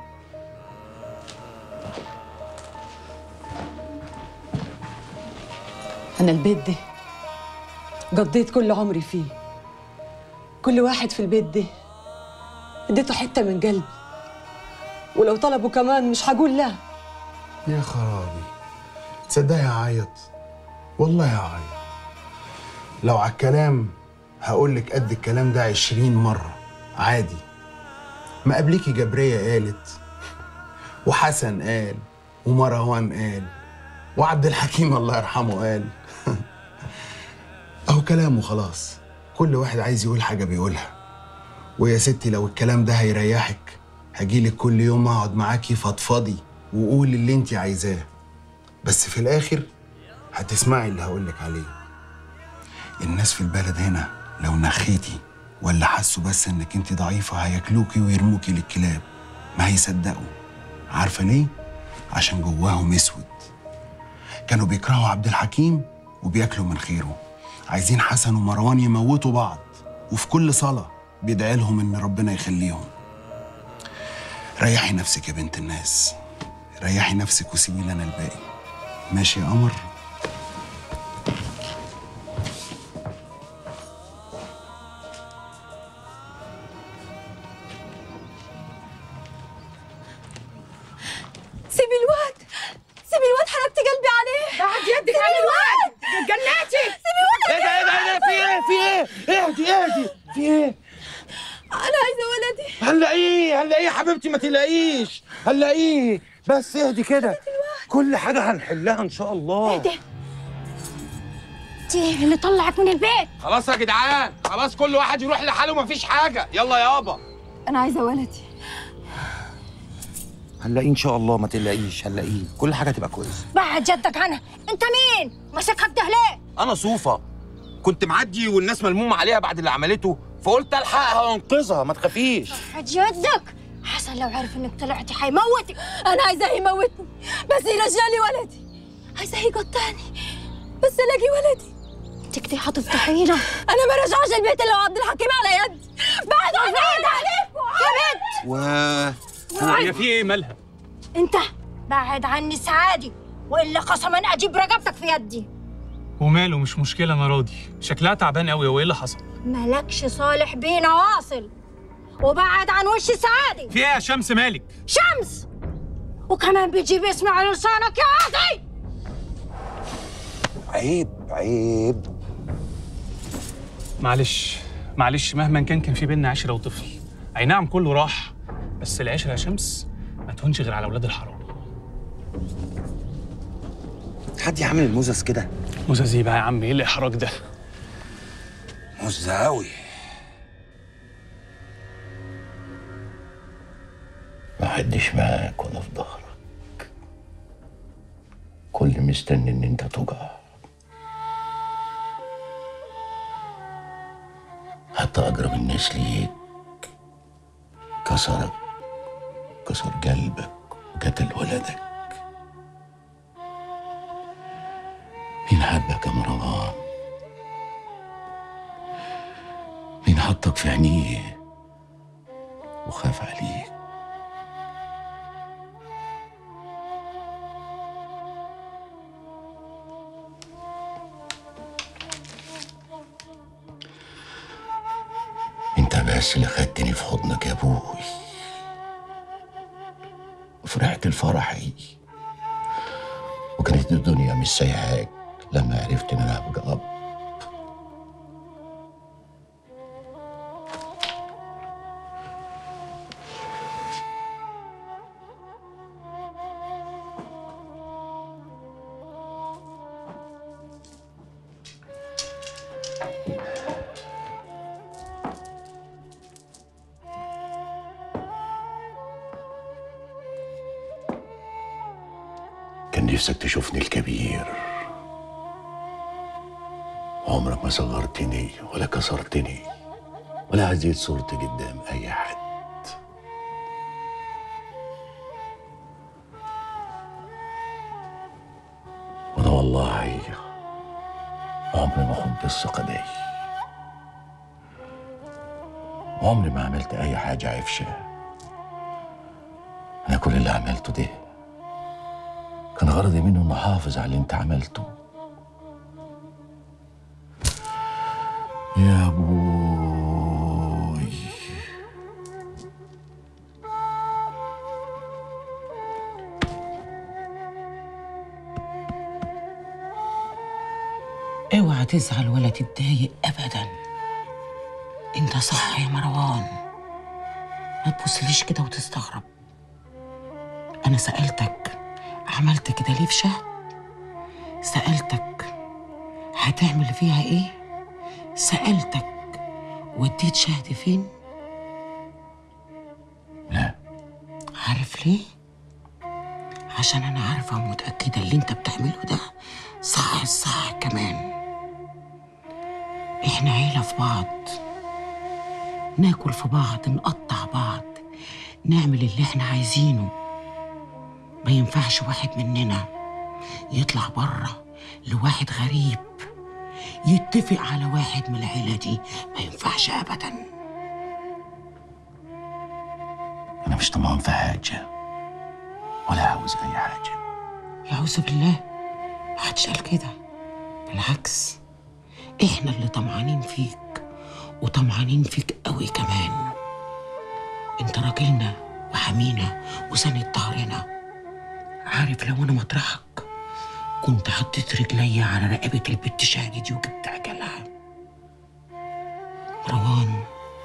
Speaker 11: أنا البيت ده قضيت كل عمري فيه، كل واحد في البيت ده اديته حتة من قلبي، ولو طلبوا كمان مش هقول لا.
Speaker 17: يا خرابي، تصدقي هعيط، والله هعيط. لو على الكلام هقولك قد الكلام ده 20 مرة عادي. ما قبليكي جبرية قالت، وحسن قال، ومروان قال، وعبد الحكيم الله يرحمه قال. اهو كلامه خلاص، كل واحد عايز يقول حاجة بيقولها. ويا ستي لو الكلام ده هيريحك هجيلك كل يوم اقعد معاكي فضفضي وقول اللي انت عايزاه، بس في الاخر هتسمعي اللي هقولك عليه. الناس في البلد هنا لو نخيتي ولا حسوا بس انك انت ضعيفة هياكلوكي ويرموكي للكلاب، ما هيصدقوا. عارفة ليه؟ عشان جواهم اسود. كانوا بيكرهوا عبد الحكيم وبياكلوا من خيره، عايزين حسن ومروان يموتوا بعض، وفي كل صلاة بيدعي لهم ان ربنا يخليهم. ريحي نفسك يا بنت الناس، ريحي نفسك وسيبي لنا الباقي. ماشي يا قمر؟
Speaker 11: سيبي الواد حرقتي قلبي عليه.
Speaker 14: بعد يدك عن الواد اتجننتي.
Speaker 11: سيبي ولدي.
Speaker 14: ايه اهدي في ايه؟
Speaker 11: انا عايزه ولدي.
Speaker 14: هنلاقيه يا حبيبتي، ما تلاقيش، هنلاقيه، بس اهدي كده، كل حاجه هنحلها ان شاء الله.
Speaker 11: اهدي.
Speaker 23: انتي اللي طلعك من البيت.
Speaker 14: خلاص يا جدعان، خلاص كل واحد يروح لحاله مفيش حاجه. يلا يابا.
Speaker 23: انا عايزه ولدي.
Speaker 7: هنلاقيه ان شاء الله، ما تقلقيش، هنلاقيه، كل حاجه هتبقى كويسه.
Speaker 23: بعد جدك عنها. انت مين؟ ماسكها بده ليه؟
Speaker 14: انا صوفه، كنت معدي والناس ملمومه عليها بعد اللي عملته، فقلت الحقها وانقذها، ما تخافيش.
Speaker 23: بعد جدك حسن لو عرف انك طلعتي حيموتك. انا عايزاه يموتني بس يرجع لي ولدي. عايزاه يقطعني بس الاقي ولدي. انت كده هتفضحينا. انا ما رجعش البيت الا وعبد الحكيم على يد. بعد عليكم يا بنت.
Speaker 2: هي في ايه مالها؟
Speaker 23: انت بعد عني سعادي والا قسما اجيب رقبتك في يدي.
Speaker 2: وماله، مش مشكله، انا راضي. شكلها تعبان قوي. هو ايه اللي حصل؟
Speaker 23: مالكش صالح بينا واصل، وبعد عن وش سعادي.
Speaker 2: في ايه يا شمس مالك؟
Speaker 23: شمس وكمان بيجيب اسمي على لسانك يا عاطي.
Speaker 7: عيب عيب.
Speaker 2: معلش مهما كان في بينا عشره وطفل. اي نعم كله راح، بس العشره يا شمس ما تهونش غير على اولاد الحرام.
Speaker 7: حد يعمل الموزس كده؟
Speaker 2: موزس ايه بقى يا عم؟ ايه الاحراج ده؟
Speaker 7: مزاوي.
Speaker 3: ما حدش معاك ولا في ظهرك، كل مستني ان انت تقع. حتى اقرب الناس ليك كسرك، كسر قلبك وقتل ولدك. مين حبك يا مروان؟ مين حطك في عينيه وخاف عليك؟ انت بس اللي خدتني في حضنك يا ابوي، وفرحت لفرحي، وكانت الدنيا مش سايعاك لما عرفت ان انا ابقى اب. كان نفسك تشوفني الكبير، عمرك ما صغرتني ولا كسرتني ولا عزيت صورتي قدام اي حد. وانا والله عمري ما خنت الثقة دي، وعمري ما عملت اي حاجة عفشة. انا كل اللي عملته ده كان غرضي منه انه احافظ على اللي انت عملته يا ابوي.
Speaker 1: اوعى تزعل ولا تتضايق ابدا. انت صح يا مروان، ما تبصليش كده وتستغرب. انا سألتك عملت كده ليه في شهد؟ سألتك هتعمل فيها ايه؟ سألتك وديت شهد فين؟
Speaker 3: لا.
Speaker 1: عارف ليه؟ عشان انا عارفة ومتأكدة اللي انت بتعمله ده صح الصح كمان. احنا عيلة في بعض، ناكل في بعض، نقطع بعض، نعمل اللي احنا عايزينه. ما ينفعش واحد مننا يطلع بره لواحد غريب يتفق على واحد من العيلة دي، ما ينفعش أبدا.
Speaker 3: أنا مش طمعان في حاجة ولا عاوز أي حاجة.
Speaker 1: يعوذ بالله، محدش قال كده، بالعكس إحنا اللي طمعانين فيك، وطمعانين فيك قوي كمان. أنت راجلنا وحمينا وسند ظهرنا. عارف لو أنا مطرحك كنت حطيت رجلي على رقبة البت شهد دي وجبت عجلها. مروان،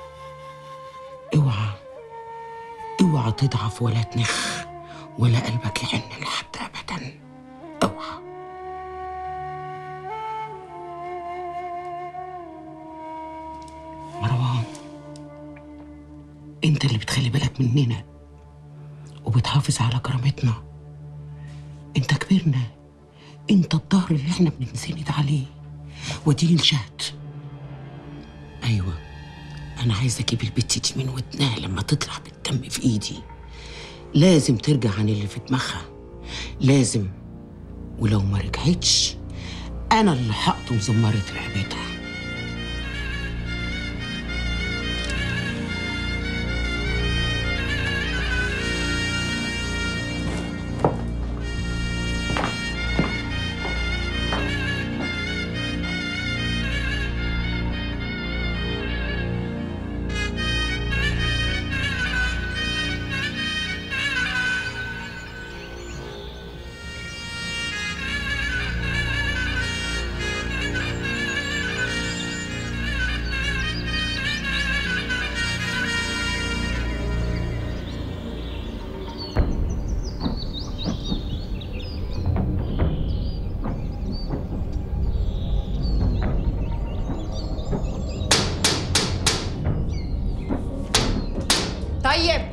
Speaker 1: اوعى تضعف ولا تنخ ولا قلبك يحن لحد ابدا. اوعى. انت اللي بتخلي بالك مننا وبتحافظ على كرامتنا. انت كبرنا، انت الظهر اللي احنا بنسند عليه. وديني الشهد. ايوه، انا عايزه اجيب البت دي من ودنها لما تطلع بالدم في ايدي. لازم ترجع عن اللي في دماغها، لازم. ولو ما رجعتش انا اللي هقطم زمارة رقبتها.
Speaker 15: طيب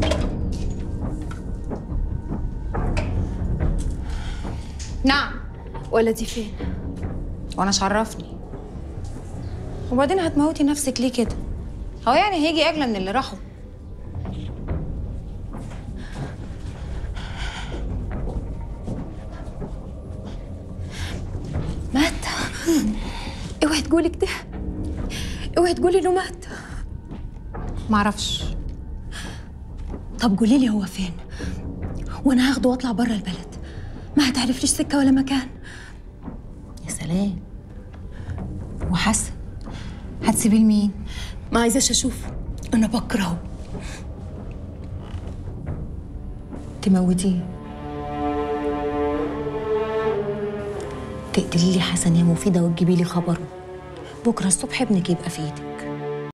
Speaker 15: نعم.
Speaker 16: ولدي فين؟
Speaker 15: وانا شرفني. وبعدين هتموتي نفسك ليه كده؟ هو يعني هيجي اجلى من اللي راحوا؟
Speaker 16: مات؟ اوعي تقولي كده، اوعي تقولي انه مات.
Speaker 15: معرفش.
Speaker 16: طب قولي لي هو فين وانا هاخده واطلع بره البلد. ما هتعرفليش سكه ولا مكان.
Speaker 15: يا سلام. وحسن هتسيبيه لمين؟
Speaker 16: ما عايزاش اشوفه، انا بكرهه.
Speaker 15: تموتيه؟
Speaker 16: تقتلي لي حسن يا مفيده وتجيبي لي خبره. بكره الصبح ابنك يبقى في ايدك.